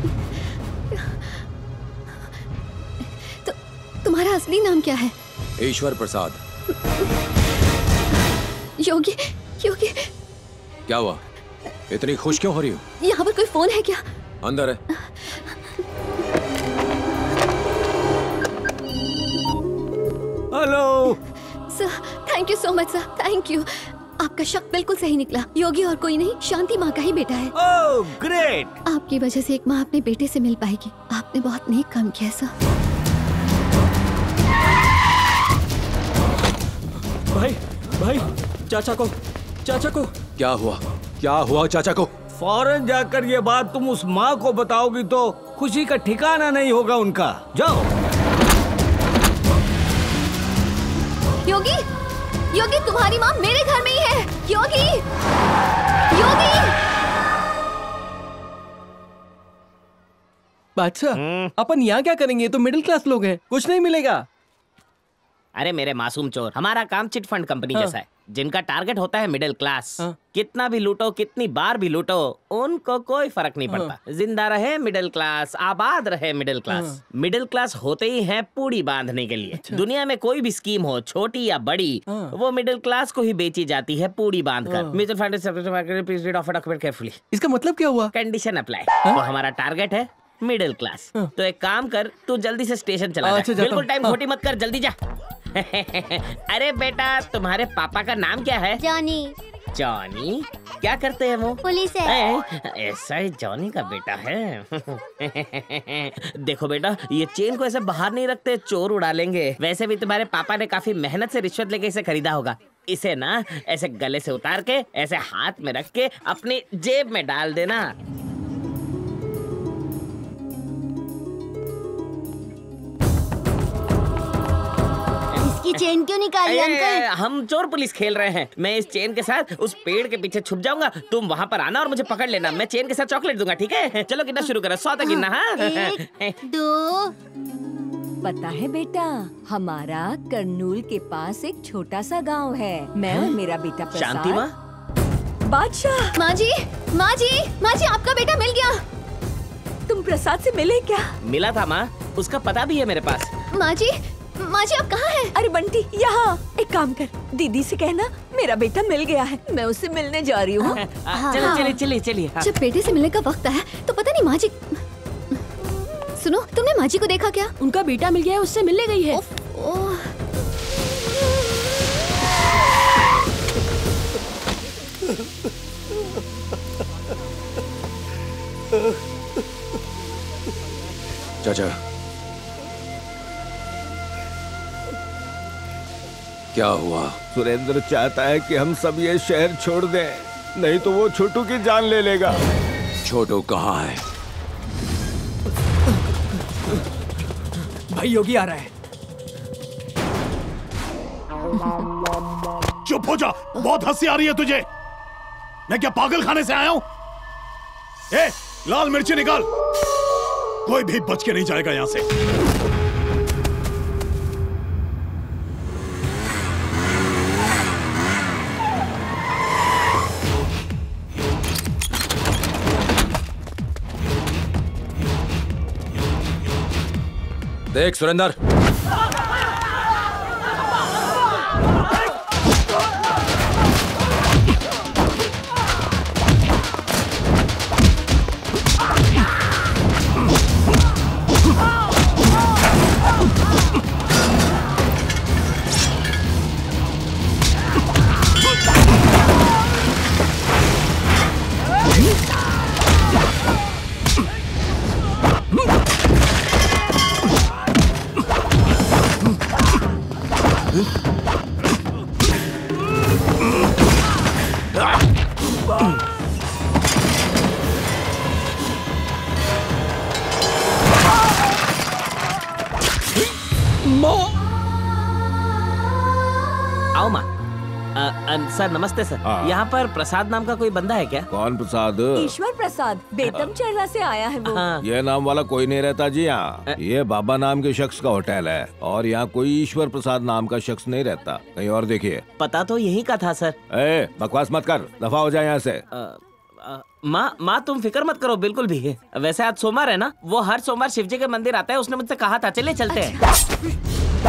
Speaker 8: तो तुम्हारा असली नाम क्या है?
Speaker 16: ईश्वर प्रसाद।
Speaker 8: योगी, योगी।
Speaker 16: क्या हुआ, इतनी खुश क्यों हो रही हो?
Speaker 8: यहाँ पर कोई फोन है क्या?
Speaker 16: अंदर है।
Speaker 18: Hello
Speaker 8: sir, thank you so much sir, thank you. आपका शक बिल्कुल सही निकला। योगी और कोई नहीं, शांति माँ का ही बेटा है।
Speaker 18: Oh great.
Speaker 8: आपकी वजह से एक माँ अपने बेटे से मिल पाएगी। आपने बहुत नेक काम किया सर।
Speaker 21: भाई, भाई, चाचा को, चाचा को।
Speaker 16: क्या हुआ, क्या हुआ चाचा को?
Speaker 18: फौरन जाकर ये बात तुम उस माँ को बताओगी तो खुशी का ठिकाना नहीं होगा उनका। जाओ।
Speaker 8: योगी, योगी तुम्हारी माँ मेरे घर में ही है। योगी, योगी।
Speaker 21: बादशाह, अपन यहाँ क्या करेंगे? ये तो मिडिल क्लास लोग हैं, कुछ नहीं मिलेगा।
Speaker 3: अरे मेरे मासूम चोर, हमारा काम चिट फंड कंपनी
Speaker 21: हाँ।
Speaker 3: जैसा है, जिनका टारगेट होता है मिडिल क्लास। हाँ। कितना भी लूटो, कितनी बार भी लूटो, उनको कोई फर्क नहीं पड़ता। हाँ। जिंदा रहे मिडिल क्लास, आबाद रहे मिडिल क्लास। हाँ। मिडिल क्लास होते ही है पूड़ी बांधने के लिए। अच्छा। दुनिया में कोई भी स्कीम हो, छोटी या बड़ी, हाँ। वो मिडिल क्लास को ही बेची जाती है पूड़ी बांधकर। Mutual fund carefully.
Speaker 21: इसका मतलब क्या हुआ?
Speaker 3: Condition apply. तो हमारा टारगेट है मिडिल क्लास। तो एक काम कर, तू जल्दी से स्टेशन चला जा। बिल्कुल टाइम खोटी मत कर, जल्दी जा। अरे बेटा, तुम्हारे पापा का नाम क्या है?
Speaker 7: जॉनी।
Speaker 3: जॉनी? क्या करते हैं वो?
Speaker 7: पुलिस है।
Speaker 3: ऐसा ही जॉनी का बेटा है। देखो बेटा, ये चेन को ऐसे बाहर नहीं रखते, चोर उड़ा लेंगे। वैसे भी तुम्हारे पापा ने काफी मेहनत से रिश्वत लेके इसे खरीदा होगा। इसे ना ऐसे गले से उतार के ऐसे हाथ में रख के अपनी जेब में डाल देना।
Speaker 7: इसकी चेन क्यों निकाली अंकल?
Speaker 3: हम चोर पुलिस खेल रहे हैं। मैं इस चेन के साथ उस पेड़ के पीछे छुप जाऊंगा, तुम वहाँ पर आना और मुझे पकड़ लेना। मैं चेन के साथ चॉकलेट दूंगा, ठीक है? चलो गिनना शुरू करो, सौ तक गिनना। हाँ,
Speaker 7: एक, दो।
Speaker 2: पता है बेटा, हमारा कर्नूल के पास एक छोटा सा गांव है। मैं और मेरा बेटा प्रसाद।
Speaker 3: शांति माँ?
Speaker 2: बादशाह।
Speaker 8: माँ जी, माँ जी, माँ जी, आपका बेटा मिल गया।
Speaker 2: तुम प्रसाद से मिले क्या?
Speaker 3: मिला था माँ, उसका पता भी है मेरे पास।
Speaker 8: माँ जी, माँ जी आप कहाँ हैं?
Speaker 2: अरे बंटी, यहाँ। एक काम कर, दीदी से कहना मेरा बेटा मिल गया है, मैं उससे मिलने जा रही हूँ।
Speaker 3: चलिए चलिए चलिए चलिए।
Speaker 8: जब बेटे से मिलने का वक्त आया तो पता नहीं माँ जी। सुनो, तुमने माँ जी को देखा क्या?
Speaker 21: उनका बेटा मिल गया है, उससे मिलने गई है।
Speaker 8: ओह।
Speaker 16: चाचा,
Speaker 1: क्या हुआ?
Speaker 6: सुरेंद्र चाहता है कि हम सब ये शहर छोड़ दें, नहीं तो वो छोटू की जान ले लेगा।
Speaker 1: छोटू कहाँ है?
Speaker 21: भाई योगी आ रहा है।
Speaker 14: चुप हो जा, बहुत हंसी आ रही है तुझे। मैं क्या पागल खाने से आया हूं? ए, लाल मिर्ची निकाल, कोई भी बच के नहीं जाएगा यहां से।
Speaker 16: देख सुरेंद्र,
Speaker 3: आओ माँ। अ, अ, सर नमस्ते सर। यहाँ पर प्रसाद नाम का कोई बंदा है क्या?
Speaker 6: कौन प्रसाद?
Speaker 2: ईश्वर प्रसाद, बेतम चेहरा से आया है वो।
Speaker 3: हाँ।
Speaker 6: ये नाम वाला कोई नहीं रहता जी यहाँ। ये बाबा नाम के शख्स का होटल है और यहाँ कोई ईश्वर प्रसाद नाम का शख्स नहीं रहता। कहीं और देखिए।
Speaker 3: पता तो यही का था सर।
Speaker 6: ए, बकवास मत कर, दफा हो जाए यहाँ से।
Speaker 3: माँ माँ तुम फिक्र मत करो बिल्कुल भी। वैसे आज सोमवार है ना, वो हर सोमवार शिव जी के मंदिर आता है, उसने मुझसे कहा था चले चलते हैं।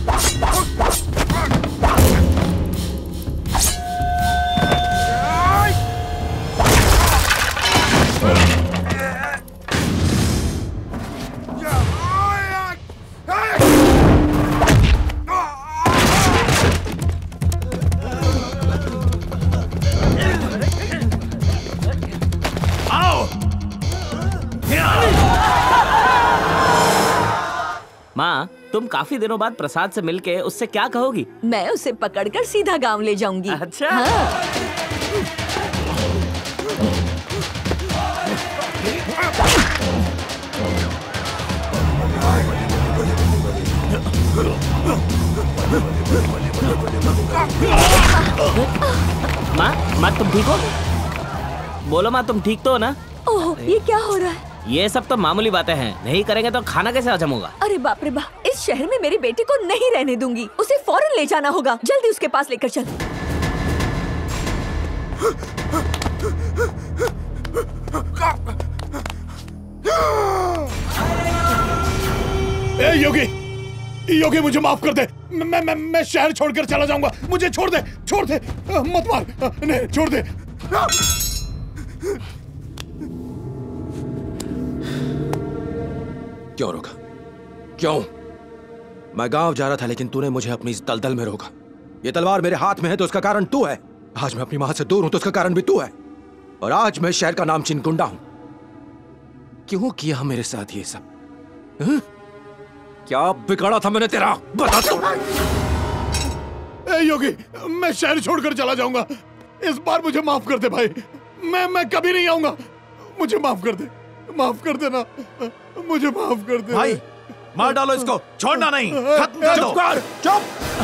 Speaker 3: माँ तुम काफी दिनों बाद प्रसाद से मिलके उससे क्या कहोगी?
Speaker 2: मैं उसे पकड़कर सीधा गांव ले जाऊंगी।
Speaker 3: अच्छा।
Speaker 2: हाँ।
Speaker 3: माँ माँ तुम ठीक हो? बोलो माँ तुम ठीक तो हो ना?
Speaker 2: ओह ये क्या हो रहा है?
Speaker 3: ये सब तो मामूली बातें हैं, नहीं करेंगे तो खाना कैसे हजम होगा?
Speaker 2: अरे बाप रे बाप, इस शहर में मेरी बेटी को नहीं रहने दूंगी। उसे फौरन ले जाना होगा, जल्दी उसके पास लेकर चल।
Speaker 14: ए योगी, योगी मुझे माफ कर दे। मैं मैं मैं शहर छोड़कर चला जाऊंगा। मुझे छोड़ दे, छोड़ दे, मत मार, नहीं छोड़ दे।
Speaker 16: क्यों रोका? क्यों? मैं गांव जा रहा था लेकिन तूने मुझे अपनी इस दलदल में रोका। ये तलवार मेरे हाथ में है तो उसका कारण तू है। आज मैं अपनी मां से दूर हूं तो उसका कारण भी तू है। और आज मैं शहर का नामचीन गुंडा हूं। क्यों किया मेरे साथ ये सब? हुँ? क्या बिगाड़ा था मैंने तेरा? बता तो।
Speaker 14: ए योगी, मैं शहर छोड़कर चला जाऊंगा। इस बार मुझे माफ कर दे भाई। मैं मैं कभी नहीं आऊंगा। मुझे माफ कर दे, माफ कर देना, मुझे माफ कर दे
Speaker 4: भाई। मार डालो इसको, छोड़ना नहीं, खत्म कर दो।
Speaker 16: चुप।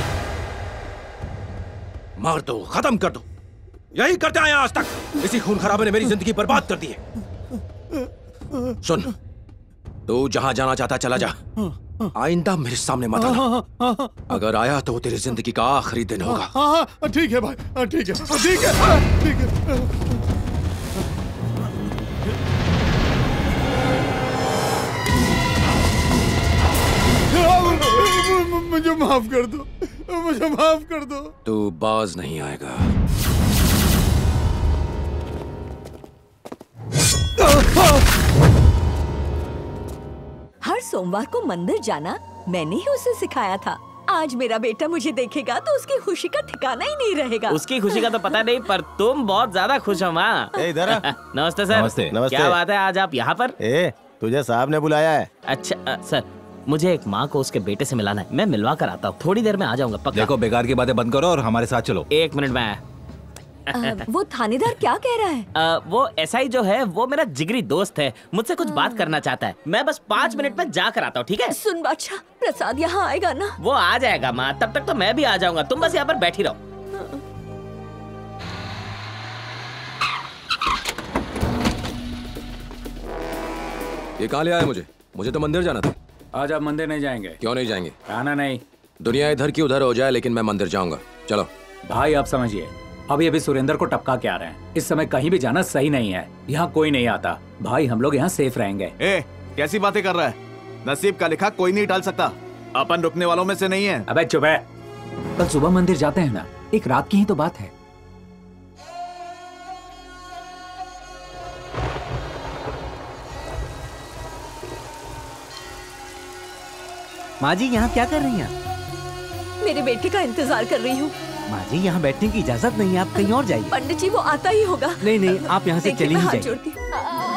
Speaker 16: मार दो, खत्म कर दो। यही करते आए आज तक। इसी खून खराबे ने मेरी जिंदगी बर्बाद कर दी है। सुन, तू जहां जाना चाहता चला जा, आइंदा मेरे सामने मत आना। अगर आया तो तेरी जिंदगी का आखिरी दिन होगा।
Speaker 14: हाँ ठीक है भाई, ठीक है, ठीक है, ठीक है। मुझे माफ कर दो, मुझे माफ कर दो।
Speaker 16: तू बाज नहीं आएगा।
Speaker 2: हर सोमवार को मंदिर जाना मैंने ही उसे सिखाया था। आज मेरा बेटा मुझे देखेगा तो उसकी खुशी का ठिकाना ही नहीं रहेगा।
Speaker 3: उसकी खुशी का तो पता नहीं, पर तुम बहुत ज्यादा खुश हो माँ।
Speaker 17: इधर आ।
Speaker 3: नमस्ते सर।
Speaker 17: नमस्ते। नमस्ते।
Speaker 3: क्या बात है आज आप यहाँ पर?
Speaker 17: ए, तुझे साहब ने बुलाया है।
Speaker 3: अच्छा आ, सर मुझे एक माँ को उसके बेटे से मिलाना है। मैं मिलवा कर आता हूँ, थोड़ी देर में आ जाऊंगा पक्का।
Speaker 4: देखो बेकार की बातें बंद करो और हमारे साथ चलो।
Speaker 3: एक मिनट में आया।
Speaker 2: आ, वो थानेदार क्या कह रहा है?
Speaker 3: आ, वो एसआई जो है वो मेरा जिगरी दोस्त है, मुझसे कुछ बात करना चाहता है। मैं बस पाँच मिनट में जा कर आता हूँ, ठीक है?
Speaker 2: सुन बादशाह, प्रसाद यहाँ आएगा ना?
Speaker 3: वो आ जाएगा माँ, तब तक तो मैं भी आ जाऊंगा। तुम बस यहाँ पर बैठी रहो।
Speaker 16: ये कहाँ ले आया मुझे? मुझे तो मंदिर जाना था।
Speaker 18: आज आप मंदिर नहीं जाएंगे।
Speaker 16: क्यों नहीं जाएंगे?
Speaker 18: आना नहीं।
Speaker 16: दुनिया इधर की उधर हो जाए लेकिन मैं मंदिर जाऊंगा। चलो
Speaker 18: भाई, आप समझिए, अभी अभी सुरेंद्र को टपका के आ रहे हैं। इस समय कहीं भी जाना सही नहीं है। यहाँ कोई नहीं आता भाई, हम लोग यहाँ सेफ रहेंगे।
Speaker 6: ए, कैसी बातें कर रहा है? नसीब का लिखा कोई नहीं टाल सकता। अपन रुकने वालों में से नहीं है।
Speaker 18: अबे चुप है। कल सुबह मंदिर जाते हैं ना, एक रात की ही तो बात है।
Speaker 21: माँ जी यहाँ क्या कर रही हैं?
Speaker 2: मेरे बेटे का इंतजार कर रही हूँ।
Speaker 21: माँ जी यहाँ बैठने की इजाजत नहीं है, आप कहीं और जाइए।
Speaker 2: पंडित जी वो आता ही होगा।
Speaker 21: नहीं नहीं, आप यहाँ से
Speaker 2: देखिए,
Speaker 21: चली
Speaker 2: मैं
Speaker 21: ही
Speaker 2: हाथ
Speaker 21: जाइए।
Speaker 2: जोड़ती हूँ।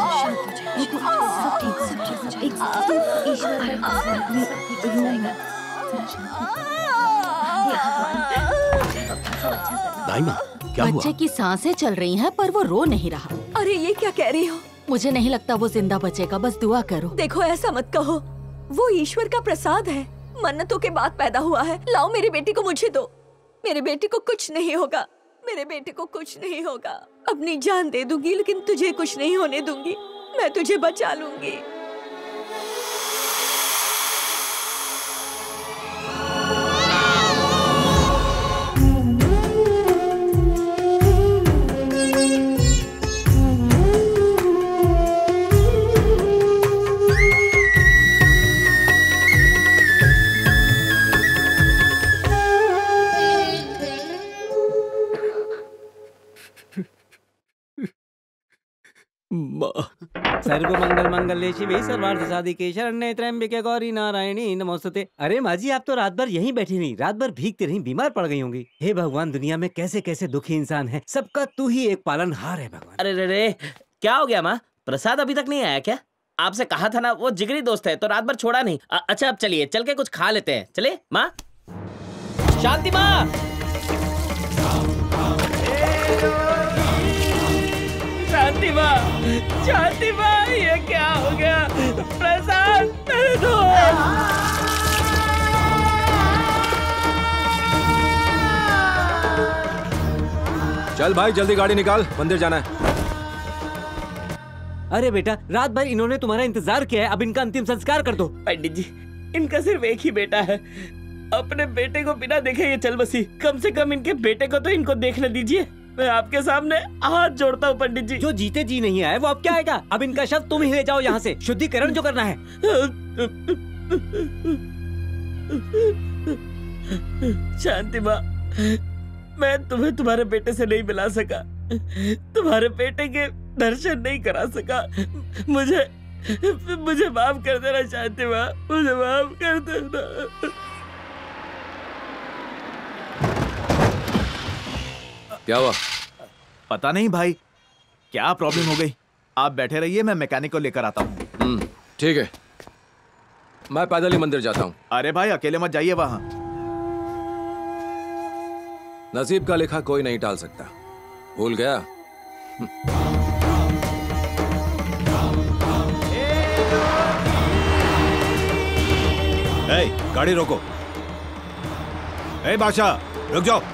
Speaker 19: दाइमा, क्या हुआ?
Speaker 12: बच्चे की सांसें चल रही हैं पर वो रो नहीं रहा।
Speaker 2: अरे ये क्या कह रही हो?
Speaker 12: मुझे नहीं लगता वो जिंदा बचेगा, बस दुआ करो।
Speaker 2: देखो ऐसा मत कहो, वो ईश्वर का प्रसाद है, मन्नतों के बाद पैदा हुआ है। लाओ मेरी बेटी को मुझे दो। मेरे बेटे को कुछ नहीं होगा, मेरे बेटे को कुछ नहीं होगा। अपनी जान दे दूंगी लेकिन तुझे कुछ नहीं होने दूंगी। मैं तुझे बचा लूंगी।
Speaker 21: सर्व मंगल मंगल्ये शिवे सर्वार्थ साधिके शरण्ये त्र्यंबके गौरी नारायणी नमोस्तुते। अरे माँ जी, आप तो रात भर यहीं बैठी रही, रात भर भीगती रही, बीमार पड़ गई होंगी। हे भगवान, दुनिया में कैसे कैसे दुखी इंसान है, सबका तू ही एक पालनहार है भगवान।
Speaker 3: अरे रे रे, क्या हो गया माँ? प्रसाद अभी तक नहीं आया क्या? आपसे कहा था ना, वो जिगरी दोस्त है तो रात भर छोड़ा नहीं। अ- अच्छा अब चलिए, चल के कुछ खा लेते हैं। चलिए माँ। शांति माँ। शांति माँ, शांति माँ, ये क्या हो गया? प्रसाद मेरे दोस्त।
Speaker 16: चल भाई, जल्दी गाड़ी निकाल, मंदिर जाना है।
Speaker 21: अरे बेटा, रात भर इन्होंने तुम्हारा इंतजार किया है, अब इनका अंतिम संस्कार कर दो।
Speaker 3: पंडित जी, इनका सिर्फ एक ही बेटा है। अपने बेटे को बिना देखे ये चल बसी। कम से कम इनके बेटे को तो इनको देखने दीजिए। मैं आपके सामने हाथ जोड़ता हूँ पंडित जी।
Speaker 21: जो जीते जी नहीं आए वो अब क्या आएगा? अब इनका शव तुम ही ले जाओ यहाँ से, शुद्धिकरण जो करना है।
Speaker 3: शांति माँ, मैं तुम्हें तुम्हारे बेटे से नहीं मिला सका, तुम्हारे बेटे के दर्शन नहीं करा सका। मुझे मुझे माफ कर देना शांति माँ, मुझे माफ कर देना।
Speaker 6: क्या हुआ? पता नहीं भाई, क्या प्रॉब्लम हो गई। आप बैठे रहिए, मैं मैकेनिक को लेकर आता हूँ।
Speaker 16: ठीक है, मैं पैदल ही मंदिर जाता हूँ।
Speaker 6: अरे भाई अकेले मत जाइए वहाँ।
Speaker 16: नसीब का लिखा कोई नहीं टाल सकता। भूल गया?
Speaker 4: ए, गाड़ी रोको। ए बादशाह, रुक जाओ।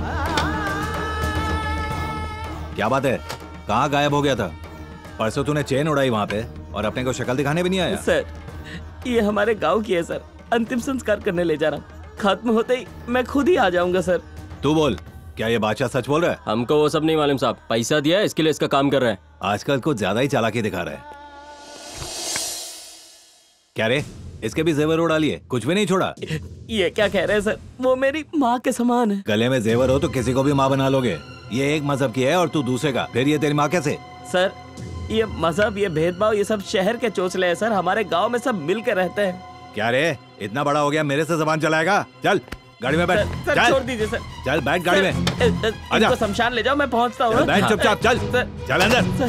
Speaker 4: क्या बात है, कहाँ गायब हो गया था? परसों तूने चेन उड़ाई वहाँ पे और अपने को शक्ल दिखाने भी नहीं आया।
Speaker 3: सर, ये हमारे गांव की है सर। अंतिम संस्कार करने ले जा रहा हूँ। खत्म होते ही मैं खुद ही आ जाऊंगा सर।
Speaker 4: तू बोल, क्या ये बादशाह सच बोल रहा है?
Speaker 20: हमको वो सब नहीं मालूम साहब, पैसा दिया है इसके लिए इसका काम कर रहा है।
Speaker 4: आजकल कुछ ज्यादा ही चालाकी दिखा रहा है। क्या रे, इसके भी जेवर उड़ा लिए, कुछ भी नहीं छोड़ा?
Speaker 3: ये क्या कह रहे हैं सर? वो मेरी माँ के समान है।
Speaker 4: गले में जेवर हो तो किसी को भी माँ बना लोगे। ये एक मजहब की है और तू दूसरे का, फिर ये तेरी माँ कैसे?
Speaker 3: सर, ये मजहब, ये भेदभाव, ये सब शहर के चोचले हैं सर। हमारे गांव में सब मिल के रहते हैं।
Speaker 4: क्या रे, इतना बड़ा हो गया मेरे से जबान चलाएगा? चल गाड़ी में बैठ।
Speaker 3: सर,
Speaker 4: चल
Speaker 3: छोड़ दीजिए सर।
Speaker 4: चल बैठ गाड़ी में।
Speaker 3: इनको शमशान ले जाओ, मैं पहुंचता हूँ।
Speaker 4: बैठ चुपचाप, चल चल अंदर।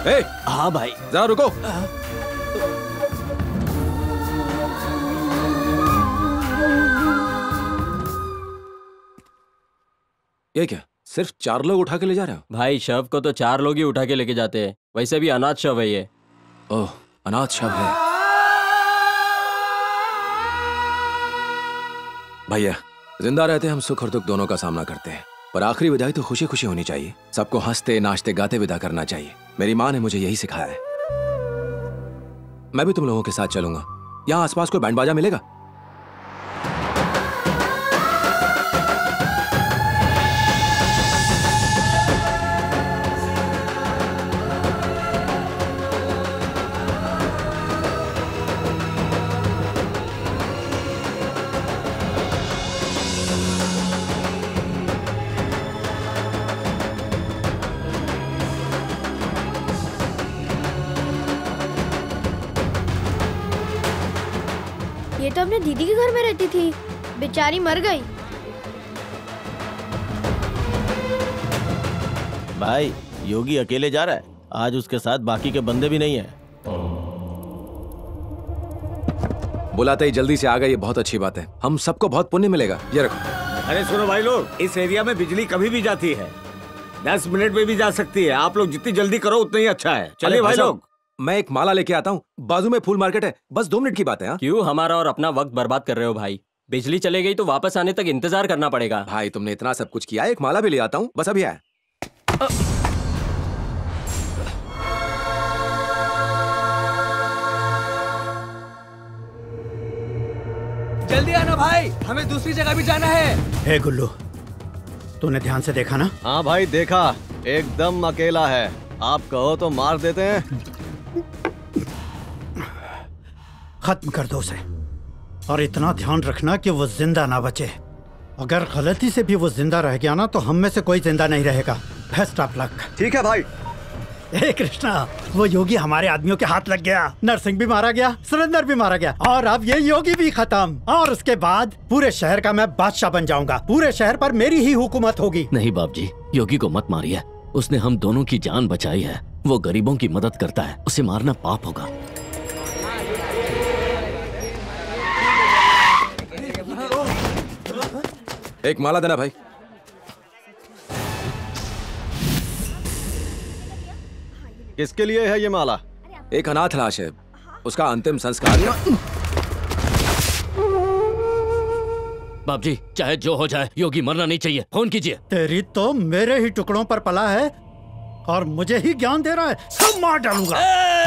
Speaker 16: ए,
Speaker 18: हाँ भाई
Speaker 16: जरा रुको। ये क्या, सिर्फ चार लोग उठा के ले जा रहे हो?
Speaker 20: भाई शव को तो चार लोग ही उठा के लेके जाते हैं, वैसे भी अनाथ शव है ये।
Speaker 16: ओह, अनाथ शव है। भैया, जिंदा रहते हम सुख और दुख दोनों का सामना करते हैं, पर आखिरी विदाई तो खुशी खुशी होनी चाहिए। सबको हंसते नाचते गाते विदा करना चाहिए। मेरी माँ ने मुझे यही सिखाया है। मैं भी तुम लोगों के साथ चलूंगा। यहाँ आसपास कोई बैंड बाजा मिलेगा?
Speaker 7: ये तो अपने दीदी के घर में रहती थी, बेचारी मर गई।
Speaker 17: भाई योगी अकेले जा रहा है, आज उसके साथ बाकी के बंदे भी नहीं है।
Speaker 16: बुलाते ही जल्दी से आ गए, ये बहुत अच्छी बात है। हम सबको बहुत पुण्य मिलेगा। ये रखो।
Speaker 18: अरे सुनो भाई लोग, इस एरिया में बिजली कभी भी जाती है, दस मिनट में भी जा सकती है। आप लोग जितनी जल्दी करो उतना ही अच्छा है। चलिए भाई लोग।
Speaker 16: मैं एक माला लेके आता हूँ, बाजू में फूल मार्केट है, बस दो मिनट की बात है।
Speaker 20: क्यों हमारा और अपना वक्त बर्बाद कर रहे हो भाई? बिजली चले गई तो वापस आने तक इंतजार करना पड़ेगा।
Speaker 16: भाई तुमने इतना सब कुछ किया, एक माला भी ले आता हूँ, बस अभी आया।
Speaker 21: जल्दी आना भाई, हमें दूसरी जगह भी जाना है।
Speaker 5: हे गुल्लू, तूने ध्यान से देखा ना?
Speaker 13: हाँ भाई देखा, एकदम अकेला है। आप कहो तो मार देते हैं।
Speaker 5: खत्म कर दो उसे, और इतना ध्यान रखना कि वो जिंदा ना बचे। अगर गलती से भी वो जिंदा रह गया ना तो हम में से कोई जिंदा नहीं रहेगा। Best of luck.
Speaker 13: ठीक है भाई।
Speaker 5: हे कृष्णा, वो योगी हमारे आदमियों के हाथ लग गया। नरसिंह भी मारा गया, सुरेंद्र भी मारा गया, और अब ये योगी भी खत्म। और उसके बाद पूरे शहर का मैं बादशाह बन जाऊंगा। पूरे शहर पर मेरी ही हुकूमत होगी।
Speaker 19: नहीं बाप जी, योगी को मत मारिए। उसने हम दोनों की जान बचाई है। वो गरीबों की मदद करता है, उसे मारना पाप होगा।
Speaker 16: एक माला देना भाई।
Speaker 13: किसके लिए है ये माला?
Speaker 16: एक अनाथ लाश है, उसका अंतिम संस्कार।
Speaker 19: बाप जी, चाहे जो हो जाए, योगी मरना नहीं चाहिए। फोन कीजिए।
Speaker 5: तेरी तो मेरे ही टुकड़ों पर पला है और मुझे ही ज्ञान दे रहा है। सब मार डालूंगा।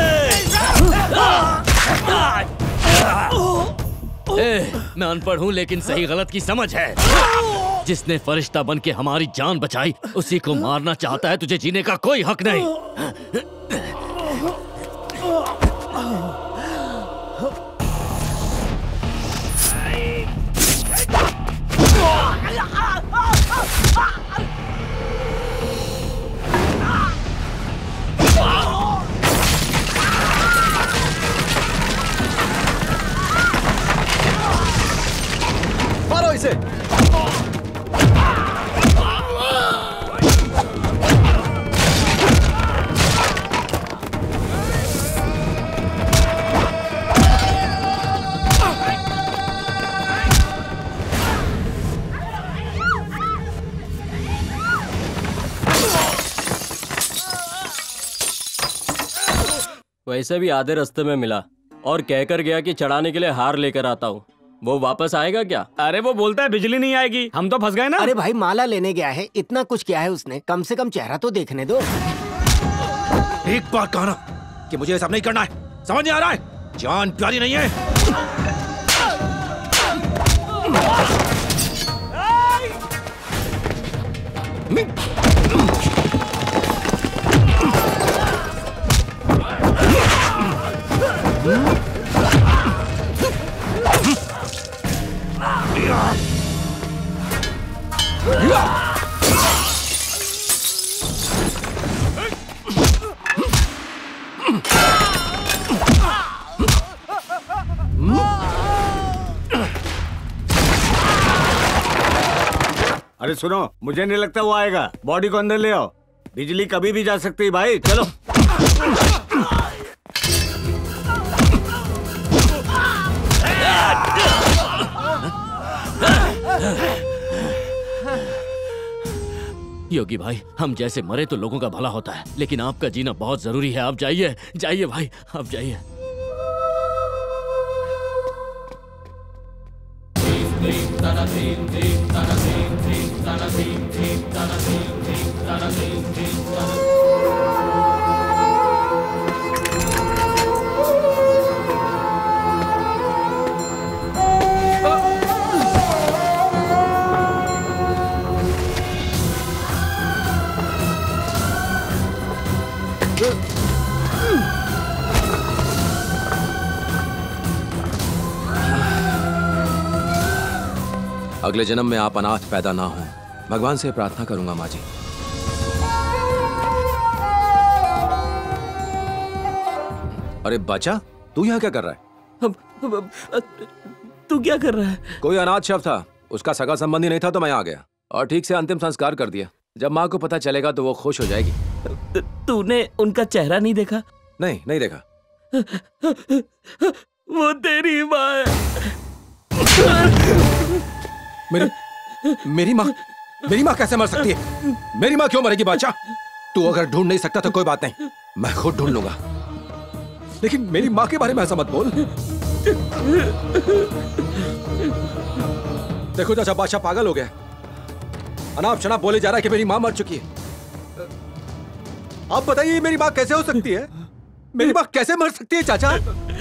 Speaker 19: ए, मैं अनपढ़ हूँ लेकिन सही गलत की समझ है। जिसने फरिश्ता बन के हमारी जान बचाई, उसी को मारना चाहता है। तुझे जीने का कोई हक नहीं।
Speaker 13: मारो इसे।
Speaker 20: वैसे भी आधे रास्ते में मिला और कहकर गया कि चढ़ाने के लिए हार लेकर आता हूँ। वो वापस आएगा क्या?
Speaker 18: अरे वो बोलता है बिजली नहीं आएगी, हम तो फंस गए ना।
Speaker 11: अरे भाई माला लेने गया है, इतना कुछ किया है उसने, कम से कम चेहरा तो देखने दो।
Speaker 16: एक बार कहना कि मुझे ऐसा नहीं करना है, समझ नहीं आ रहा है? जान प्यारी नहीं है।
Speaker 18: अरे सुनो, मुझे नहीं लगता वो आएगा। बॉडी को अंदर ले आओ, बिजली कभी भी जा सकती है भाई। चलो।
Speaker 19: योगी भाई, हम जैसे मरे तो लोगों का भला होता है, लेकिन आपका जीना बहुत जरूरी है। आप जाइए, जाइए भाई, आप जाइए।
Speaker 16: अगले जन्म में आप अनाथ पैदा ना हो, भगवान से प्रार्थना करूंगा माँ जी। अरे बच्चा, तू यहाँ क्या कर रहा है?
Speaker 3: तू क्या कर रहा है?
Speaker 16: कोई अनाथ शव था, उसका सगा संबंधी नहीं था तो मैं आ गया और ठीक से अंतिम संस्कार कर दिया। जब माँ को पता चलेगा तो वो खुश हो जाएगी।
Speaker 3: तूने उनका चेहरा नहीं देखा?
Speaker 16: नहीं, नहीं देखा।
Speaker 3: वो तेरी माँ है।
Speaker 16: मेरी मेरी माँ मेरी माँ कैसे मर सकती है? मेरी माँ क्यों मरेगी बादशाह? तू अगर ढूंढ नहीं सकता तो कोई बात नहीं, मैं खुद ढूंढ लूंगा, लेकिन मेरी माँ के बारे में ऐसा मत बोल। देखो चाचा, बादशाह पागल हो गया, अनाप शनाप बोले जा रहा है कि मेरी माँ मर चुकी है। आप बताइए मेरी माँ कैसे हो सकती है? मेरी माँ कैसे मर सकती है चाचा?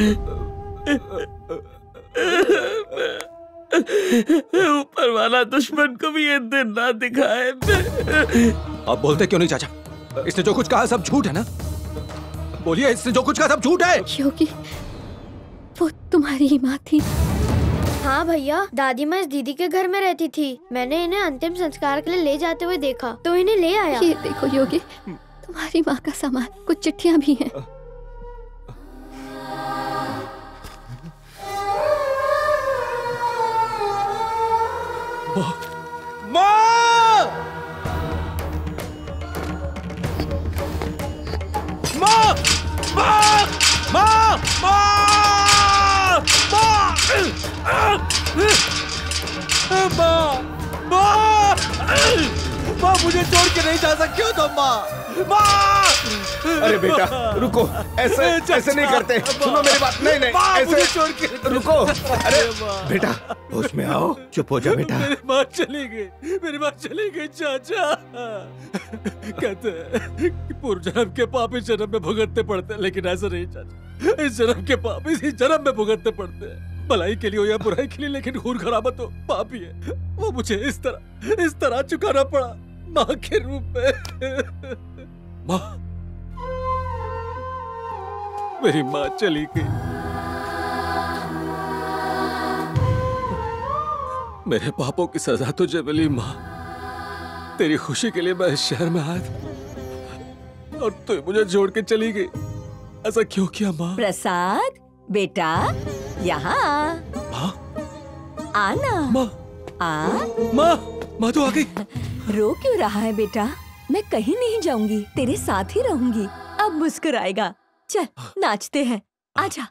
Speaker 3: ऊपर वाला दुश्मन को भी ये दिन ना दिखाए।
Speaker 16: आप बोलते क्यों नहीं चाचा? इसने जो कुछ कहा सब झूठ है ना? बोलिए, इसने जो कुछ कहा सब झूठ है।
Speaker 8: योगी, वो तुम्हारी ही माँ थी?
Speaker 7: हाँ भैया, दादी माँ इस दीदी के घर में रहती थी। मैंने इन्हें अंतिम संस्कार के लिए ले जाते हुए देखा तो इन्हें ले आया।
Speaker 8: ये देखो योगी, तुम्हारी माँ का सामान, कुछ चिट्ठियाँ भी हैं।
Speaker 16: माँ! माँ! माँ! माँ! माँ! माँ! माँ! माँ, मुझे छोड़ के नहीं जा सकती हो तुम माँ। माँ!
Speaker 6: अरे बेटा रुको, ऐसे ऐसे नहीं करते, सुनो मेरी बात। नहीं नहीं, ऐसे छोड़ के रुको। अरे बेटा होश में आओ, चुप हो जा बेटा।
Speaker 15: मेरी माँ चली गई, मेरी माँ चली गई चाचा। कहते हैं कि पूर्व जन्म के पाप इस जन्म में भुगतने पड़ते हैं, लेकिन ऐसा नहीं चाचा, इस जन्म के पाप इसी जन्म में भुगतने पड़ते हैं। भलाई के लिए हो या बुराई के लिए, लेकिन खून खराबा तो पाप ही है। वो मुझे इस तरह इस तरह चुकाना पड़ा माँ के रूप में। माँ, मेरी माँ चली गई, मेरे पापों की सजा तुझे मिली माँ। तेरी खुशी के लिए मैं इस शहर में आया था और तू मुझे छोड़ के चली गई। ऐसा क्यों किया माँ?
Speaker 2: प्रसाद बेटा, यहाँ
Speaker 16: माँ,
Speaker 2: आना।
Speaker 16: माँ,
Speaker 2: आ
Speaker 16: माँ, माँ तो आ गई।
Speaker 2: रो क्यों रहा है बेटा? मैं कहीं नहीं जाऊंगी, तेरे साथ ही रहूंगी। अब मुस्कुराएगा। चल नाचते हैं, आजा।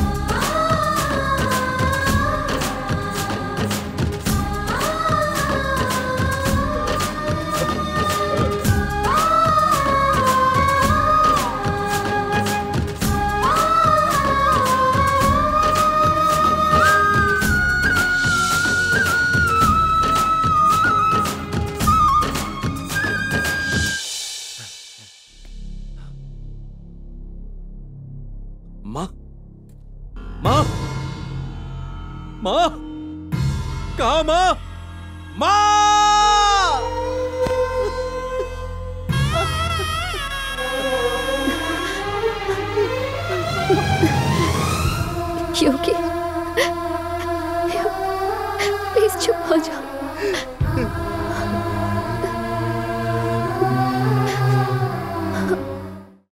Speaker 16: माँ, माँ, माँ, कहाँ माँ? माँ!
Speaker 8: योगी, प्लीज चुप हो जाओ।